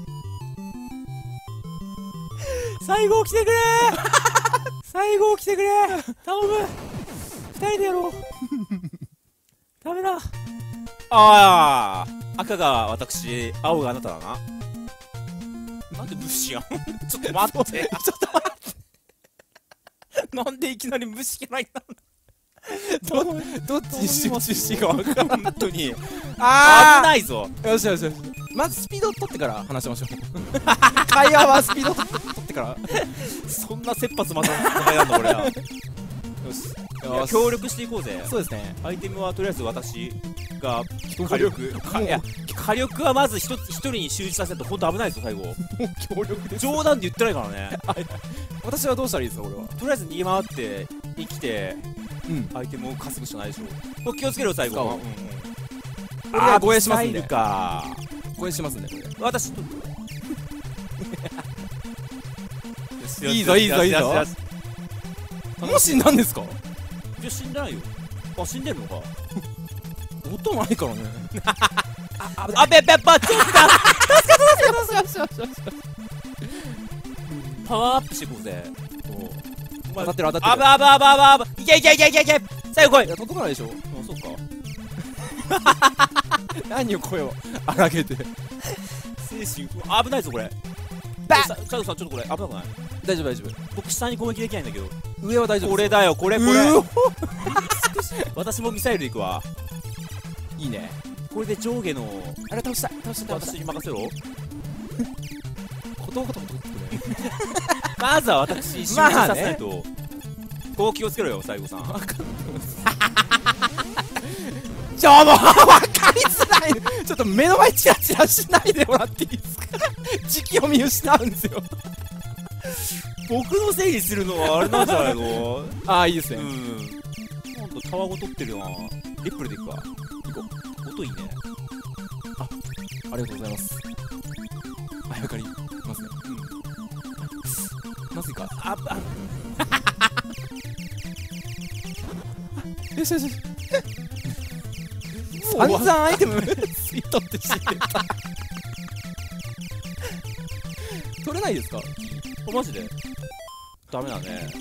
最後来てくれ最後来てくれ頼む。2人でやろう。ダメだ。ああ、赤が私、青があなただな。なんで無視やん。ちょっと待って。ちょっと待って。なんでいきなり無視嫌いなの。 どっちに集中していいか分からん。 本当に。危あないぞ。 よしよしよし。まずスピード取ってから話しましょう。会話はスピード取ってから。 そんな切羽詰まった戦いなんだこれは。よし。協力していこうぜ。 そうですね。 アイテムはとりあえず私が火力。いや、火力はまず一人に集中させると本当危ないぞ最後。 協力です。 冗談で言ってないからね。 私はどうしたらいいですか俺は。 とりあえず逃げ回って生きてアイテムを稼ぐしかないでしょ。これ気をつけろ最後。 ああ、護衛しますんで。護衛しますんでこれ。 私いいぞいいぞいいぞ。もう死んだんですか？ いや死んでないよ。あ、死んでるのか。 音ないからね。 あべべばちょっとパワーアップしていこうぜ。 当たってる当たってる。 あばあばあばあばあば。いけいけいけいけいけ。最後来い。 いや届かないでしょ。 あ、そうか。 何を声を荒げて。 精神危ないぞこれ。 バッ。 チャドさんちょっとこれ危なくない？ 大丈夫大丈夫。 僕下に攻撃できないんだけど。 上は大丈夫。 これだよこれ。私もミサイル行くわ。 いいね。 これで上下のあれ倒した私に任せろ。 ことごとくね。 まずは私集中させないと。ここ気をつけろよ最後さん。 分かってます。もう分かりづらい。ちょっと目の前チラチラしないでもらっていいですか？時期を見失うんですよ。 僕のせいにするのはあれなんじゃないの？ ああ、いいですね。 なんとタワゴ取ってるな。リップルでいくか。行こう。音いいね。 ありがとうございます。早かりますね。まずいか。よしよしよし。散々アイテム吸い取って死んでた。取れないですか？ あ、マジで？ダメだね。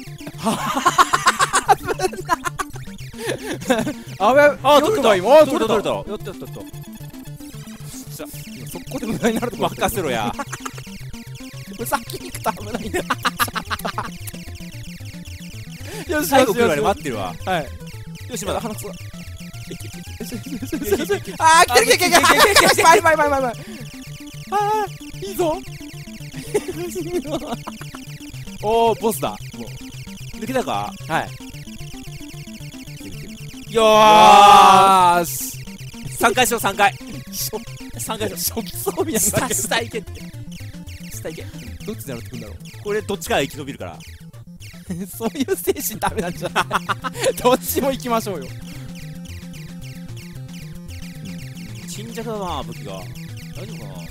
あべ、あ、取れた今。 取れた。やった。 速攻で無駄になるとこ任せろや。 先に行くと危ないんだ。よし、 最後来るまで待ってるわ。 はい。 よし、まだ話すわ。 あー、来てる。バイ。あー、いいぞ。おー、ボスだ。もう抜けたか？ はい。 よーし。3回しよう3回。3回しよう。 初期装備なんだけど。 下行けって。下行け。 どっちでやってくんだろう。 これどっちから生き延びるから。 そういう精神ダメなんじゃない？どっちも行きましょうよ。 沈着だな武器が。大丈夫かな？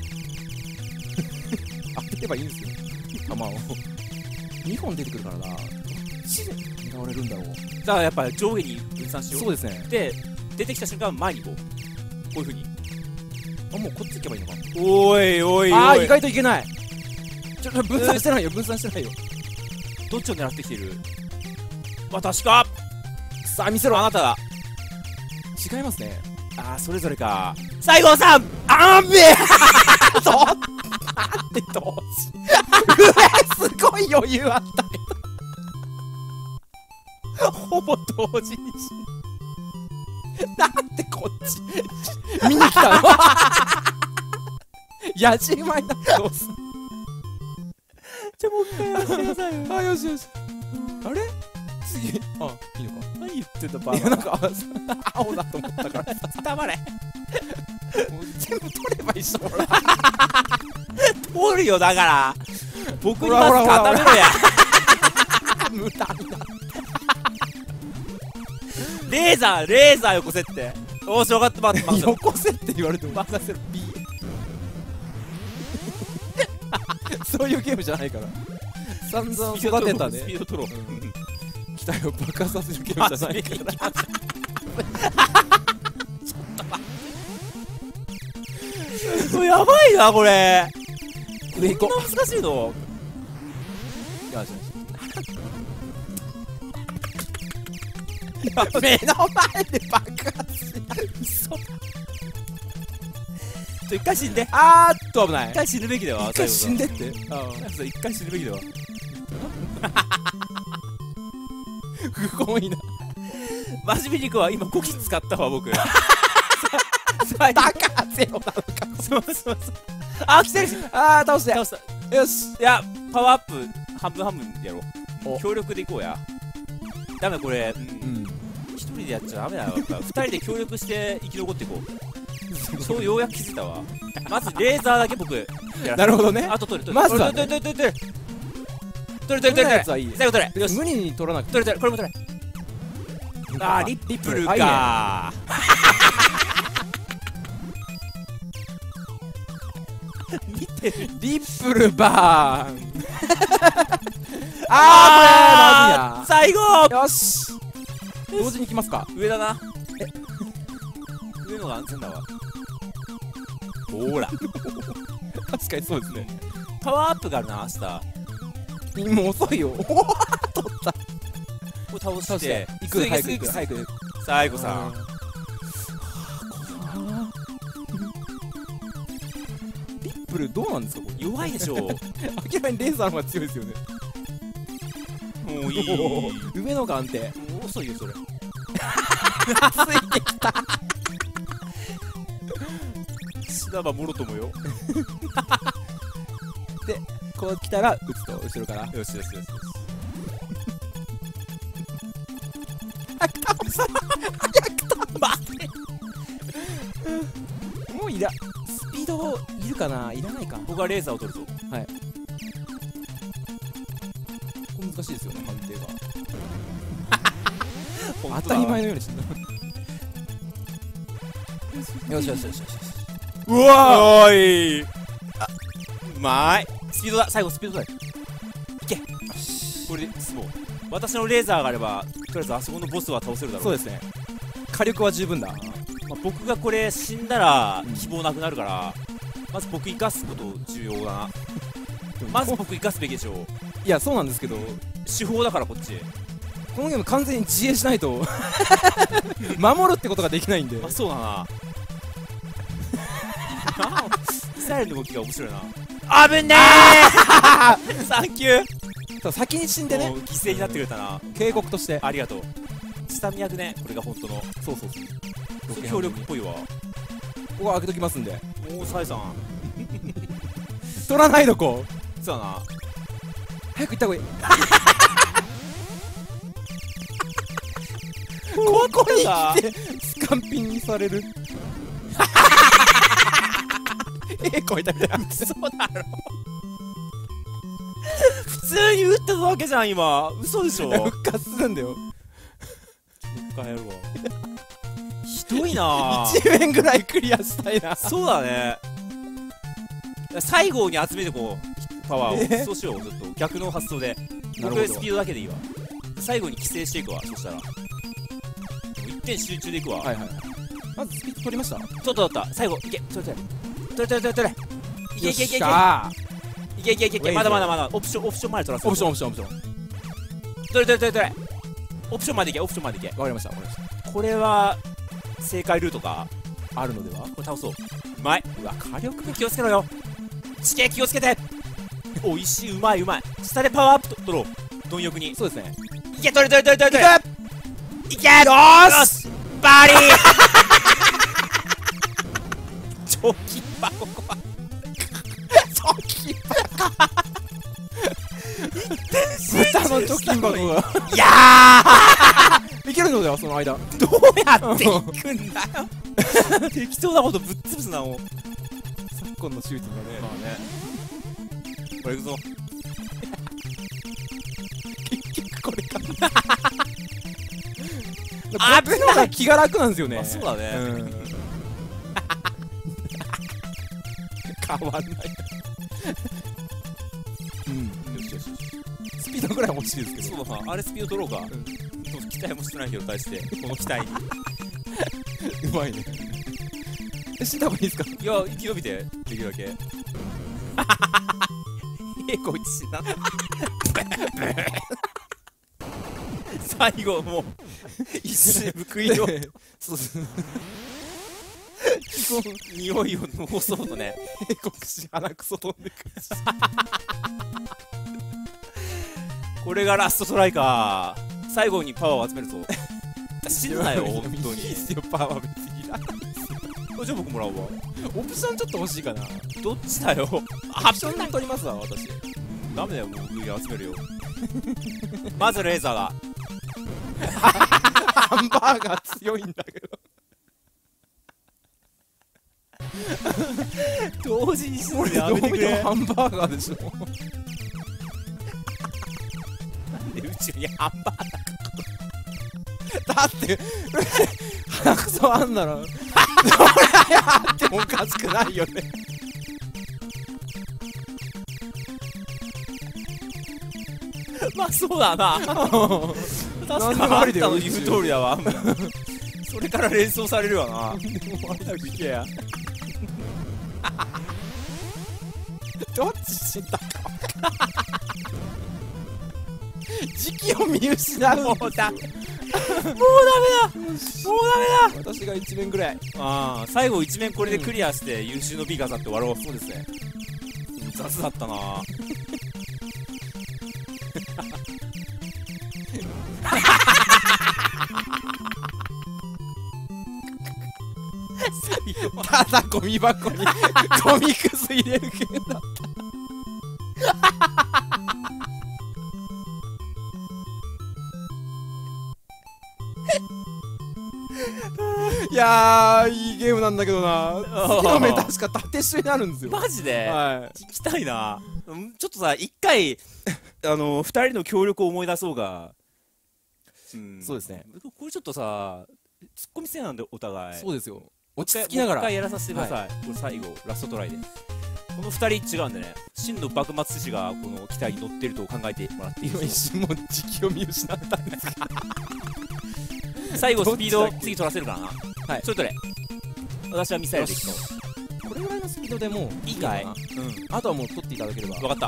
当てればいいんですよ。弾を2本出てくるからな。 ちで狙われるんだろう。 だからやっぱ上下に分散しよう。 そうですね。 で出てきた瞬間前に行こう。こういう風に。 あ、もうこっち行けばいいのかな。 おいおいおい。 あー、意外といけない。分散してないよ、分散してないよ。 どっちを狙ってきてる？私か。 さあ見せろ。 あなたが。 違いますね。 ああ、それぞれか。西郷さん、 あんべえそうなんで同時すごい余裕あったけどほぼ同時になんでこっち見に来たのやじ馬になってどうすんの。 じゃあもう一回やってくださいよ。 あ、よしよし。あれ次、あ、いいのか。 何言ってんだバいや、なんか青だと思ったから黙れ。 もう全部取ればいいし、ほら通るよだから。僕にまずほらほら固めろや。 無駄になレーザーよこせって。おーし、分かった。待って待って。 よこせって言われても任せる。B そういうゲームじゃないから。散々育てたね。 スピード取ろう。 機体を爆発させるゲームじゃないから。 もうやばいなこれ。 上行ここんな難しいの。 う。よしよし。目の前で爆発し嘘。一回死んで。 あーっと危ない。 一回死ぬべきだわ。 一回死んでって。 一回死ぬべきだわ。 不本意な。 真面目にいくわ。今コキ使ったわ僕。 だからゼロなのか。 そうそうそう。あ、来てるし。 あー、倒して。 倒した。 よし。 いや、パワーアップ半分半分やろう。 お協力でいこうや。ダメこれ。一人でやっちゃダメだよ。二人で協力して生き残っていこう。そうようやく気づいたわ。まずレーザーだけ僕やらせて。 なるほどね。 あと取れ。 まずはね取れ。取れ取れたやつはいい。 最後取れ。よし。 無理に取らなくて。 取れ。これも取れ。あー、リップルあいいねか見てる。 リップルバーンあー、これ最後まずいな。よし、同時に行きますか。 上だな。上のが安全だわ。ほーら。 確かにそうですね。 パワーアップがあるな、明日。 もう遅いよ。おお、取った。 これ倒し倒してて行く。早く行く早く行く。 最後さん。 リップルどうなんですかこれ。 弱いでしょ。 明らかにレーザーの方が強いですよね。 もういい。 上のが安定。 もう遅いよそれ。 ついてきた。 死なばもろともよ。 で、こう来たら撃つと後ろから。 よしよしよしよし。 もうスピードいるかな、いらないか。 僕はレーザーを取るぞ。 はい。これ難しいですよね、判定が。当たり前のようにしてた。よしよしよしよし。 うわーい。あ、うまい。スピードだ。最後スピードだ。いけ。これでそう。私のレーザーがあればとりあえずあそこのボスは倒せるだろう。 そうですね。火力は十分だ。 まあ、僕がこれ死んだら希望なくなるから、まず僕生かすこと重要だな。まず僕生かすべきでしょう。 いや、そうなんですけど、 手法だからこっち。 このゲーム完全に自衛しないと守るってことができないんで。 あ、そうだな。ミサイルの動きが面白いな。あぶねーサンキュー。 先に死んでね、 もう犠牲になってくれたな。 警告として。 ありがとう。下見役ね、これが本当の。 そうそうそう。 協力っぽいわ。 ここ開けときますんで。 もうサイさん。 取らないのこう。 そうだな。 早く行った方がいい。 ここに来てスカンピンにされる。こいたみたいな。 嘘だろ。普通に撃ったわけじゃん今。嘘でしょ。 復活するんだよ。 帰るわ。ひどいな。 1面ぐらいクリアしたいな。 そうだね。最後に集めてこうパワーを。そうしよう。ちょっと逆の発想で。僕スピードだけでいいわ。 最後に規制していくわ。そしたら一点集中でいくわ。 はいはい。まずスピード取りました。 取った。最後いけ。取れ。いけ。いけ。まだオプションまで取らせる。 オプション取れ。オプションまでいけ。わかりました。これは正解ルートかあるのでは。 これ倒そう。うまい。うわ、火力気をつけろよ。地形気をつけて。おいしい。うまい。下でパワーアップ取ろう。貪欲に。 そうですね。 いけ。取れ。いけ。よーしバリー貯金箱ここは貯金箱豚の貯金箱がいやいけるのではその間。 どうやって行くんだよ適当なことぶっ潰すなもう。 昨今のシューティングがね。 まあね。これ行くぞ。 結局これかこっちの方が気が楽なんですよね。 そうだね。 変わんない。よし。スピードぐらい欲しいですけど。 そうだな。あれスピード取ろうか。期待もしてないけど対してこの期待にうまいね。死んだ方がいいですか。 いや生き延びてできるだけこいつ死んだ最後もう一瞬報いよそう匂いを残そうとね。 警告し鼻くそ飛んでくるしこれがラストトライか。最後にパワーを集めるぞ。死ぬなよ本当に。 いいですよパワー別にいらないですよ。 じゃあ僕もらおうわ。 オプションちょっと欲しいかな。 どっちだよ。 オプション取りますわ私。 ダメだよもう上に集めるよまずレーザーだハンバーガー強いんだけど同時にするのやめてくれ。 ハンバーガーでしょなんで宇宙にハンバーガーだって鼻くそあんならどれあってもおかしくないよねまあそうだな確かにあんたの言う通りだわそれから連想されるわな早く行けやどっち死んだか時期を見失う。 もうダメだ私が1面ぐらい。 ああ最後1面これでクリアして優秀の美飾って終わろう。そうですね。雑だったなただゴミ箱にゴミくず入れるゲームだったいやーいいゲームなんだけどな。次の目確か縦一緒になるんですよ。 マジで、 はい、 聞きたいな。ちょっとさ一回2人の協力を思い出そうが、 そうですね。 これちょっとさツッコミせなんでお互い。 そうですよ。落ち着きながらもう一回やらさせてください、はい、これ最後ラストトライでこの2人違うんでね、真の幕末志士がこの機体に乗ってると考えてもらっていいですか。 今一瞬もう時期を見失ったんですけど最後スピード次取らせるからな。 はい、 それとれ私はミサイルで行くと。 これぐらいのスピードでもういいかい。 あとはもう取っていただければ。 分かった。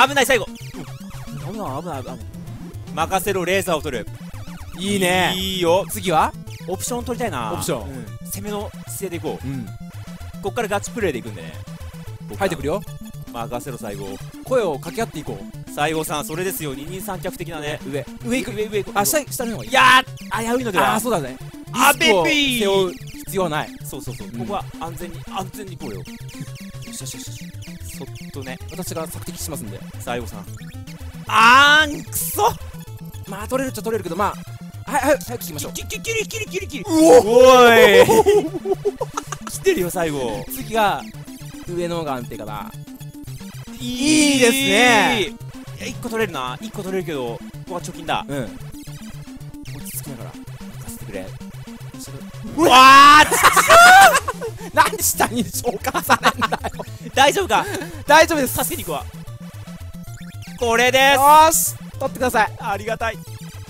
危ない最後、危ない任せろレーザーを取る。 いいね。 いいよ。 次はオプション取りたいな。 オプション、 攻めの姿勢でいこう。こっからガチプレイでいくんでね。 入ってくるよ。 任せろ最後。 声を掛け合っていこう。 西郷さんそれですよ。二人三脚的なね。上行く。 あ、下の方がいい。 いやー危ういのでは。 あ、そうだね。 あべっぴー背負う必要はない。 そう、ここは安全にいこうよ。よしそっとね。 私が索敵しますんで。 西郷さんくそ。 まあ取れるっちゃ取れるけど、まあ早く聞きましょう。 キリ。おい来てるよ最後。 次が上の方が安定かな。 いいですね。1個取れるな。1個取れるけどここは貯金だ。 落ち着きながら任せてくれ。うわーなんで下に召喚されんだよ大丈夫か。 大丈夫です。 助けに行くわ。これです。 よーし取ってください。 ありがたい。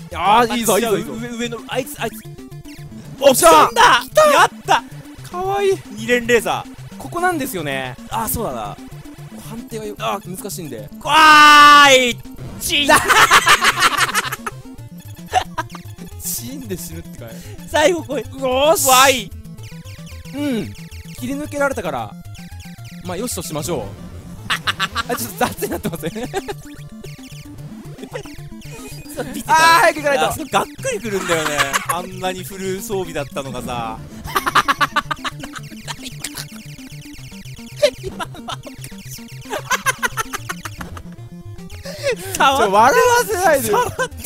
ああいいぞいいぞいいぞ。 上のあいつおっしゃやったかわいい。 2連レーザー。 ここなんですよね。 あ、そうだな。 判定が難しいんで。 わーいチンチンで死ぬってかい。 最後これよーしわいうん切り抜けられたからまあよしとしましょう。あちょっと雑になってませんあー早く行かないと。 がっくりくるんだよね。あんなにフル装備だったのがさ。 笑わせないでよ。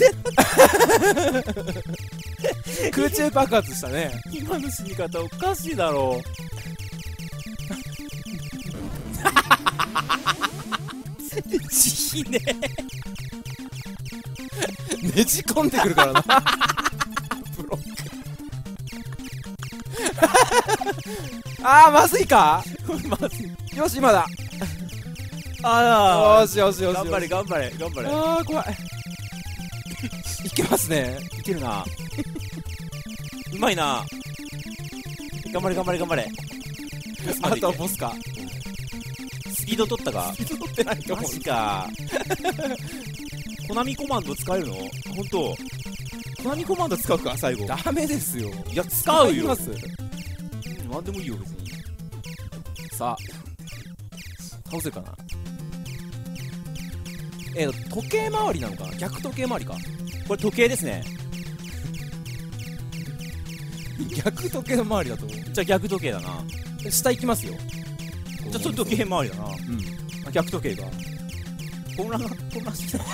空中爆発したね。 今の死に方おかしいだろう。ちひねねじ込んでくるからなブロックあーまずいかまずい。 よし今だ。 あよしよしよし。 頑張れ頑張れ頑張れ。 あー怖いいけますね。 いけるな。うまいな。頑張れ頑張れ頑張れ。 あとはボスか。 スピード取ったか。 スピード取ってないと思う。 マジか。コナミコマンド使えるの？ほんと。コナミコマンド使うか最後。 ダメですよ。 いや使うよ。 ます。 なんでもいいよ別に。 さあ倒せるかな。時計回りなのかな。逆時計回りか。 これ時計ですね。 逆時計回りだと思う。 じゃあ逆時計だな。 下行きますよ。 じゃあちょっと時計回りだな。 うんあ逆時計が。混乱してきた。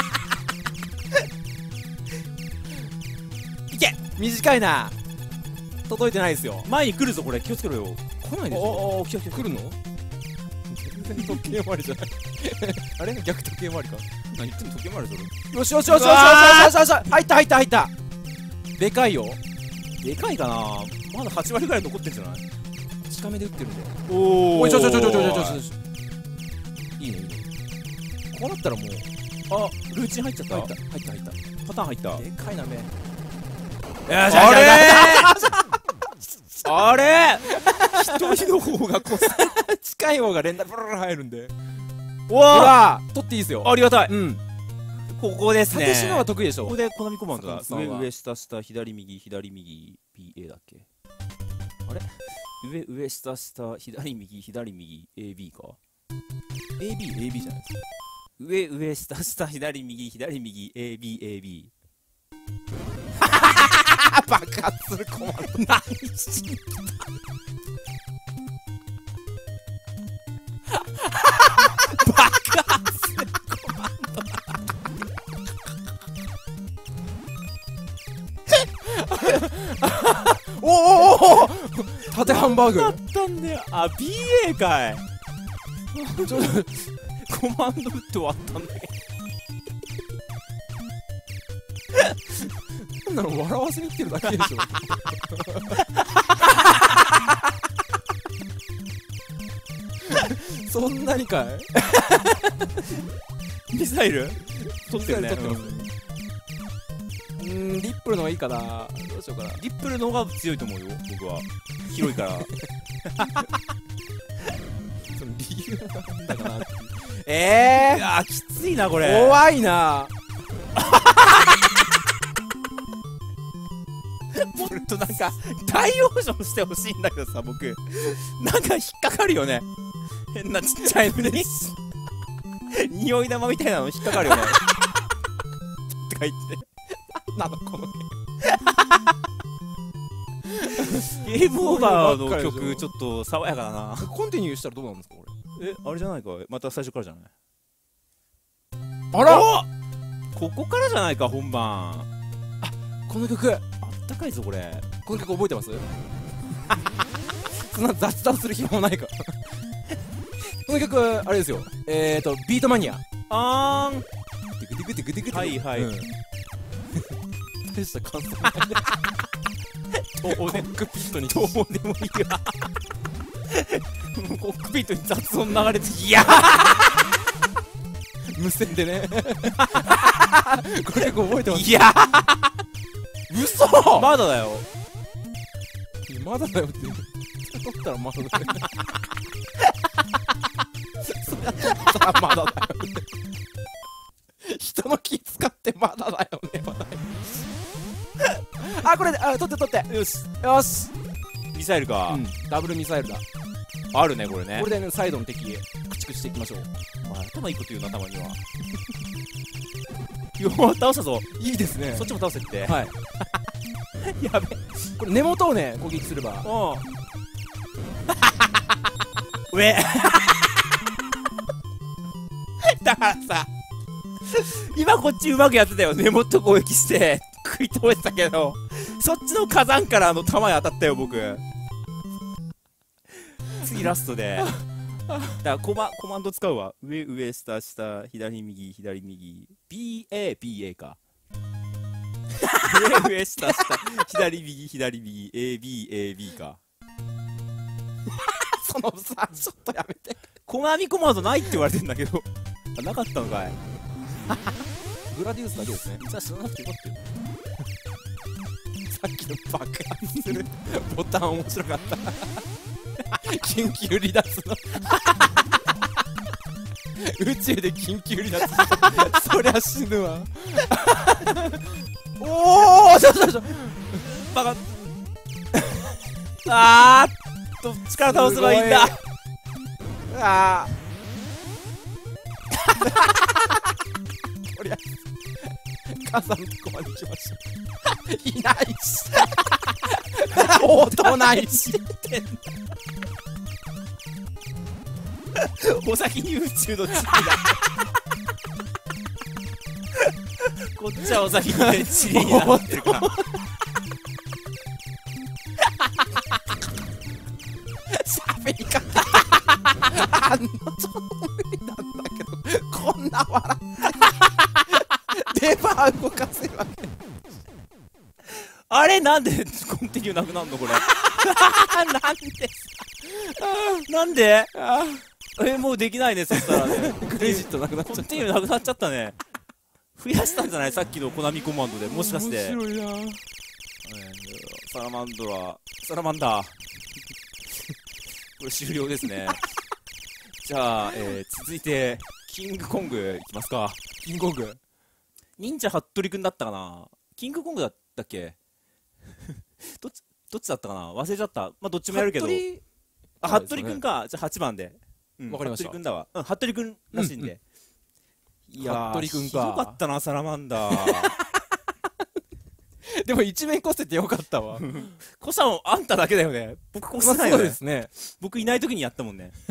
いけ。 短いな。届いてないですよ。 前に来るぞこれ気をつけろよ。 来ないでしょ。 おお来た来た来るの？全然時計回りじゃないあれ逆時計回りか。 何言っても時計回りぞ。 よしよしよしよしよしよしよし。入った入った入った。でかいよ。 でかいかな。まだ8割ぐらい残ってんじゃない？ 近めで打ってるんで。 おおいちょいいねいいね。こうなったらもうあルーチン入っちゃった。 入ったパターン入った。 でかいな目。 あれあれ一人の方が近い方が連打ブルル入るんで。 うわ取っていいですよ。 ありがたい。 うんここですね。 縦島は得意でしょ。 ここでコナミコマンドだ。 上上下下左右左右 BA だっけ。あれ上下下左右左右 AB か。 AB じゃないですか。 上下下左右左右 AB 爆発するコマンド。 何しに来た。爆発するコマンおおお縦ハンバーグドだったんだよ。あ BA かい。 ちょっとコマンド打って終わったんだけなんだろう、笑わせに来てるだけでしょそんなにかい。 ミサイル取ってるね。 ミサイル取ってますリップルの方がいいかな。どうしようかな。 リップルの方が強いと思うよ僕は。広いからその理由はなんだかなっていう。 いやーきついなこれ。 怖いな。 もっとなんか大往生してほしいんだけどさ僕なんか引っかかるよね。変なちっちゃいのに匂い玉みたいなの引っかかるよねってか言ってなんだこのゲームオーバーの曲ちょっと爽やかだな。 コンティニューしたらどうなんですかこれ。 あれじゃないか。また最初からじゃない。 あらここからじゃないか本番。 この曲あったかいぞこれ。 この曲覚えてますそんな雑談する暇もないからこの曲あれですよ。ビートマニア。 あーんテクテクテクテクテク。 はいはい大した感想どうコックピットにどうでもいいわもうコックピットに雑音流れていや無線でねこれ結構覚えてます。 いや嘘まだだよ。 まだだよって。取ったらまだだよ。そりゃ取ったらまだだよね。人の気使ってまだだよね。まだあ、これ、取って取って。よし。よし。 ミサイルか。 ダブルミサイルだ。 あるね、これね。 これでね、サイドの敵、駆逐していきましょう。 お前、頭いいこと言うな、たまには。よー、倒したぞ。 いいですね。 そっちも倒せって。 はい。やべ。これ根元をね、攻撃すれば。 上だからさ、今こっちうまくやってたよ。根元攻撃して食い止めてたけど、そっちの火山から弾に当たったよ、僕。次ラストで。だからコマンド使うわ。上上下下左右左右 BA か。上上下下左右左右 AB か。 そのさ、ちょっとやめて。 コナミコマンドないって言われてんだけど。あ、なかったのかい。 グラディウスだけですね。 じゃあ知らなくてよかったよ。 さっきの爆発するボタン面白かった。緊急離脱の宇宙で緊急離脱したそりゃ死ぬわ。おお、ちょバカあー、どっちから倒せばいいんだ。 あーとりあえず火山のとこまで行きましょう。いないし音ないしってんだ。 お先に宇宙の地理だ。こっちはお先にね、地理になってるから。 喋り方あのつもりなんだけど、こんな笑ってレバー動かせるわけ。 あれなんでコンティニューなくなるのこれ。なんでもうできないね、そしたらね。 クレジットなくなっちゃった。 コンティニューなくなっちゃったね。増やしたんじゃない、さっきのコナミコマンドで。もしかして。 面白いな。 サラマンダー。これ終了ですね。じゃあ、続いてキングコングいきますか。 キングコング忍者ハットリくんだったかな。キングコングだったっけ。どっちだったかな、忘れちゃった。まあどっちもやるけど。あ、ハットリくんか。じゃあ8番で。 わかりました。 ハットリくんだわ。ハットリくんらしいんで。いやー、 ハットリくんか。 ひどかったな、サラマンダー。 でも一面こせてよかったわ。 こさんあんただけだよね。僕こせないよね。 そうですね。 僕いない時にやったもんね。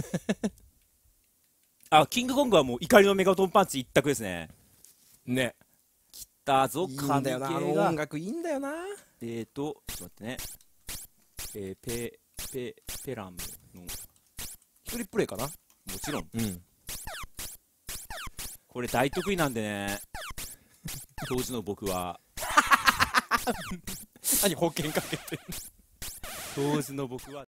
あ、キングコングはもう怒りのメガトンパンチ一択ですね。 ね。 来たぞ、 いいんだよな、あの音楽いいんだよな。 ちょっと待ってね。ペラムの一人プレイかな。 もちろん。 うん。 これ大得意なんでね。当時の僕は。 何保険かけてる。 当時の僕は。